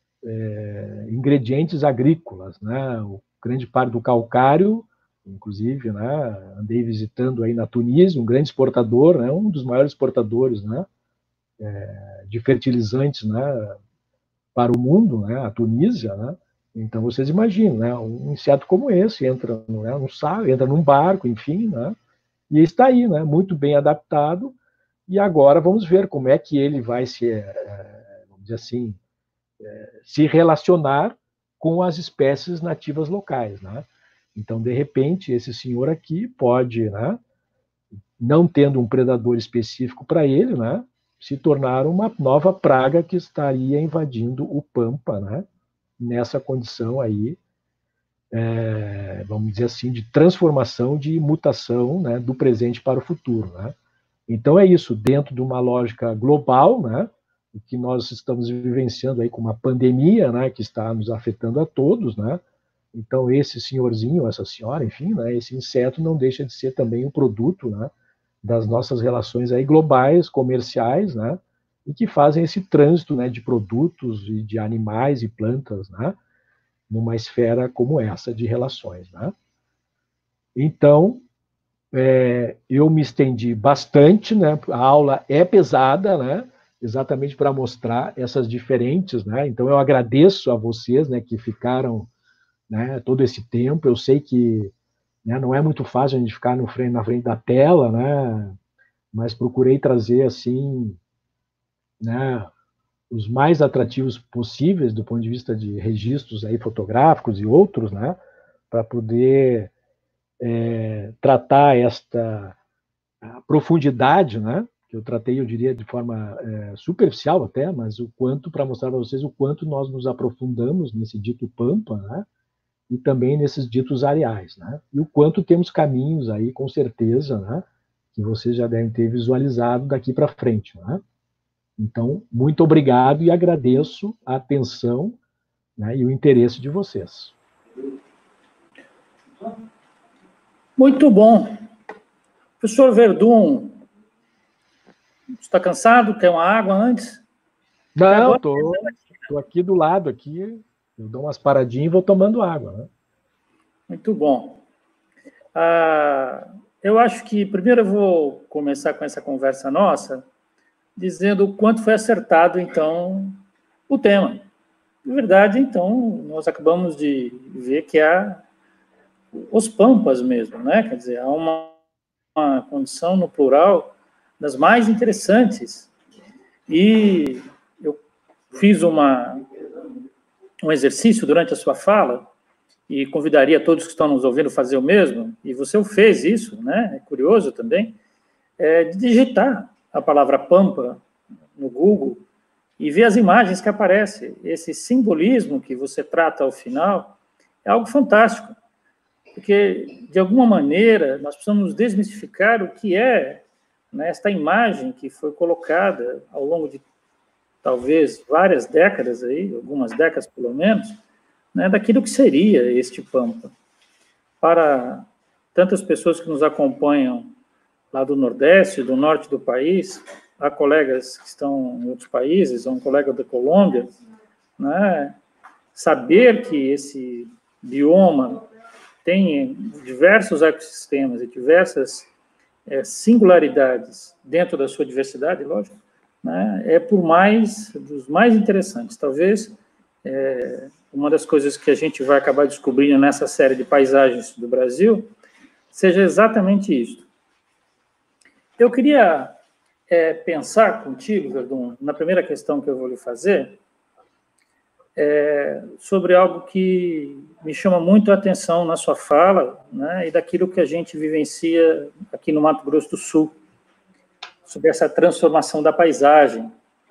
é, ingredientes agrícolas. Né? O grande parte do calcário, inclusive, né, andei visitando aí na Tunísia, um grande exportador, né, um dos maiores exportadores, né, É, de fertilizantes, né, para o mundo, né, a Tunísia. Né? Então, vocês imaginam, né, um inseto como esse entra, né, num saco, entra num barco, enfim, né, e está aí, né, muito bem adaptado, e agora vamos ver como é que ele vai se, é, vamos dizer assim, é, se relacionar com as espécies nativas locais. Né? Então, de repente, esse senhor aqui pode, né, não tendo um predador específico para ele, né, se tornar uma nova praga que estaria invadindo o Pampa, né? Nessa condição aí, é, vamos dizer assim, de transformação, de mutação, né, do presente para o futuro, né? Então é isso, dentro de uma lógica global, né, o que nós estamos vivenciando aí com uma pandemia, né, que está nos afetando a todos, né? Então esse senhorzinho, essa senhora, enfim, né, esse inseto não deixa de ser também um produto, né, das nossas relações aí globais, comerciais, né, e que fazem esse trânsito, né, de produtos e de animais e plantas, né, numa esfera como essa de relações, né? Então, é, eu me estendi bastante, né? A aula é pesada, né? Exatamente para mostrar essas diferentes, né? Então, eu agradeço a vocês, né, que ficaram, né, todo esse tempo. Eu sei que, né, não é muito fácil a gente ficar no frente, na frente da tela, né? Mas procurei trazer, assim, né, os mais atrativos possíveis do ponto de vista de registros aí fotográficos e outros, né, para poder é, tratar esta profundidade, né, que eu tratei, eu diria, de forma é, superficial até, mas o quanto, para mostrar para vocês o quanto nós nos aprofundamos nesse dito Pampa, né, e também nesses ditos areais, né, e o quanto temos caminhos aí, com certeza, né, que vocês já devem ter visualizado daqui para frente, né. Então, muito obrigado e agradeço a atenção, né, e o interesse de vocês. Muito bom. Professor Verdun, está cansado? Quer uma água antes? Não, estou aqui do lado, aqui, eu dou umas paradinhas e vou tomando água, né? Muito bom. Ah, eu acho que, primeiro, eu vou começar com essa conversa nossa, dizendo o quanto foi acertado, então, o tema. De verdade, então, nós acabamos de ver que há os pampas mesmo, né? Quer dizer, há uma, uma condição no plural das mais interessantes. E eu fiz uma, um exercício durante a sua fala, e convidaria todos que estão nos ouvindo a fazer o mesmo, e você fez isso, né? É curioso também, é, de digitar a palavra pampa no Google e ver as imagens que aparecem. Esse simbolismo que você trata ao final é algo fantástico, porque, de alguma maneira, nós precisamos desmistificar o que é, né, esta imagem que foi colocada ao longo de, talvez, várias décadas, aí, algumas décadas pelo menos, né, daquilo que seria este Pampa. Para tantas pessoas que nos acompanham lá do Nordeste, do Norte do país, há colegas que estão em outros países, há um colega da Colômbia, né, saber que esse bioma tem diversos ecossistemas e diversas é, singularidades dentro da sua diversidade, lógico, né, é por mais, dos mais interessantes. Talvez é, uma das coisas que a gente vai acabar descobrindo nessa série de paisagens do Brasil seja exatamente isso. Eu queria é, pensar contigo, Verdun, na primeira questão que eu vou lhe fazer, é, sobre algo que me chama muito a atenção na sua fala, né, e daquilo que a gente vivencia aqui no Mato Grosso do Sul, sobre essa transformação da paisagem.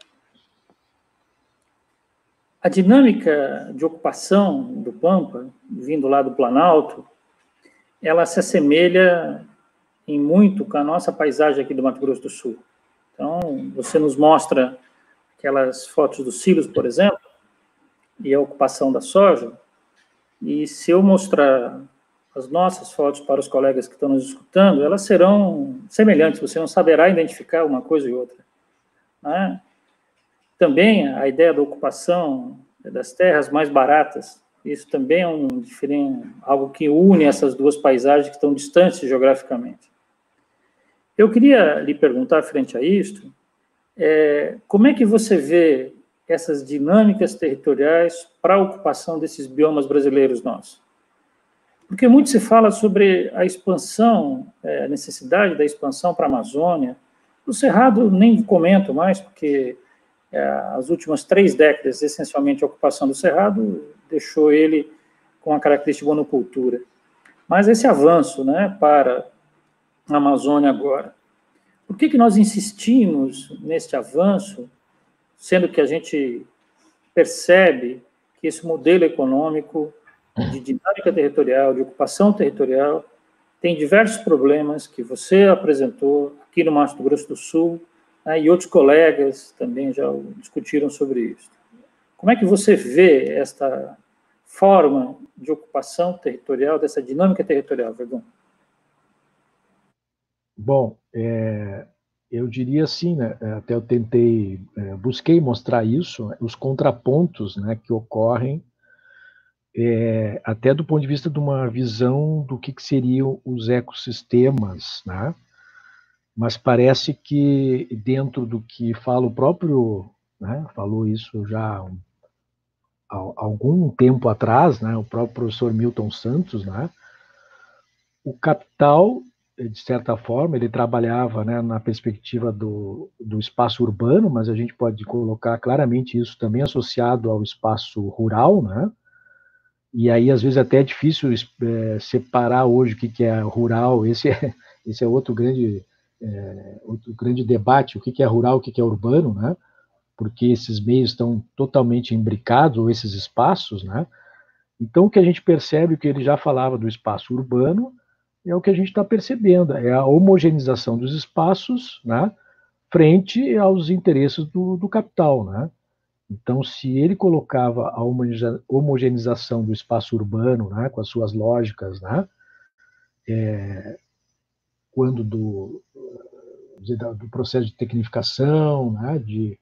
A dinâmica de ocupação do Pampa, vindo lá do Planalto, ela se assemelha em muito com a nossa paisagem aqui do Mato Grosso do Sul. Então, você nos mostra aquelas fotos dos silos, por exemplo, e a ocupação da soja, e se eu mostrar as nossas fotos para os colegas que estão nos escutando, elas serão semelhantes, você não saberá identificar uma coisa e outra, né? Também a ideia da ocupação das terras mais baratas, isso também é um diferente, algo que une essas duas paisagens que estão distantes geograficamente. Eu queria lhe perguntar, frente a isto, é, como é que você vê essas dinâmicas territoriais para a ocupação desses biomas brasileiros nossos? Porque muito se fala sobre a expansão, é, a necessidade da expansão para a Amazônia. O Cerrado nem comento mais, porque é, as últimas três décadas, essencialmente, a ocupação do Cerrado deixou ele com a característica de monocultura. Mas esse avanço, né, para a Amazônia agora. por que que nós insistimos neste avanço, sendo que a gente percebe que esse modelo econômico de dinâmica territorial, de ocupação territorial, tem diversos problemas que você apresentou aqui no Mato Grosso do Sul, né, e outros colegas também já discutiram sobre isso. Como é que você vê esta forma de ocupação territorial, dessa dinâmica territorial, Verdun? Bom, é, eu diria assim, né, até eu tentei, é, busquei mostrar isso, né, os contrapontos, né, que ocorrem, é, até do ponto de vista de uma visão do que, que seriam os ecossistemas, né? Mas parece que dentro do que fala o próprio, né, falou isso já há, um, há algum tempo atrás, né, o próprio professor Milton Santos, né, o capital, de certa forma, ele trabalhava, né, na perspectiva do, do espaço urbano, mas a gente pode colocar claramente isso também associado ao espaço rural, né? E aí, às vezes, até é difícil é, separar hoje o que, que é rural. Esse é, esse é outro grande, é, outro grande debate, o que, que é rural, o que, que é urbano, né? Porque esses meios estão totalmente imbricados, ou esses espaços, né? Então, o que a gente percebe, que ele já falava do espaço urbano, é o que a gente está percebendo, é a homogeneização dos espaços, né, frente aos interesses do, do capital, né? Então, se ele colocava a homogeneização do espaço urbano, né, com as suas lógicas, né, é, quando do, do processo de tecnificação, né, de,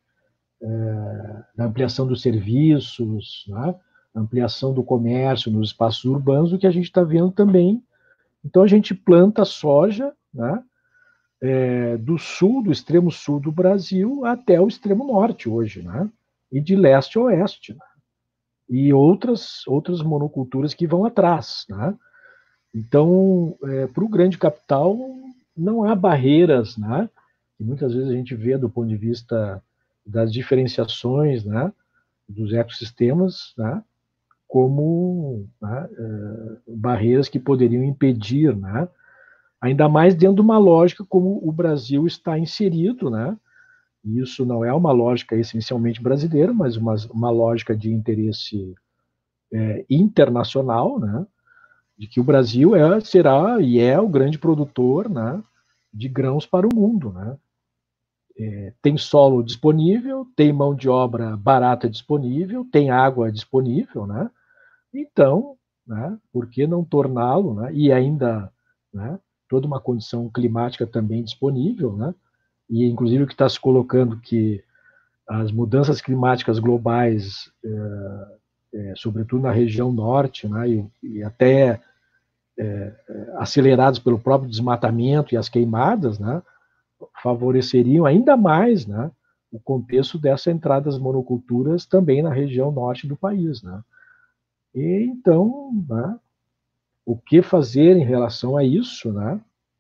é, da ampliação dos serviços, né, ampliação do comércio nos espaços urbanos, o que a gente está vendo também. Então, a gente planta soja, né, é, do sul, do extremo sul do Brasil até o extremo norte hoje, né, e de leste a oeste, né, e outras, outras monoculturas que vão atrás, né. Então, é, para o grande capital, não há barreiras, né, que muitas vezes a gente vê do ponto de vista das diferenciações, né, dos ecossistemas, né, como, né, é, barreiras que poderiam impedir, né, ainda mais dentro de uma lógica como o Brasil está inserido, né? Isso não é uma lógica essencialmente brasileira, mas uma, uma lógica de interesse é, internacional, né? De que o Brasil é, será e é o grande produtor, né, de grãos para o mundo, né? É, tem solo disponível, tem mão de obra barata disponível, tem água disponível, né? Então, né, por que não torná-lo, né, e ainda, né, toda uma condição climática também disponível, né, e inclusive o que está se colocando que as mudanças climáticas globais, é, é, sobretudo na região norte, né, e, e até é, aceleradas pelo próprio desmatamento e as queimadas, né, favoreceriam ainda mais, né, o contexto dessa entrada das monoculturas também na região norte do país, né. E então, né, o que fazer em relação a isso, né?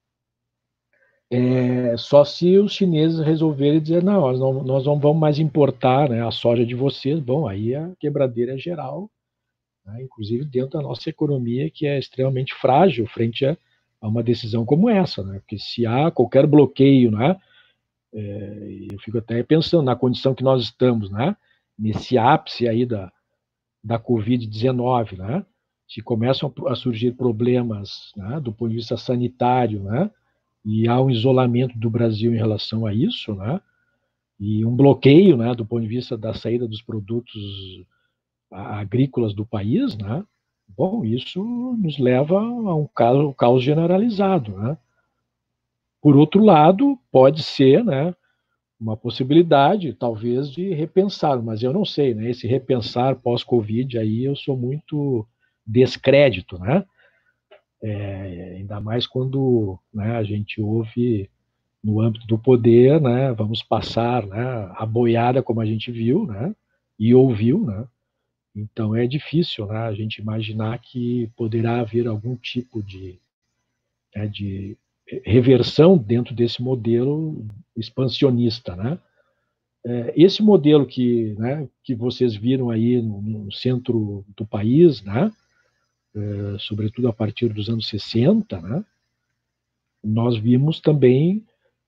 É só se os chineses resolverem dizer, não, nós não, nós não vamos mais importar, né, a soja de vocês. Bom, aí a quebradeira é geral, né, inclusive dentro da nossa economia, que é extremamente frágil frente a, a uma decisão como essa, né? Porque se há qualquer bloqueio, né, é, eu fico até pensando na condição que nós estamos, né, nesse ápice aí da, da covid dezenove, né? Se começam a surgir problemas, né, do ponto de vista sanitário, né, e há um isolamento do Brasil em relação a isso, né, e um bloqueio, né, do ponto de vista da saída dos produtos agrícolas do país, né, bom, isso nos leva a um caos, um caos generalizado, né. Por outro lado, pode ser, né, uma possibilidade, talvez, de repensar, mas eu não sei, né? Esse repensar pós-Covid, aí eu sou muito descrédito, né? É, ainda mais quando, né, a gente ouve no âmbito do poder, né? Vamos passar, né, a boiada, como a gente viu, né? E ouviu, né? Então é difícil, né, a gente imaginar que poderá haver algum tipo de, né, de reversão dentro desse modelo expansionista, né? Esse modelo que, né, que vocês viram aí no, no centro do país, né, é, sobretudo a partir dos anos sessenta, né, nós vimos também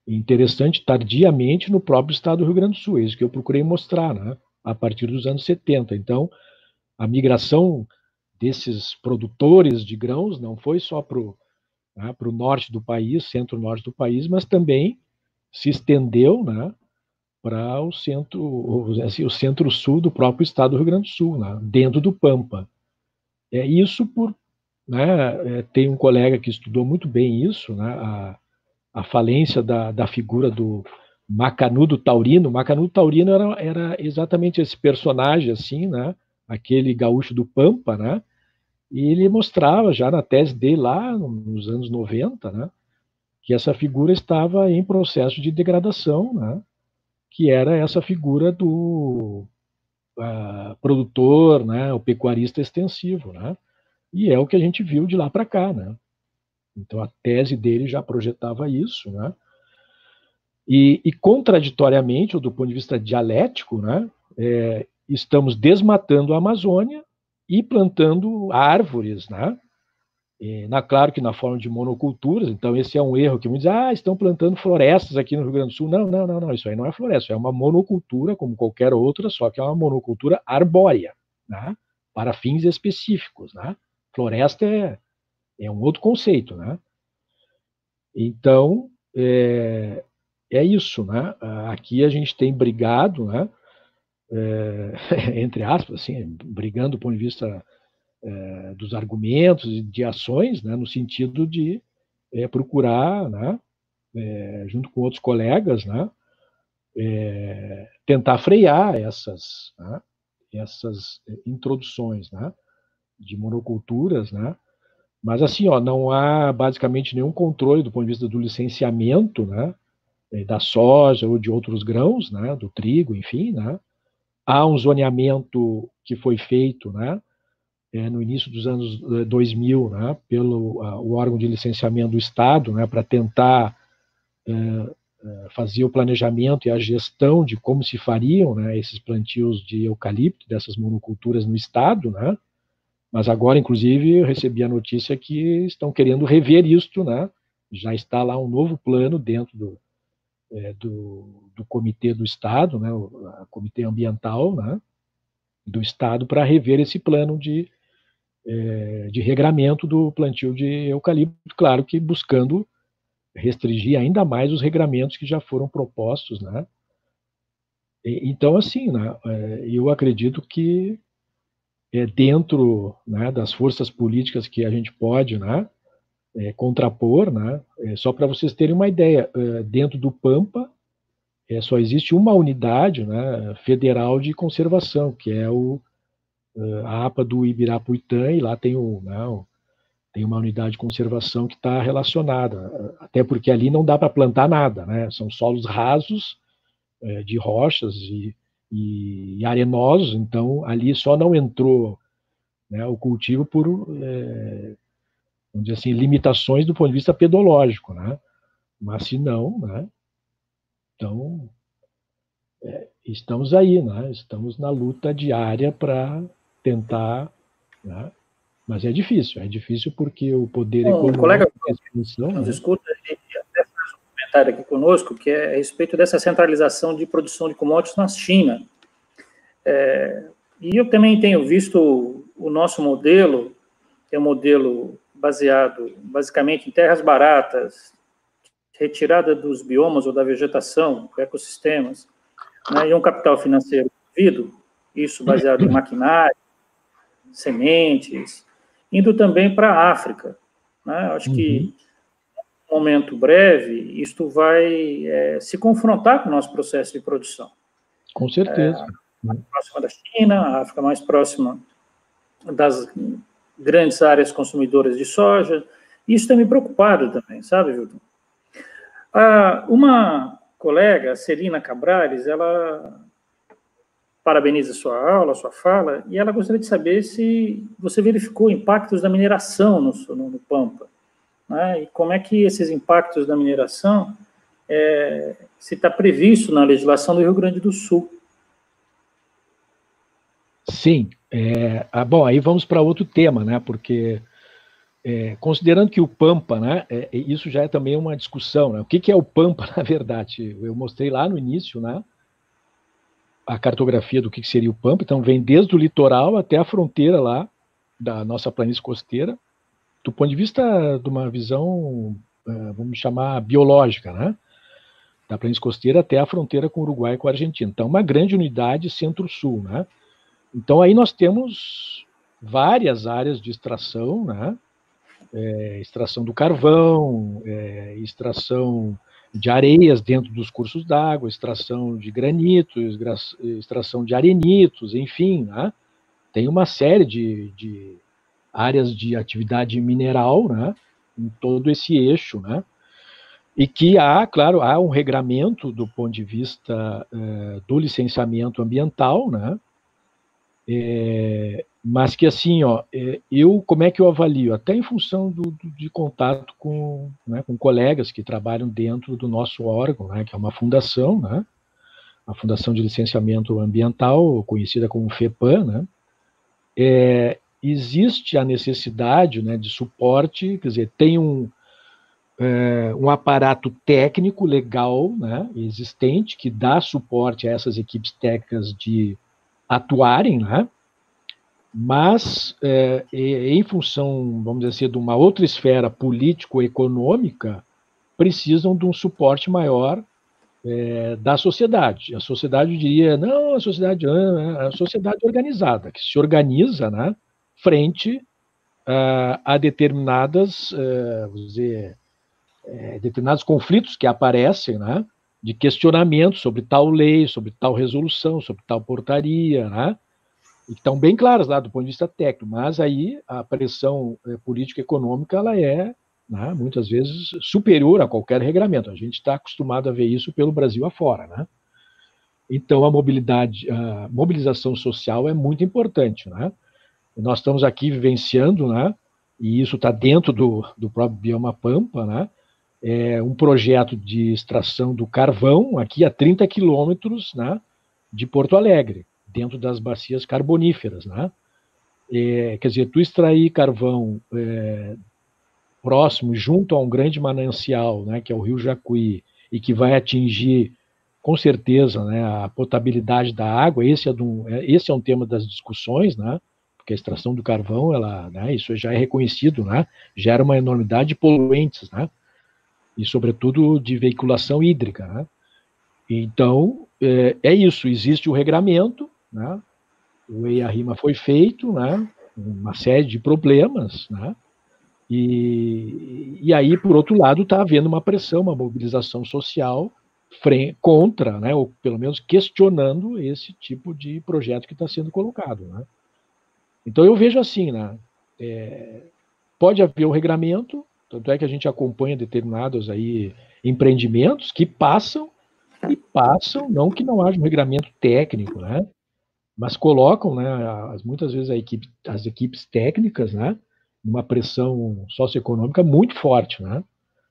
interessante, tardiamente no próprio estado do Rio Grande do Sul, é isso que eu procurei mostrar, né? A partir dos anos setenta. Então, a migração desses produtores de grãos não foi só para o né, para o norte do país, centro-norte do país, mas também se estendeu, né, para o centro, assim, o centro-sul do próprio estado do Rio Grande do Sul, né, dentro do Pampa. É isso por, né, é, tem um colega que estudou muito bem isso, né, a, a falência da, da figura do Macanudo Taurino. Macanudo Taurino era, era exatamente esse personagem, assim, né, aquele gaúcho do Pampa, né, e ele mostrava já na tese dele lá nos anos noventa, né, que essa figura estava em processo de degradação, né, que era essa figura do uh, produtor, né, o pecuarista extensivo, né, e é o que a gente viu de lá para cá, né. Então a tese dele já projetava isso, né, e, e contraditoriamente, ou do ponto de vista dialético, né, é, estamos desmatando a Amazônia e plantando árvores, né? E, na, claro que na forma de monoculturas, então esse é um erro que muitos dizem, ah, estão plantando florestas aqui no Rio Grande do Sul. Não, não, não, não, isso aí não é floresta, é uma monocultura como qualquer outra, só que é uma monocultura arbórea, né? Para fins específicos, né? Floresta é, é um outro conceito, né? Então, é, é isso, né? Aqui a gente tem brigado, né? É, entre aspas, assim, brigando do ponto de vista é, dos argumentos e de ações, né, no sentido de é, procurar, né, é, junto com outros colegas, né, é, tentar frear essas, né, essas introduções, né, de monoculturas, né, mas assim, ó, não há basicamente nenhum controle do ponto de vista do licenciamento, né, da soja ou de outros grãos, né, do trigo, enfim, né. Há um zoneamento que foi feito, né, é, no início dos anos dois mil, né, pelo a, o órgão de licenciamento do Estado, né, para tentar é, é, fazer o planejamento e a gestão de como se fariam, né, esses plantios de eucalipto, dessas monoculturas no Estado, né, mas agora, inclusive, eu recebi a notícia que estão querendo rever isto, né, já está lá um novo plano dentro do, é, do, do comitê do Estado, né, o a comitê ambiental, né, do Estado, para rever esse plano de, é, de regramento do plantio de eucalipto, claro que buscando restringir ainda mais os regramentos que já foram propostos, né? E, então, assim, né, é, eu acredito que é, dentro, né, das forças políticas que a gente pode, né, é, contrapor, né, é, só para vocês terem uma ideia, é, dentro do Pampa, é, só existe uma unidade, né, federal de conservação, que é o, a APA do Ibirapuitã, e lá tem, o, né, o, tem uma unidade de conservação que está relacionada, até porque ali não dá para plantar nada, né, são solos rasos, é, de rochas e, e arenosos, então ali só não entrou, né, o cultivo por, é, vamos dizer assim, limitações do ponto de vista pedológico, né, mas se não, né, então é, estamos aí, né, estamos na luta diária para tentar, né, mas é difícil, é difícil porque o poder Bom, econômico... Um colega expansão, nos né, escuta, ele até faz um comentário aqui conosco, que é a respeito dessa centralização de produção de commodities na China. É, e eu também tenho visto o nosso modelo, que é um modelo baseado basicamente em terras baratas, retirada dos biomas ou da vegetação, ecossistemas, né, e um capital financeiro devido, isso baseado em maquinário, sementes, indo também para a África. Né? Acho uhum. que, num momento breve, isto vai é, se confrontar com o nosso processo de produção. Com certeza. É, mais próxima da China, a África mais próxima das grandes áreas consumidoras de soja. Isso tem me preocupado também, sabe, Vilton? Ah, uma colega, a Celina Cabrales, ela parabeniza sua aula, sua fala, e ela gostaria de saber se você verificou impactos da mineração no, no, no Pampa, né? E como é que esses impactos da mineração é, se está previsto na legislação do Rio Grande do Sul. Sim. É, ah, bom, aí vamos para outro tema, né? Porque é, considerando que o Pampa, né, é, isso já é também uma discussão, né? O que, que é o Pampa, na verdade? Eu mostrei lá no início, né, a cartografia do que, que seria o Pampa, então vem desde o litoral até a fronteira lá da nossa planície costeira, do ponto de vista de uma visão, vamos chamar, biológica, né? Da planície costeira até a fronteira com o Uruguai e com a Argentina. Então, uma grande unidade centro-sul, né? Então, aí nós temos várias áreas de extração, né? É, extração do carvão, é, extração de areias dentro dos cursos d'água, extração de granitos, extração de arenitos, enfim, né? Tem uma série de, de áreas de atividade mineral, né, em todo esse eixo, né, e que há, claro, há um regramento do ponto de vista eh, do licenciamento ambiental, né, é, mas que assim, ó, eu, como é que eu avalio? Até em função do, do, de contato com, né, com colegas que trabalham dentro do nosso órgão, né, que é uma fundação, né, a Fundação de Licenciamento Ambiental, conhecida como FEPAM, né, é, existe a necessidade, né, de suporte, quer dizer, tem um, é, um aparato técnico legal, né, existente que dá suporte a essas equipes técnicas de atuarem, né, mas é, em função, vamos dizer assim, de uma outra esfera político-econômica, precisam de um suporte maior é, da sociedade. A sociedade diria, não, a sociedade, a sociedade organizada, que se organiza, né, frente uh, a determinadas, uh, vamos dizer, é, determinados conflitos que aparecem, né, de questionamento sobre tal lei, sobre tal resolução, sobre tal portaria, né, e que estão bem claras lá do ponto de vista técnico, mas aí a pressão é, política-econômica ela é, né, muitas vezes superior a qualquer regramento. A gente está acostumado a ver isso pelo Brasil afora, né? Então a mobilidade, a mobilização social é muito importante, né? Nós estamos aqui vivenciando, né, e isso está dentro do, do próprio Bioma Pampa, né, é um projeto de extração do carvão aqui a trinta quilômetros, né, de Porto Alegre, dentro das bacias carboníferas, né? É, quer dizer, tu extrair carvão é, próximo, junto a um grande manancial, né, que é o Rio Jacuí, e que vai atingir, com certeza, né, a potabilidade da água, esse é, do, esse é um tema das discussões, né, porque a extração do carvão, ela, né, isso já é reconhecido, né, gera uma enormidade de poluentes, né, e sobretudo de veiculação hídrica, né. Então, é, é isso, existe o regramento, né, o E I A-RIMA foi feito, né, uma série de problemas, né, e, e aí, por outro lado, está havendo uma pressão, uma mobilização social frente, contra, né, ou pelo menos questionando esse tipo de projeto que está sendo colocado, né. Então eu vejo assim, né, é, pode haver um regramento, tanto é que a gente acompanha determinados aí empreendimentos que passam, e passam, não que não haja um regramento técnico, né, mas colocam, né, as, muitas vezes a equipe, as equipes técnicas, né, numa pressão socioeconômica muito forte, né.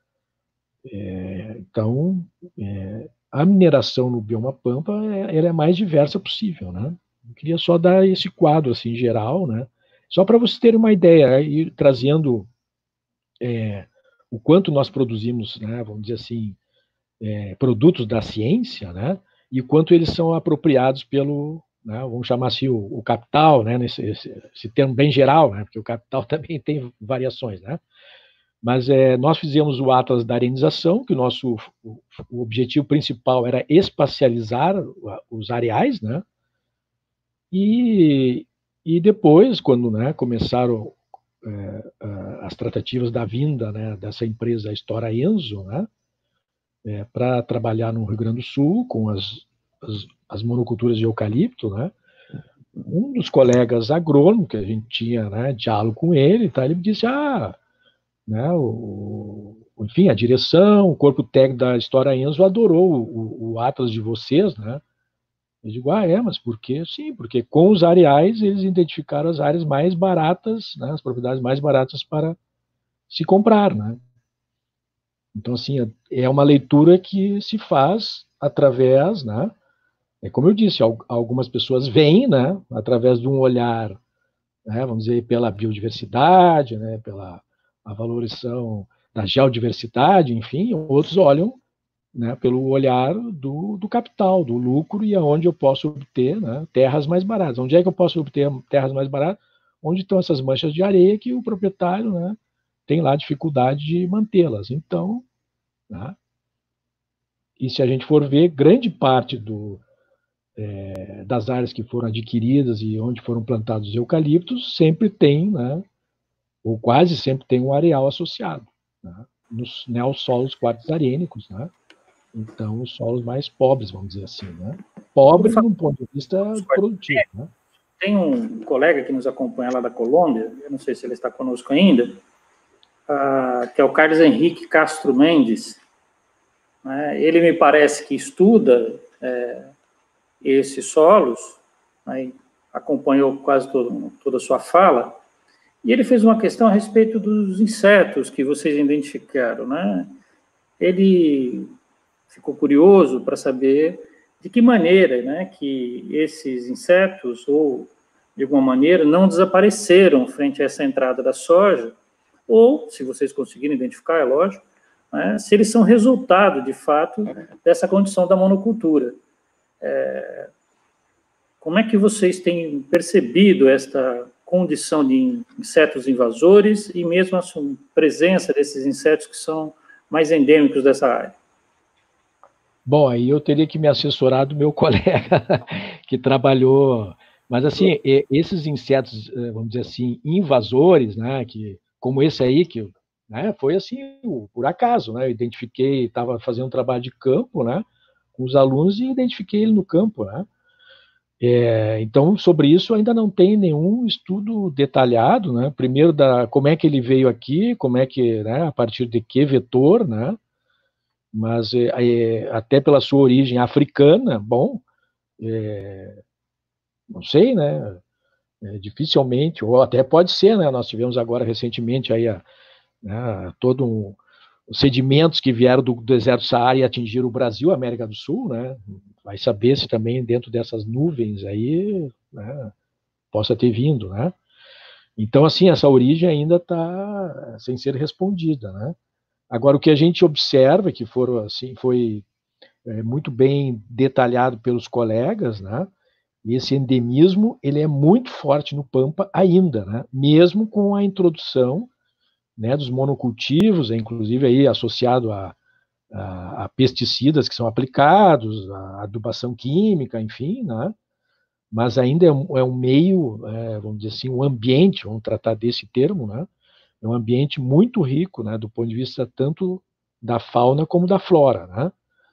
É, então, é, a mineração no bioma Pampa é, ela é a mais diversa possível, né. Eu queria só dar esse quadro, assim, geral, né, só para vocês terem uma ideia, e trazendo é, o quanto nós produzimos, né, vamos dizer assim, é, produtos da ciência, né, e o quanto eles são apropriados pelo, né, vamos chamar assim, o, o capital, né, nesse esse, esse termo bem geral, né, porque o capital também tem variações, né, mas é, nós fizemos o Atlas da Arenização, que o nosso o, o objetivo principal era espacializar os areais, né, e, e depois, quando, né, começaram é, as tratativas da vinda, né, dessa empresa Stora Enso, né, é, para trabalhar no Rio Grande do Sul com as, as, as monoculturas de eucalipto, né, um dos colegas agrônomos que a gente tinha, né, diálogo com ele, tá, ele me disse, ah, né, o, enfim, a direção, o corpo técnico da Stora Enso adorou o, o Atlas de vocês, né. Eu digo, ah, é, mas por quê? Sim, porque com os areais eles identificaram as áreas mais baratas, né, as propriedades mais baratas para se comprar, né. Então, assim, é uma leitura que se faz através, né, é como eu disse, algumas pessoas veem, né, através de um olhar, né, vamos dizer, pela biodiversidade, né, pela a valorização da geodiversidade, enfim, outros olham, né, pelo olhar do, do capital, do lucro, e aonde eu posso obter, né, terras mais baratas. Onde é que eu posso obter terras mais baratas? Onde estão essas manchas de areia que o proprietário, né, tem lá dificuldade de mantê-las. Então, né, e se a gente for ver, grande parte do, é, das áreas que foram adquiridas e onde foram plantados os eucaliptos sempre tem, né, ou quase sempre tem um areal associado, né, nos neossolos quartzarênicos, né? Então, os solos mais pobres, vamos dizer assim, né? Pobre num ponto de vista produtivo, né? Tem um colega que nos acompanha lá da Colômbia, eu não sei se ele está conosco ainda, uh, que é o Carlos Henrique Castro Mendes. Né? Ele me parece que estuda é, esses solos, né? Acompanhou quase todo, toda a sua fala, e ele fez uma questão a respeito dos insetos que vocês identificaram, né? Ele ficou curioso para saber de que maneira, né, que esses insetos, ou de alguma maneira, não desapareceram frente a essa entrada da soja, ou, se vocês conseguirem identificar, é lógico, né, se eles são resultado, de fato, dessa condição da monocultura. É, como é que vocês têm percebido esta condição de insetos invasores e mesmo a presença desses insetos que são mais endêmicos dessa área? Bom, aí eu teria que me assessorar do meu colega que trabalhou, mas assim, esses insetos, vamos dizer assim, invasores, né, que, como esse aí, que, né, foi assim, por acaso, né, eu identifiquei, estava fazendo um trabalho de campo, né, com os alunos e identifiquei ele no campo, né. É, então, sobre isso ainda não tem nenhum estudo detalhado, né, primeiro da, como é que ele veio aqui, como é que, né, a partir de que vetor, né, mas é, até pela sua origem africana, bom, é, não sei, né, é, dificilmente, ou até pode ser, né, nós tivemos agora recentemente aí a, né, todo um, os sedimentos que vieram do deserto Saara e atingiram o Brasil, a América do Sul, né, vai saber se também dentro dessas nuvens aí, né, possa ter vindo, né. Então, assim, essa origem ainda está sem ser respondida, né. Agora, o que a gente observa, que foram, assim, foi é, muito bem detalhado pelos colegas, né? E esse endemismo ele é muito forte no Pampa ainda, né? Mesmo com a introdução, né, dos monocultivos, inclusive aí associado a, a, a pesticidas que são aplicados, a adubação química, enfim, né? Mas ainda é um, é um meio, é, vamos dizer assim, um ambiente, vamos tratar desse termo, né? É um ambiente muito rico, né, do ponto de vista tanto da fauna como da flora, né?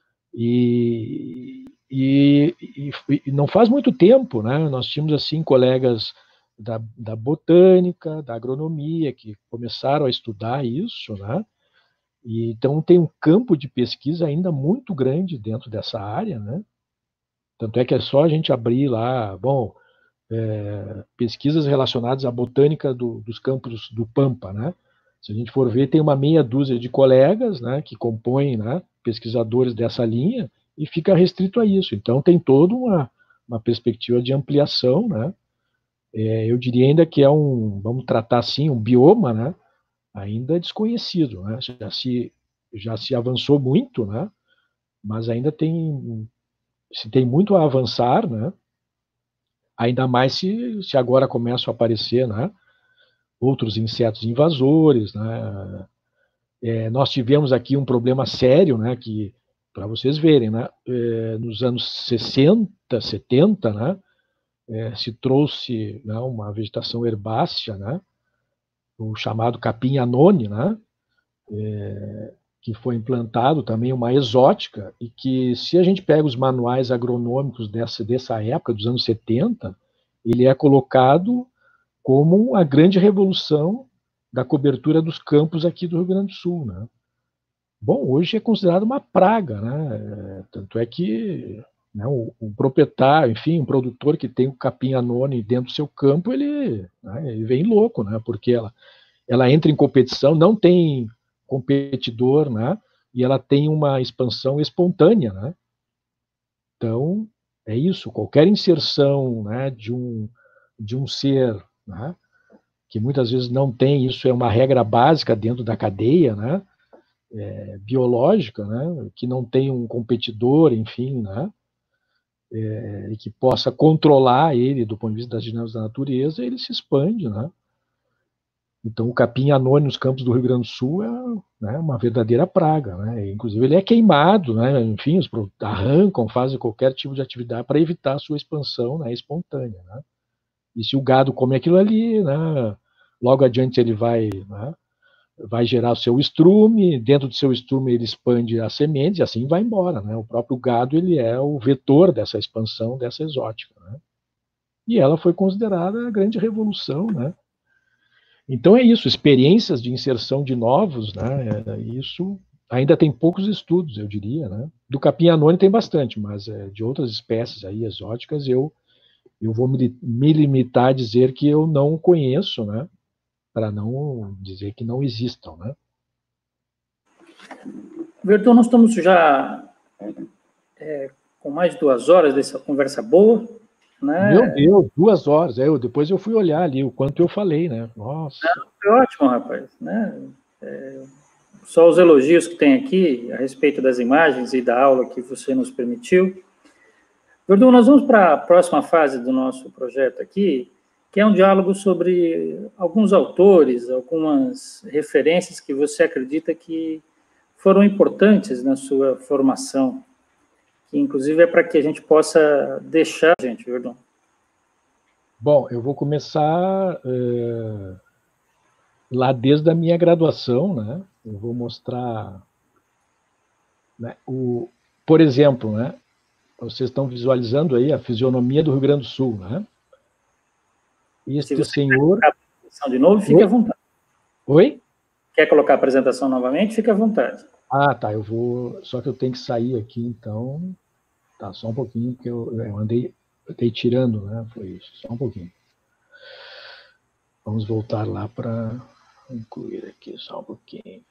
E, e, e, e não faz muito tempo, né, nós tínhamos assim colegas da, da botânica, da agronomia, que começaram a estudar isso, né? E, então tem um campo de pesquisa ainda muito grande dentro dessa área, né? Tanto é que é só a gente abrir lá, bom, é, pesquisas relacionadas à botânica do, dos campos do Pampa, né? Se a gente for ver, tem uma meia dúzia de colegas, né, que compõem, né, pesquisadores dessa linha, e fica restrito a isso. Então, tem toda uma, uma perspectiva de ampliação, né? É, eu diria ainda que é um, vamos tratar assim, um bioma, né, ainda desconhecido, né? Já se, já se avançou muito, né? Mas ainda tem, se tem muito a avançar, né? Ainda mais se, se agora começam a aparecer, né, outros insetos invasores, né? É, nós tivemos aqui um problema sério, né, que, para vocês verem, né, é, nos anos sessenta, setenta, né, é, se trouxe, né, uma vegetação herbácea, né, o chamado capim anone, né, é, que foi implantado também uma exótica, e que, se a gente pega os manuais agronômicos dessa, dessa época, dos anos setenta, ele é colocado como a grande revolução da cobertura dos campos aqui do Rio Grande do Sul, né. Bom, hoje é considerado uma praga, né? Tanto é que, né, o, o proprietário, enfim, um produtor que tem o capim anone dentro do seu campo, ele, né, ele vem louco, né? Porque ela, ela entra em competição, não tem competidor, né? E ela tem uma expansão espontânea, né? Então, é isso. Qualquer inserção, né, de um de um ser, né, que muitas vezes não tem, isso é uma regra básica dentro da cadeia, né, é, biológica, né, que não tem um competidor, enfim, né, é, e que possa controlar ele do ponto de vista das dinâmicas da natureza, ele se expande, né. Então, o capim-anone nos campos do Rio Grande do Sul é, né, uma verdadeira praga, né? Inclusive, ele é queimado, né? Enfim, os arrancam, fazem qualquer tipo de atividade para evitar a sua expansão, né, espontânea, né? E se o gado come aquilo ali, né, logo adiante ele vai, né, vai gerar o seu estrume, dentro do seu estrume ele expande as sementes e assim vai embora, né? O próprio gado, ele é o vetor dessa expansão, dessa exótica, né? E ela foi considerada a grande revolução, né? Então é isso, experiências de inserção de novos, né? Isso ainda tem poucos estudos, eu diria, né? Do capim-anone tem bastante, mas é, de outras espécies aí exóticas eu eu vou me, me limitar a dizer que eu não conheço, né? Para não dizer que não existam, né? Verdun, nós estamos já é, com mais de duas horas dessa conversa boa, né? Meu Deus, duas horas. Eu, depois eu fui olhar ali o quanto eu falei, né? Nossa. Não, foi ótimo, rapaz, né? É, só os elogios que tem aqui a respeito das imagens e da aula que você nos permitiu. Verdun, nós vamos para a próxima fase do nosso projeto aqui, que é um diálogo sobre alguns autores, algumas referências que você acredita que foram importantes na sua formação, que inclusive é para que a gente possa deixar, gente, Verdun. Bom, eu vou começar é, lá desde a minha graduação, né? Eu vou mostrar, né, o, por exemplo, né? Vocês estão visualizando aí a fisionomia do Rio Grande do Sul, né? Este Se você senhor... quer colocar a apresentação de novo, fique Oi? à vontade. Oi? Quer colocar a apresentação novamente? Fique à vontade. Ah, tá, eu vou... Só que eu tenho que sair aqui, então... Tá, só um pouquinho, porque eu, eu andei, andei tirando, né? Foi isso, só um pouquinho. Vamos voltar lá para incluir aqui, só um pouquinho.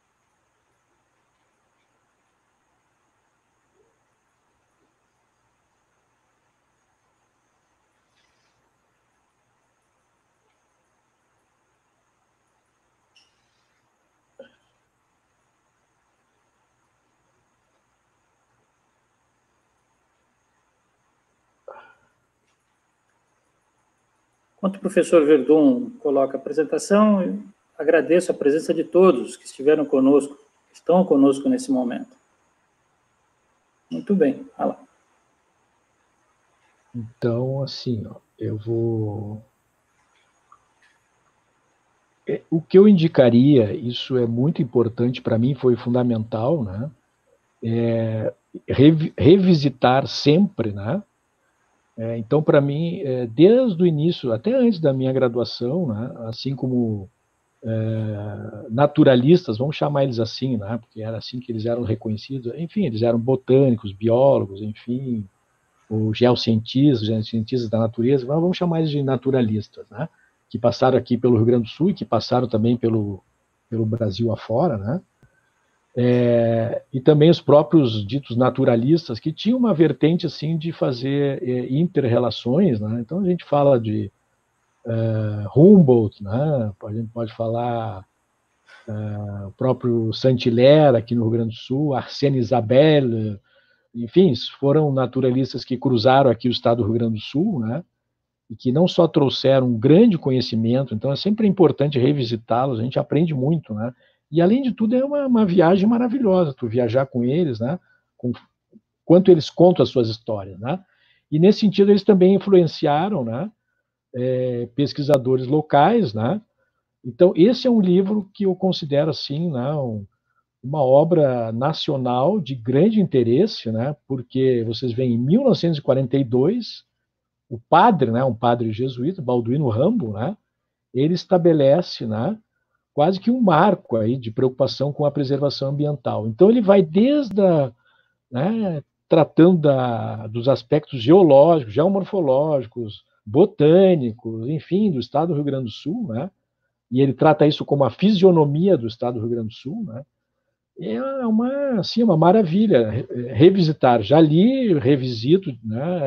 Enquanto o professor Verdun coloca a apresentação, eu agradeço a presença de todos que estiveram conosco, estão conosco nesse momento. Muito bem, vai lá. Então, assim, ó, eu vou... O que eu indicaria, isso é muito importante para mim, foi fundamental, né? É revisitar sempre, né? É, então, para mim, é, desde o início, até antes da minha graduação, né, assim como é, naturalistas, vamos chamar eles assim, né, porque era assim que eles eram reconhecidos, enfim, eles eram botânicos, biólogos, enfim, ou geocientistas, geocientistas da natureza, mas vamos chamar eles de naturalistas, né, que passaram aqui pelo Rio Grande do Sul e que passaram também pelo, pelo Brasil afora, né, É, e também os próprios ditos naturalistas, que tinham uma vertente assim de fazer é, inter-relações, né? Então a gente fala de é, Humboldt, né? A gente pode falar é, o próprio Saint-Hilaire aqui no Rio Grande do Sul, Arsène Isabelle, enfim, foram naturalistas que cruzaram aqui o estado do Rio Grande do Sul, né? E que não só trouxeram um grande conhecimento, então é sempre importante revisitá-los, a gente aprende muito, né? E, além de tudo, é uma, uma viagem maravilhosa, tu viajar com eles, né? Com quanto eles contam as suas histórias, né? E, nesse sentido, eles também influenciaram, né? É, pesquisadores locais, né? Então, esse é um livro que eu considero, assim, né? Um, uma obra nacional de grande interesse, né? Porque vocês veem, em mil novecentos e quarenta e dois, o padre, né? Um padre jesuíta, Balduino Rambo, né? Ele estabelece, né? Quase que um marco aí de preocupação com a preservação ambiental. Então ele vai desde a, né, tratando da, dos aspectos geológicos, geomorfológicos, botânicos, enfim, do estado do Rio Grande do Sul, né? E ele trata isso como a fisionomia do estado do Rio Grande do Sul, né? É uma, assim, uma maravilha revisitar. Já li, revisito, né?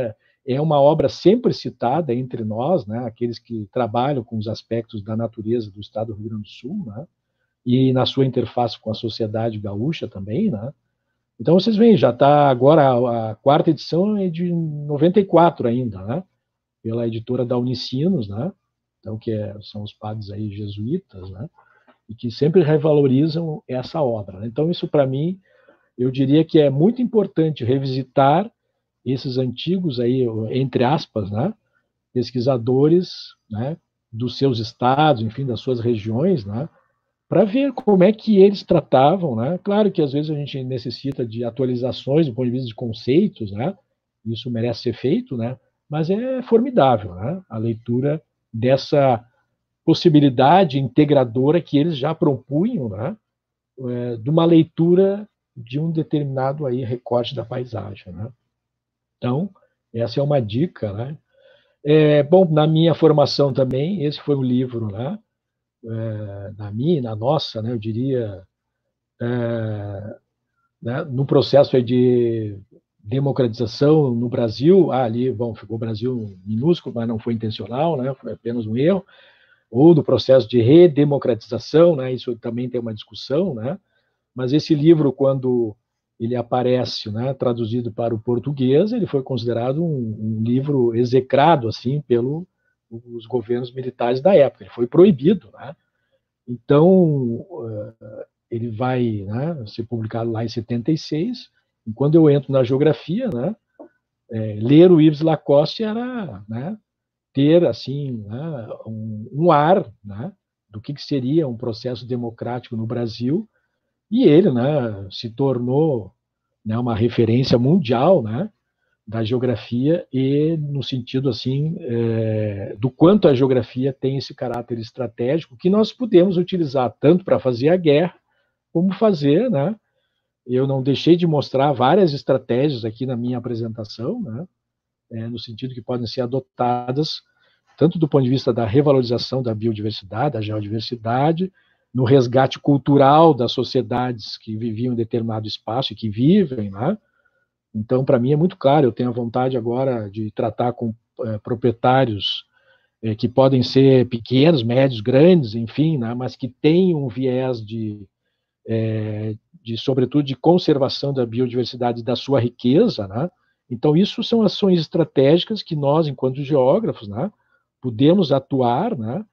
é uma obra sempre citada entre nós, né, aqueles que trabalham com os aspectos da natureza do estado do Rio Grande do Sul, né, e na sua interface com a sociedade gaúcha também, né. Então, vocês veem, já está agora, a, a quarta edição é de noventa e quatro ainda, né, pela editora da Unicinos, né, então, que é, são os padres aí jesuítas, né, e que sempre revalorizam essa obra, né. Então, isso, para mim, eu diria que é muito importante revisitar esses antigos aí, entre aspas, né, pesquisadores, né, dos seus estados, enfim, das suas regiões, né, para ver como é que eles tratavam, né. Claro que às vezes a gente necessita de atualizações do ponto de vista de conceitos, né, isso merece ser feito, né, mas é formidável, né, a leitura dessa possibilidade integradora que eles já propunham, né, é, de uma leitura de um determinado aí recorte da paisagem, né. Então, essa é uma dica, né? É, bom, na minha formação também, esse foi um livro, né? É, na minha, na nossa, né? Eu diria, é, né? No processo aí de democratização no Brasil, ah, ali, bom, ficou Brasil minúsculo, mas não foi intencional, né? Foi apenas um erro. Ou do processo de redemocratização, né? Isso também tem uma discussão, né? Mas esse livro, quando ele aparece, né, traduzido para o português, ele foi considerado um, um livro execrado assim pelos governos militares da época. Ele foi proibido, né? Então ele vai, né, ser publicado lá em setenta e seis. E quando eu entro na geografia, né, é, ler o Yves Lacoste era, né, ter assim, né, um, um ar, né, do que, que seria um processo democrático no Brasil. E ele, né, se tornou, né, uma referência mundial, né, da geografia e no sentido assim é, do quanto a geografia tem esse caráter estratégico que nós podemos utilizar tanto para fazer a guerra como fazer, né? Eu não deixei de mostrar várias estratégias aqui na minha apresentação, né, é, no sentido que podem ser adotadas tanto do ponto de vista da revalorização da biodiversidade, da geodiversidade, no resgate cultural das sociedades que viviam em determinado espaço e que vivem, né? Então, para mim é muito claro, eu tenho a vontade agora de tratar com é, proprietários é, que podem ser pequenos, médios, grandes, enfim, né? Mas que têm um viés de, é, de, sobretudo, de conservação da biodiversidade e da sua riqueza, né? Então, isso são ações estratégicas que nós, enquanto geógrafos, né, podemos atuar, né?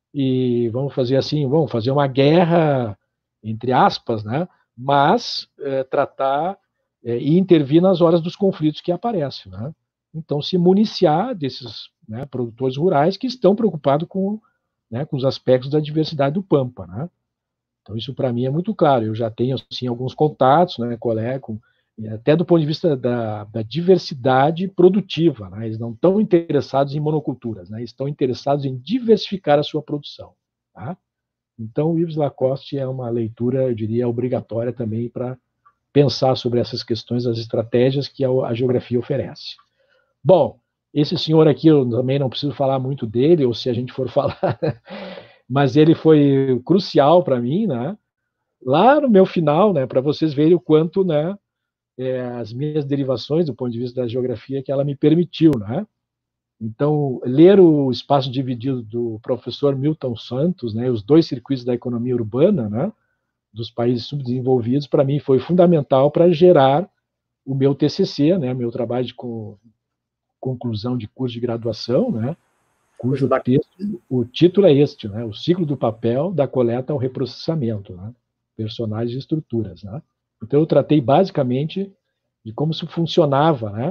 E vamos fazer assim, vamos fazer uma guerra, entre aspas, né? Mas é, tratar é, e intervir nas horas dos conflitos que aparecem, né? Então, se municiar desses, né, produtores rurais que estão preocupados com, né, com os aspectos da diversidade do Pampa, né? Então, isso para mim é muito claro. Eu já tenho assim, alguns contatos, né, colega, com, até do ponto de vista da, da diversidade produtiva, né? Eles não estão interessados em monoculturas, né? Estão interessados em diversificar a sua produção, tá? Então, o Yves Lacoste é uma leitura, eu diria, obrigatória também para pensar sobre essas questões, as estratégias que a, a geografia oferece. Bom, esse senhor aqui, eu também não preciso falar muito dele, ou se a gente for falar, mas ele foi crucial para mim, né? Lá no meu final, né, para vocês verem o quanto, né, é, as minhas derivações do ponto de vista da geografia que ela me permitiu, né? Então, ler o Espaço Dividido do professor Milton Santos, né, os dois circuitos da economia urbana, né, dos países subdesenvolvidos, para mim foi fundamental para gerar o meu T C C, né, meu trabalho de co conclusão de curso de graduação, né, cujo texto, o título é este, né, o ciclo do papel da coleta ao reprocessamento, né, personagens e estruturas, né. Então, eu tratei basicamente de como isso funcionava, né?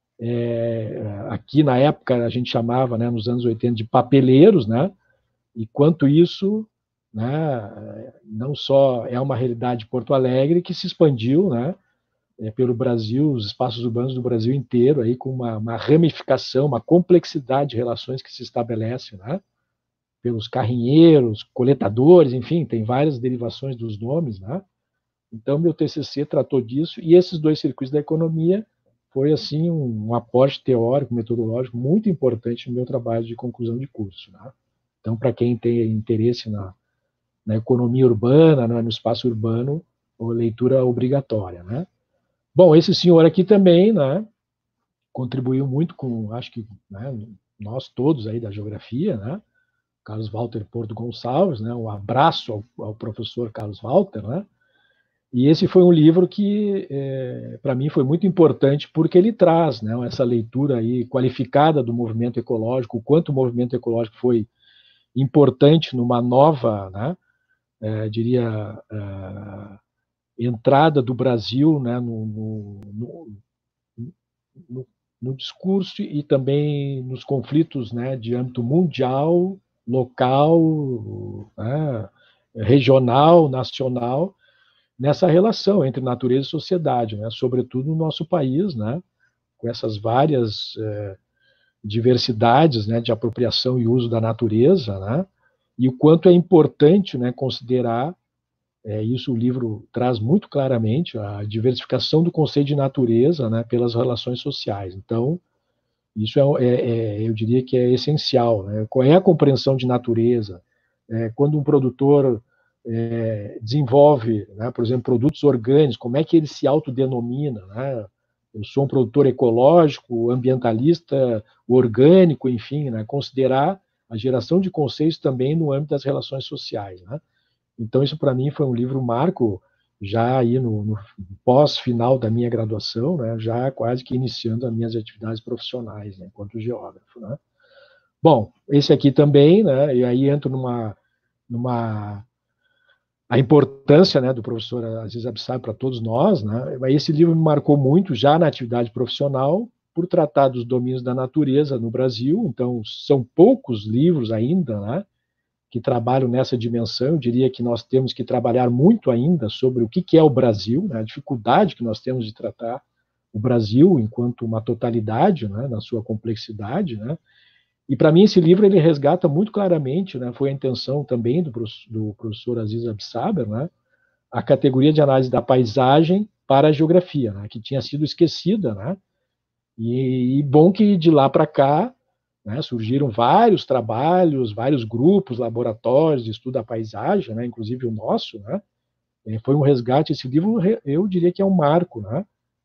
É, aqui na época a gente chamava, né, nos anos oitenta, de papeleiros, né? E quanto isso, né, não só é uma realidade de Porto Alegre que se expandiu, né, é, pelo Brasil, os espaços urbanos do Brasil inteiro, aí com uma, uma ramificação, uma complexidade de relações que se estabelece, né? Pelos carrinheiros, coletadores, enfim, tem várias derivações dos nomes, né? Então, meu T C C tratou disso, e esses dois circuitos da economia foi, assim, um, um aporte teórico, metodológico muito importante no meu trabalho de conclusão de curso, né? Então, para quem tem interesse na, na economia urbana, né, no espaço urbano, a leitura obrigatória, né? Bom, esse senhor aqui também, né, contribuiu muito com, acho que, né, nós todos aí da geografia, né? Carlos Walter Porto Gonçalves, né? Um abraço ao, ao professor Carlos Walter, né? E esse foi um livro que, é, para mim, foi muito importante porque ele traz, né, essa leitura aí qualificada do movimento ecológico, o quanto o movimento ecológico foi importante numa nova, né, é, diria, é, entrada do Brasil, né, no, no, no, no, no discurso e também nos conflitos, né, de âmbito mundial, local, né, regional, nacional, nessa relação entre natureza e sociedade, né? Sobretudo no nosso país, né? Com essas várias eh, diversidades, né, de apropriação e uso da natureza, né? E o quanto é importante, né, considerar, é, isso o livro traz muito claramente, a diversificação do conceito de natureza, né, pelas relações sociais. Então, isso é, é, é, eu diria que é essencial, né? Qual é a compreensão de natureza? É, quando um produtor é, desenvolve, né, por exemplo, produtos orgânicos, como é que ele se autodenomina, né? Eu sou um produtor ecológico, ambientalista, orgânico, enfim, né? Considerar a geração de conceitos também no âmbito das relações sociais, né? Então, isso para mim foi um livro marco, já aí no, no pós-final da minha graduação, né, já quase que iniciando as minhas atividades profissionais, né, enquanto geógrafo, né. Bom, esse aqui também, né, e aí entro numa, numa a importância, né, do professor Aziz Abissab para todos nós, né. Esse livro me marcou muito já na atividade profissional, por tratar dos domínios da natureza no Brasil. Então, são poucos livros ainda, né, que trabalham nessa dimensão. Eu diria que nós temos que trabalhar muito ainda sobre o que é o Brasil, né, a dificuldade que nós temos de tratar o Brasil enquanto uma totalidade, né, na sua complexidade, né. E para mim esse livro ele resgata muito claramente, né, foi a intenção também do, do professor Aziz Abissab, né, a categoria de análise da paisagem para a geografia, né, que tinha sido esquecida, né. E, e bom que de lá para cá, né, surgiram vários trabalhos, vários grupos, laboratórios de estudo da paisagem, né, inclusive o nosso, né, foi um resgate. Esse livro, eu diria que é um marco, né,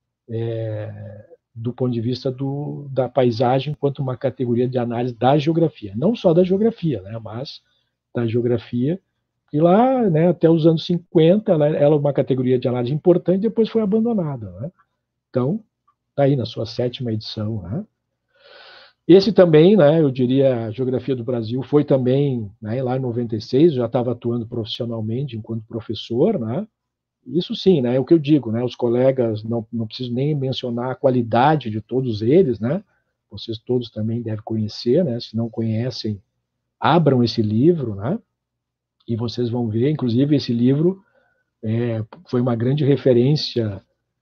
é, do ponto de vista do, da paisagem quanto uma categoria de análise da geografia, não só da geografia, né, mas da geografia. E lá, né, até os anos cinquenta, ela era uma categoria de análise importante, depois foi abandonada, né. Então, está aí na sua sétima edição, né. Esse também, né, eu diria, a Geografia do Brasil foi também, né, lá em noventa e seis, já estava atuando profissionalmente enquanto professor, né. Isso sim, né, é o que eu digo, né, os colegas, não, não preciso nem mencionar a qualidade de todos eles, né, vocês todos também devem conhecer, né, se não conhecem, abram esse livro, né, e vocês vão ver, inclusive esse livro é, foi uma grande referência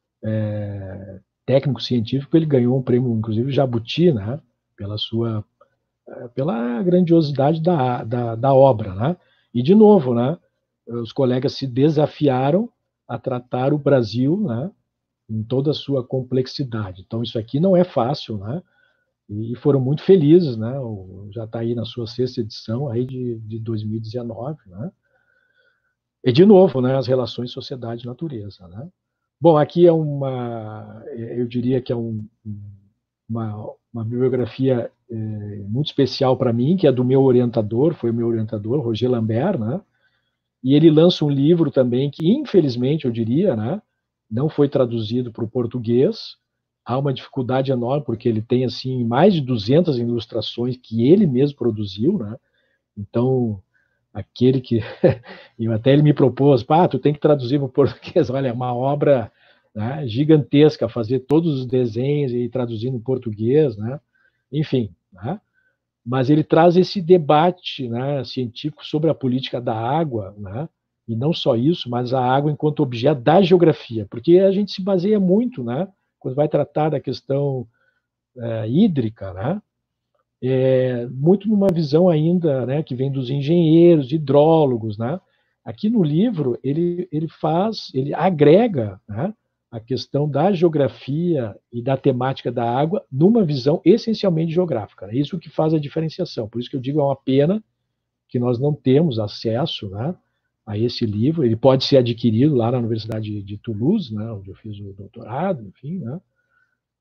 é, técnico-científico, ele ganhou um prêmio, inclusive, Jabuti, né, pela sua, pela grandiosidade da, da, da obra, né? E, de novo, né, os colegas se desafiaram a tratar o Brasil, né, em toda a sua complexidade. Então, isso aqui não é fácil, né? E foram muito felizes, né? Já está aí na sua sexta edição aí de, de dois mil e dezenove, né? E, de novo, né, as relações sociedade-natureza, né? Bom, aqui é uma, eu diria que é um, uma, uma bibliografia é, muito especial para mim, que é do meu orientador, foi o meu orientador, Roger Lambert, né? E ele lança um livro também que, infelizmente, eu diria, né, não foi traduzido para o português. Há uma dificuldade enorme, porque ele tem assim mais de duzentas ilustrações que ele mesmo produziu, né? Então, aquele que... e até ele me propôs, pá, tu tem que traduzir para o português. Olha, é uma obra, né, gigantesca, fazer todos os desenhos e traduzir no português, né? Enfim, né? Mas ele traz esse debate, né, científico sobre a política da água, né? E não só isso, mas a água enquanto objeto da geografia, porque a gente se baseia muito, né, quando vai tratar da questão é, hídrica, né, é, muito numa visão ainda, né, que vem dos engenheiros, hidrólogos, né. Aqui no livro ele, ele faz, ele agrega, né, a questão da geografia e da temática da água numa visão essencialmente geográfica. É isso que faz a diferenciação. Por isso que eu digo, é uma pena que nós não temos acesso, né, a esse livro. Ele pode ser adquirido lá na Universidade de Toulouse, né, onde eu fiz o doutorado, enfim, né,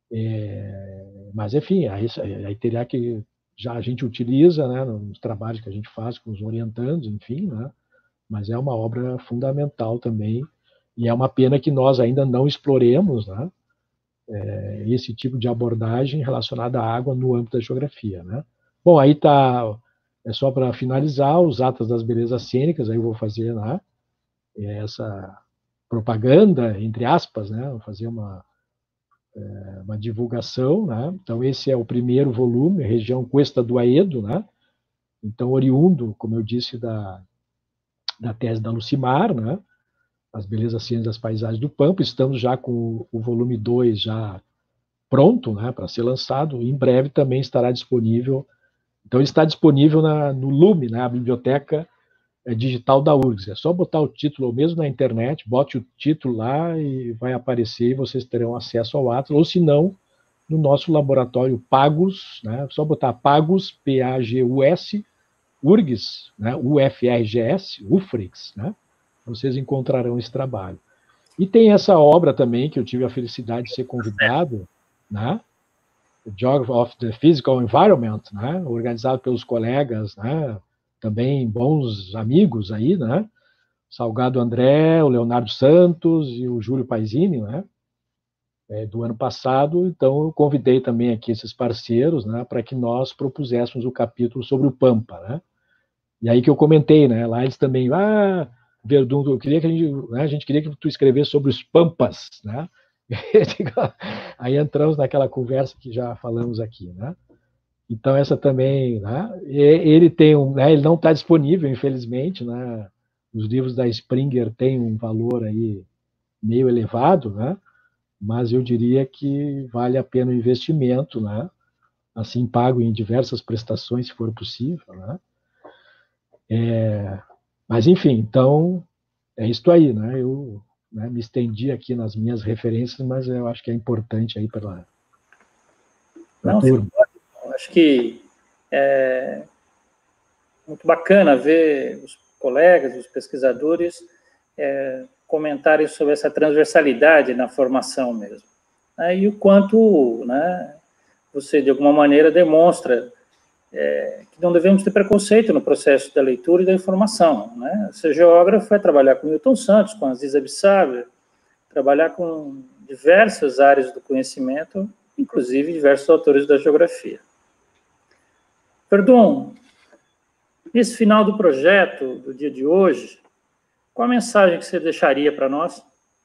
É, mas, enfim, aí, aí teria que... Já a gente utiliza, né, nos trabalhos que a gente faz com os orientandos, enfim, né, mas é uma obra fundamental também, e é uma pena que nós ainda não exploremos, né, é, esse tipo de abordagem relacionada à água no âmbito da geografia, né. Bom, aí está, é só para finalizar, os Atas das Belezas Cênicas, aí eu vou fazer, né, essa propaganda, entre aspas, né, vou fazer uma, é, uma divulgação, né. Então esse é o primeiro volume, região Cuesta do Aedo, né, então oriundo, como eu disse, da, da tese da Lucimar, né, As Belezas Cênicas das Paisagens do Pampa. Estamos já com o volume dois já pronto, né, para ser lançado. Em breve também estará disponível. Então, ele está disponível na, no Lume, né, a biblioteca digital da U R G S. É só botar o título, ou mesmo na internet, bote o título lá e vai aparecer e vocês terão acesso ao Atlas, ou se não, no nosso laboratório Pagos, né, só botar Pagos, P A G U S, U R G S, né, U F R G S, U F R I X, né, vocês encontrarão esse trabalho. E tem essa obra também, que eu tive a felicidade de ser convidado, né, The Geography of the Physical Environment, né, organizado pelos colegas, né, também bons amigos aí, né, Salgado André, o Leonardo Santos e o Júlio Paisini, né, é, do ano passado. Então eu convidei também aqui esses parceiros, né, para que nós propuséssemos o capítulo sobre o Pampa, né. E aí que eu comentei, né, lá eles também, ah, Verdun, eu queria que a gente, né, a gente queria que tu escrevesse sobre os Pampas, né. Aí entramos naquela conversa que já falamos aqui, né. Então essa também, né, ele tem um, né, ele não está disponível, infelizmente, né. Os livros da Springer têm um valor aí meio elevado, né, mas eu diria que vale a pena o investimento, né, assim pago em diversas prestações, se for possível, né. É, mas enfim, então é isso aí, né? Eu, né, me estendi aqui nas minhas referências, mas eu acho que é importante aí para a turma. Acho que é muito bacana ver os colegas, os pesquisadores é, comentarem sobre essa transversalidade na formação mesmo. Né? E o quanto, né, você, de alguma maneira, demonstra é, que não devemos ter preconceito no processo da leitura e da informação. Né? Ser geógrafo é trabalhar com Milton Santos, com Aziz Abissabel, trabalhar com diversas áreas do conhecimento, inclusive diversos autores da geografia. Verdun, nesse final do projeto, do dia de hoje, qual a mensagem que você deixaria para nós?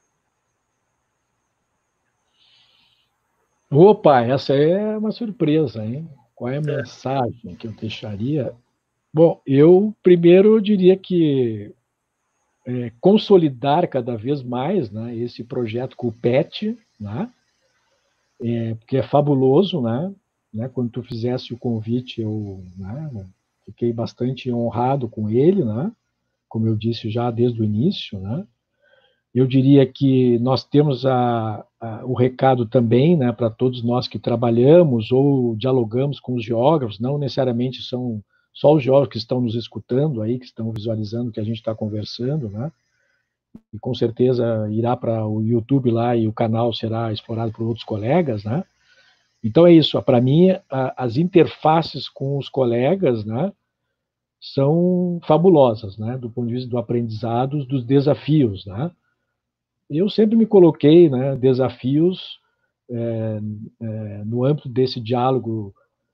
Opa, essa é uma surpresa, hein? Qual é a mensagem que eu deixaria? Bom, eu primeiro diria que é, consolidar cada vez mais, né, esse projeto com o P E T, né, é, porque é fabuloso, né, né, quando tu fizesse o convite, eu, né, fiquei bastante honrado com ele, né, como eu disse já desde o início, né. Eu diria que nós temos a, a, o recado também, né, para todos nós que trabalhamos ou dialogamos com os geógrafos, não necessariamente são só os geógrafos que estão nos escutando aí, que estão visualizando o que a gente está conversando, né, e com certeza irá para o YouTube lá e o canal será explorado por outros colegas, né. Então é isso, para mim a, as interfaces com os colegas, né, são fabulosas, né, do ponto de vista do aprendizado, dos desafios, né. Eu sempre me coloquei, né, desafios é, é, no âmbito desse diálogo,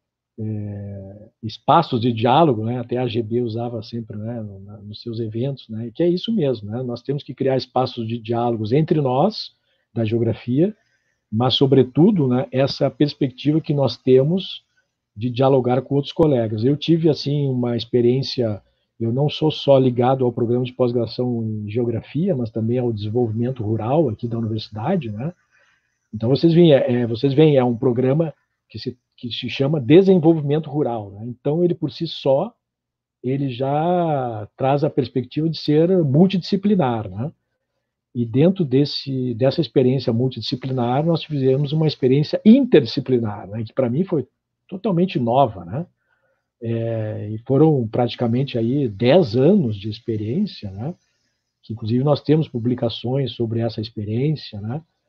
é, espaços de diálogo, né, até a G B usava sempre, né, no, na, nos seus eventos, né, que é isso mesmo, né, nós temos que criar espaços de diálogos entre nós, da geografia, mas, sobretudo, né, essa perspectiva que nós temos de dialogar com outros colegas. Eu tive, assim, uma experiência... Eu não sou só ligado ao programa de pós-graduação em geografia, mas também ao desenvolvimento rural aqui da universidade, né? Então, vocês veem, é, vocês veem, é um programa que se, que se chama desenvolvimento rural, né? Então, ele por si só, ele já traz a perspectiva de ser multidisciplinar, né? E dentro desse, dessa experiência multidisciplinar, nós fizemos uma experiência interdisciplinar, né? Que para mim foi totalmente nova, né? É, e foram praticamente aí dez anos de experiência, né? Que inclusive nós temos publicações sobre essa experiência, né?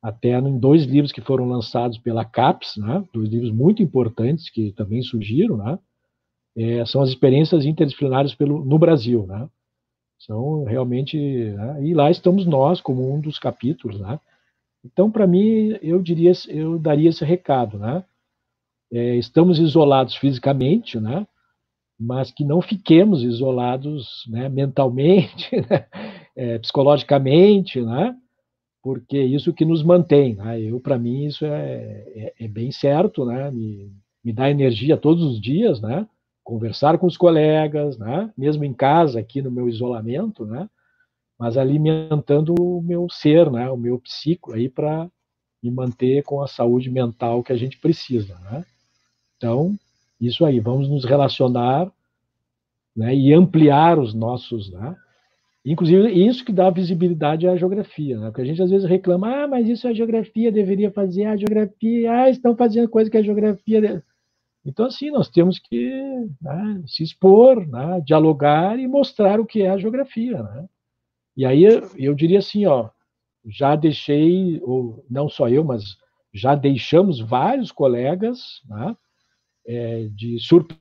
até em dois livros que foram lançados pela CAPES, né? Dois livros muito importantes que também surgiram, né? É, são as experiências interdisciplinares pelo, no Brasil, né? São realmente, né? E lá estamos nós como um dos capítulos, né? Então, para mim, eu diria, eu daria esse recado, né? É, estamos isolados fisicamente, né? Mas que não fiquemos isolados, né? Mentalmente, né? É, psicologicamente, né? Porque isso que nos mantém, né? Eu, para mim, isso é, é, é, bem certo, né? Me, me dá energia todos os dias, né? Conversar com os colegas, né? Mesmo em casa, aqui no meu isolamento, né? Mas alimentando o meu ser, né? O meu psico aí para me manter com a saúde mental que a gente precisa, né? Então, isso aí, vamos nos relacionar, né? E ampliar os nossos, né? Inclusive, isso que dá visibilidade à geografia, né? Porque a gente às vezes reclama, ah, mas isso a geografia deveria fazer, a geografia, ah, estão fazendo coisa que a geografia... Então, assim, nós temos que, né, se expor, né, dialogar e mostrar o que é a geografia, né? E aí eu diria assim, ó, já deixei, ou não só eu, mas já deixamos vários colegas, né, é, de surpresa,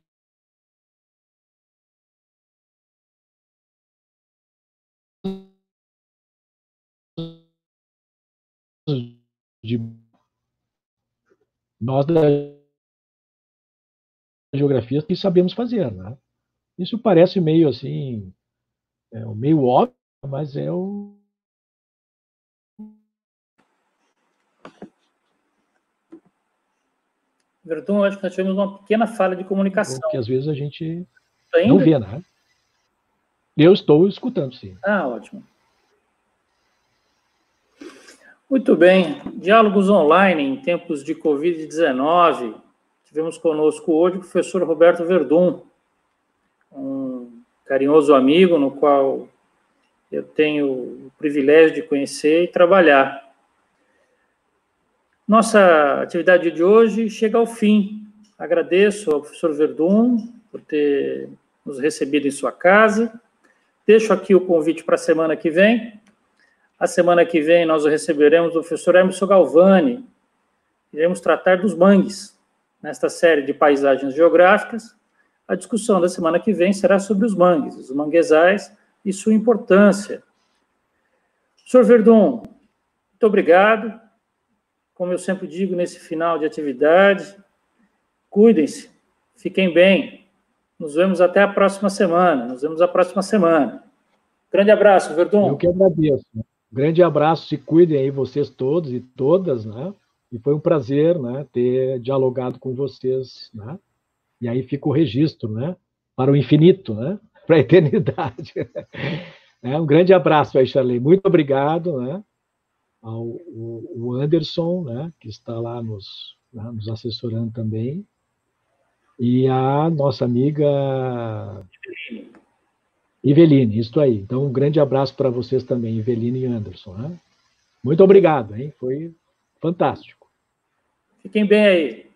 de nós da geografia que sabemos fazer, né? Isso parece meio assim, é, meio óbvio, mas é o Verdun, acho que nós tivemos uma pequena falha de comunicação. que às vezes a gente Ainda? não vê, né? Eu estou escutando, sim. Ah, ótimo. Muito bem. Diálogos online em tempos de covid dezenove. Tivemos conosco hoje o professor Roberto Verdun, um carinhoso amigo no qual eu tenho o privilégio de conhecer e trabalhar. Nossa atividade de hoje chega ao fim. Agradeço ao professor Verdun por ter nos recebido em sua casa. Deixo aqui o convite para a semana que vem. A semana que vem nós receberemos o professor Emerson Galvani. Iremos tratar dos mangues. Nesta série de paisagens geográficas, a discussão da semana que vem será sobre os mangues, os manguezais e sua importância. Professor Verdun, muito obrigado. Como eu sempre digo nesse final de atividade, cuidem-se, fiquem bem. Nos vemos até a próxima semana. Nos vemos a próxima semana. Grande abraço, Verdun. Eu que agradeço. Grande abraço, se cuidem aí vocês todos e todas, né? E foi um prazer, né, ter dialogado com vocês, né? E aí fica o registro, né? Para o infinito, né? Para a eternidade. É, um grande abraço aí, Charley. Muito obrigado, né? Ao o Anderson, né? Que está lá nos, né, nos assessorando também. E a nossa amiga Iveline, isso aí. Então, um grande abraço para vocês também, Iveline e Anderson, né? Muito obrigado, hein? Foi fantástico. Fiquem bem aí.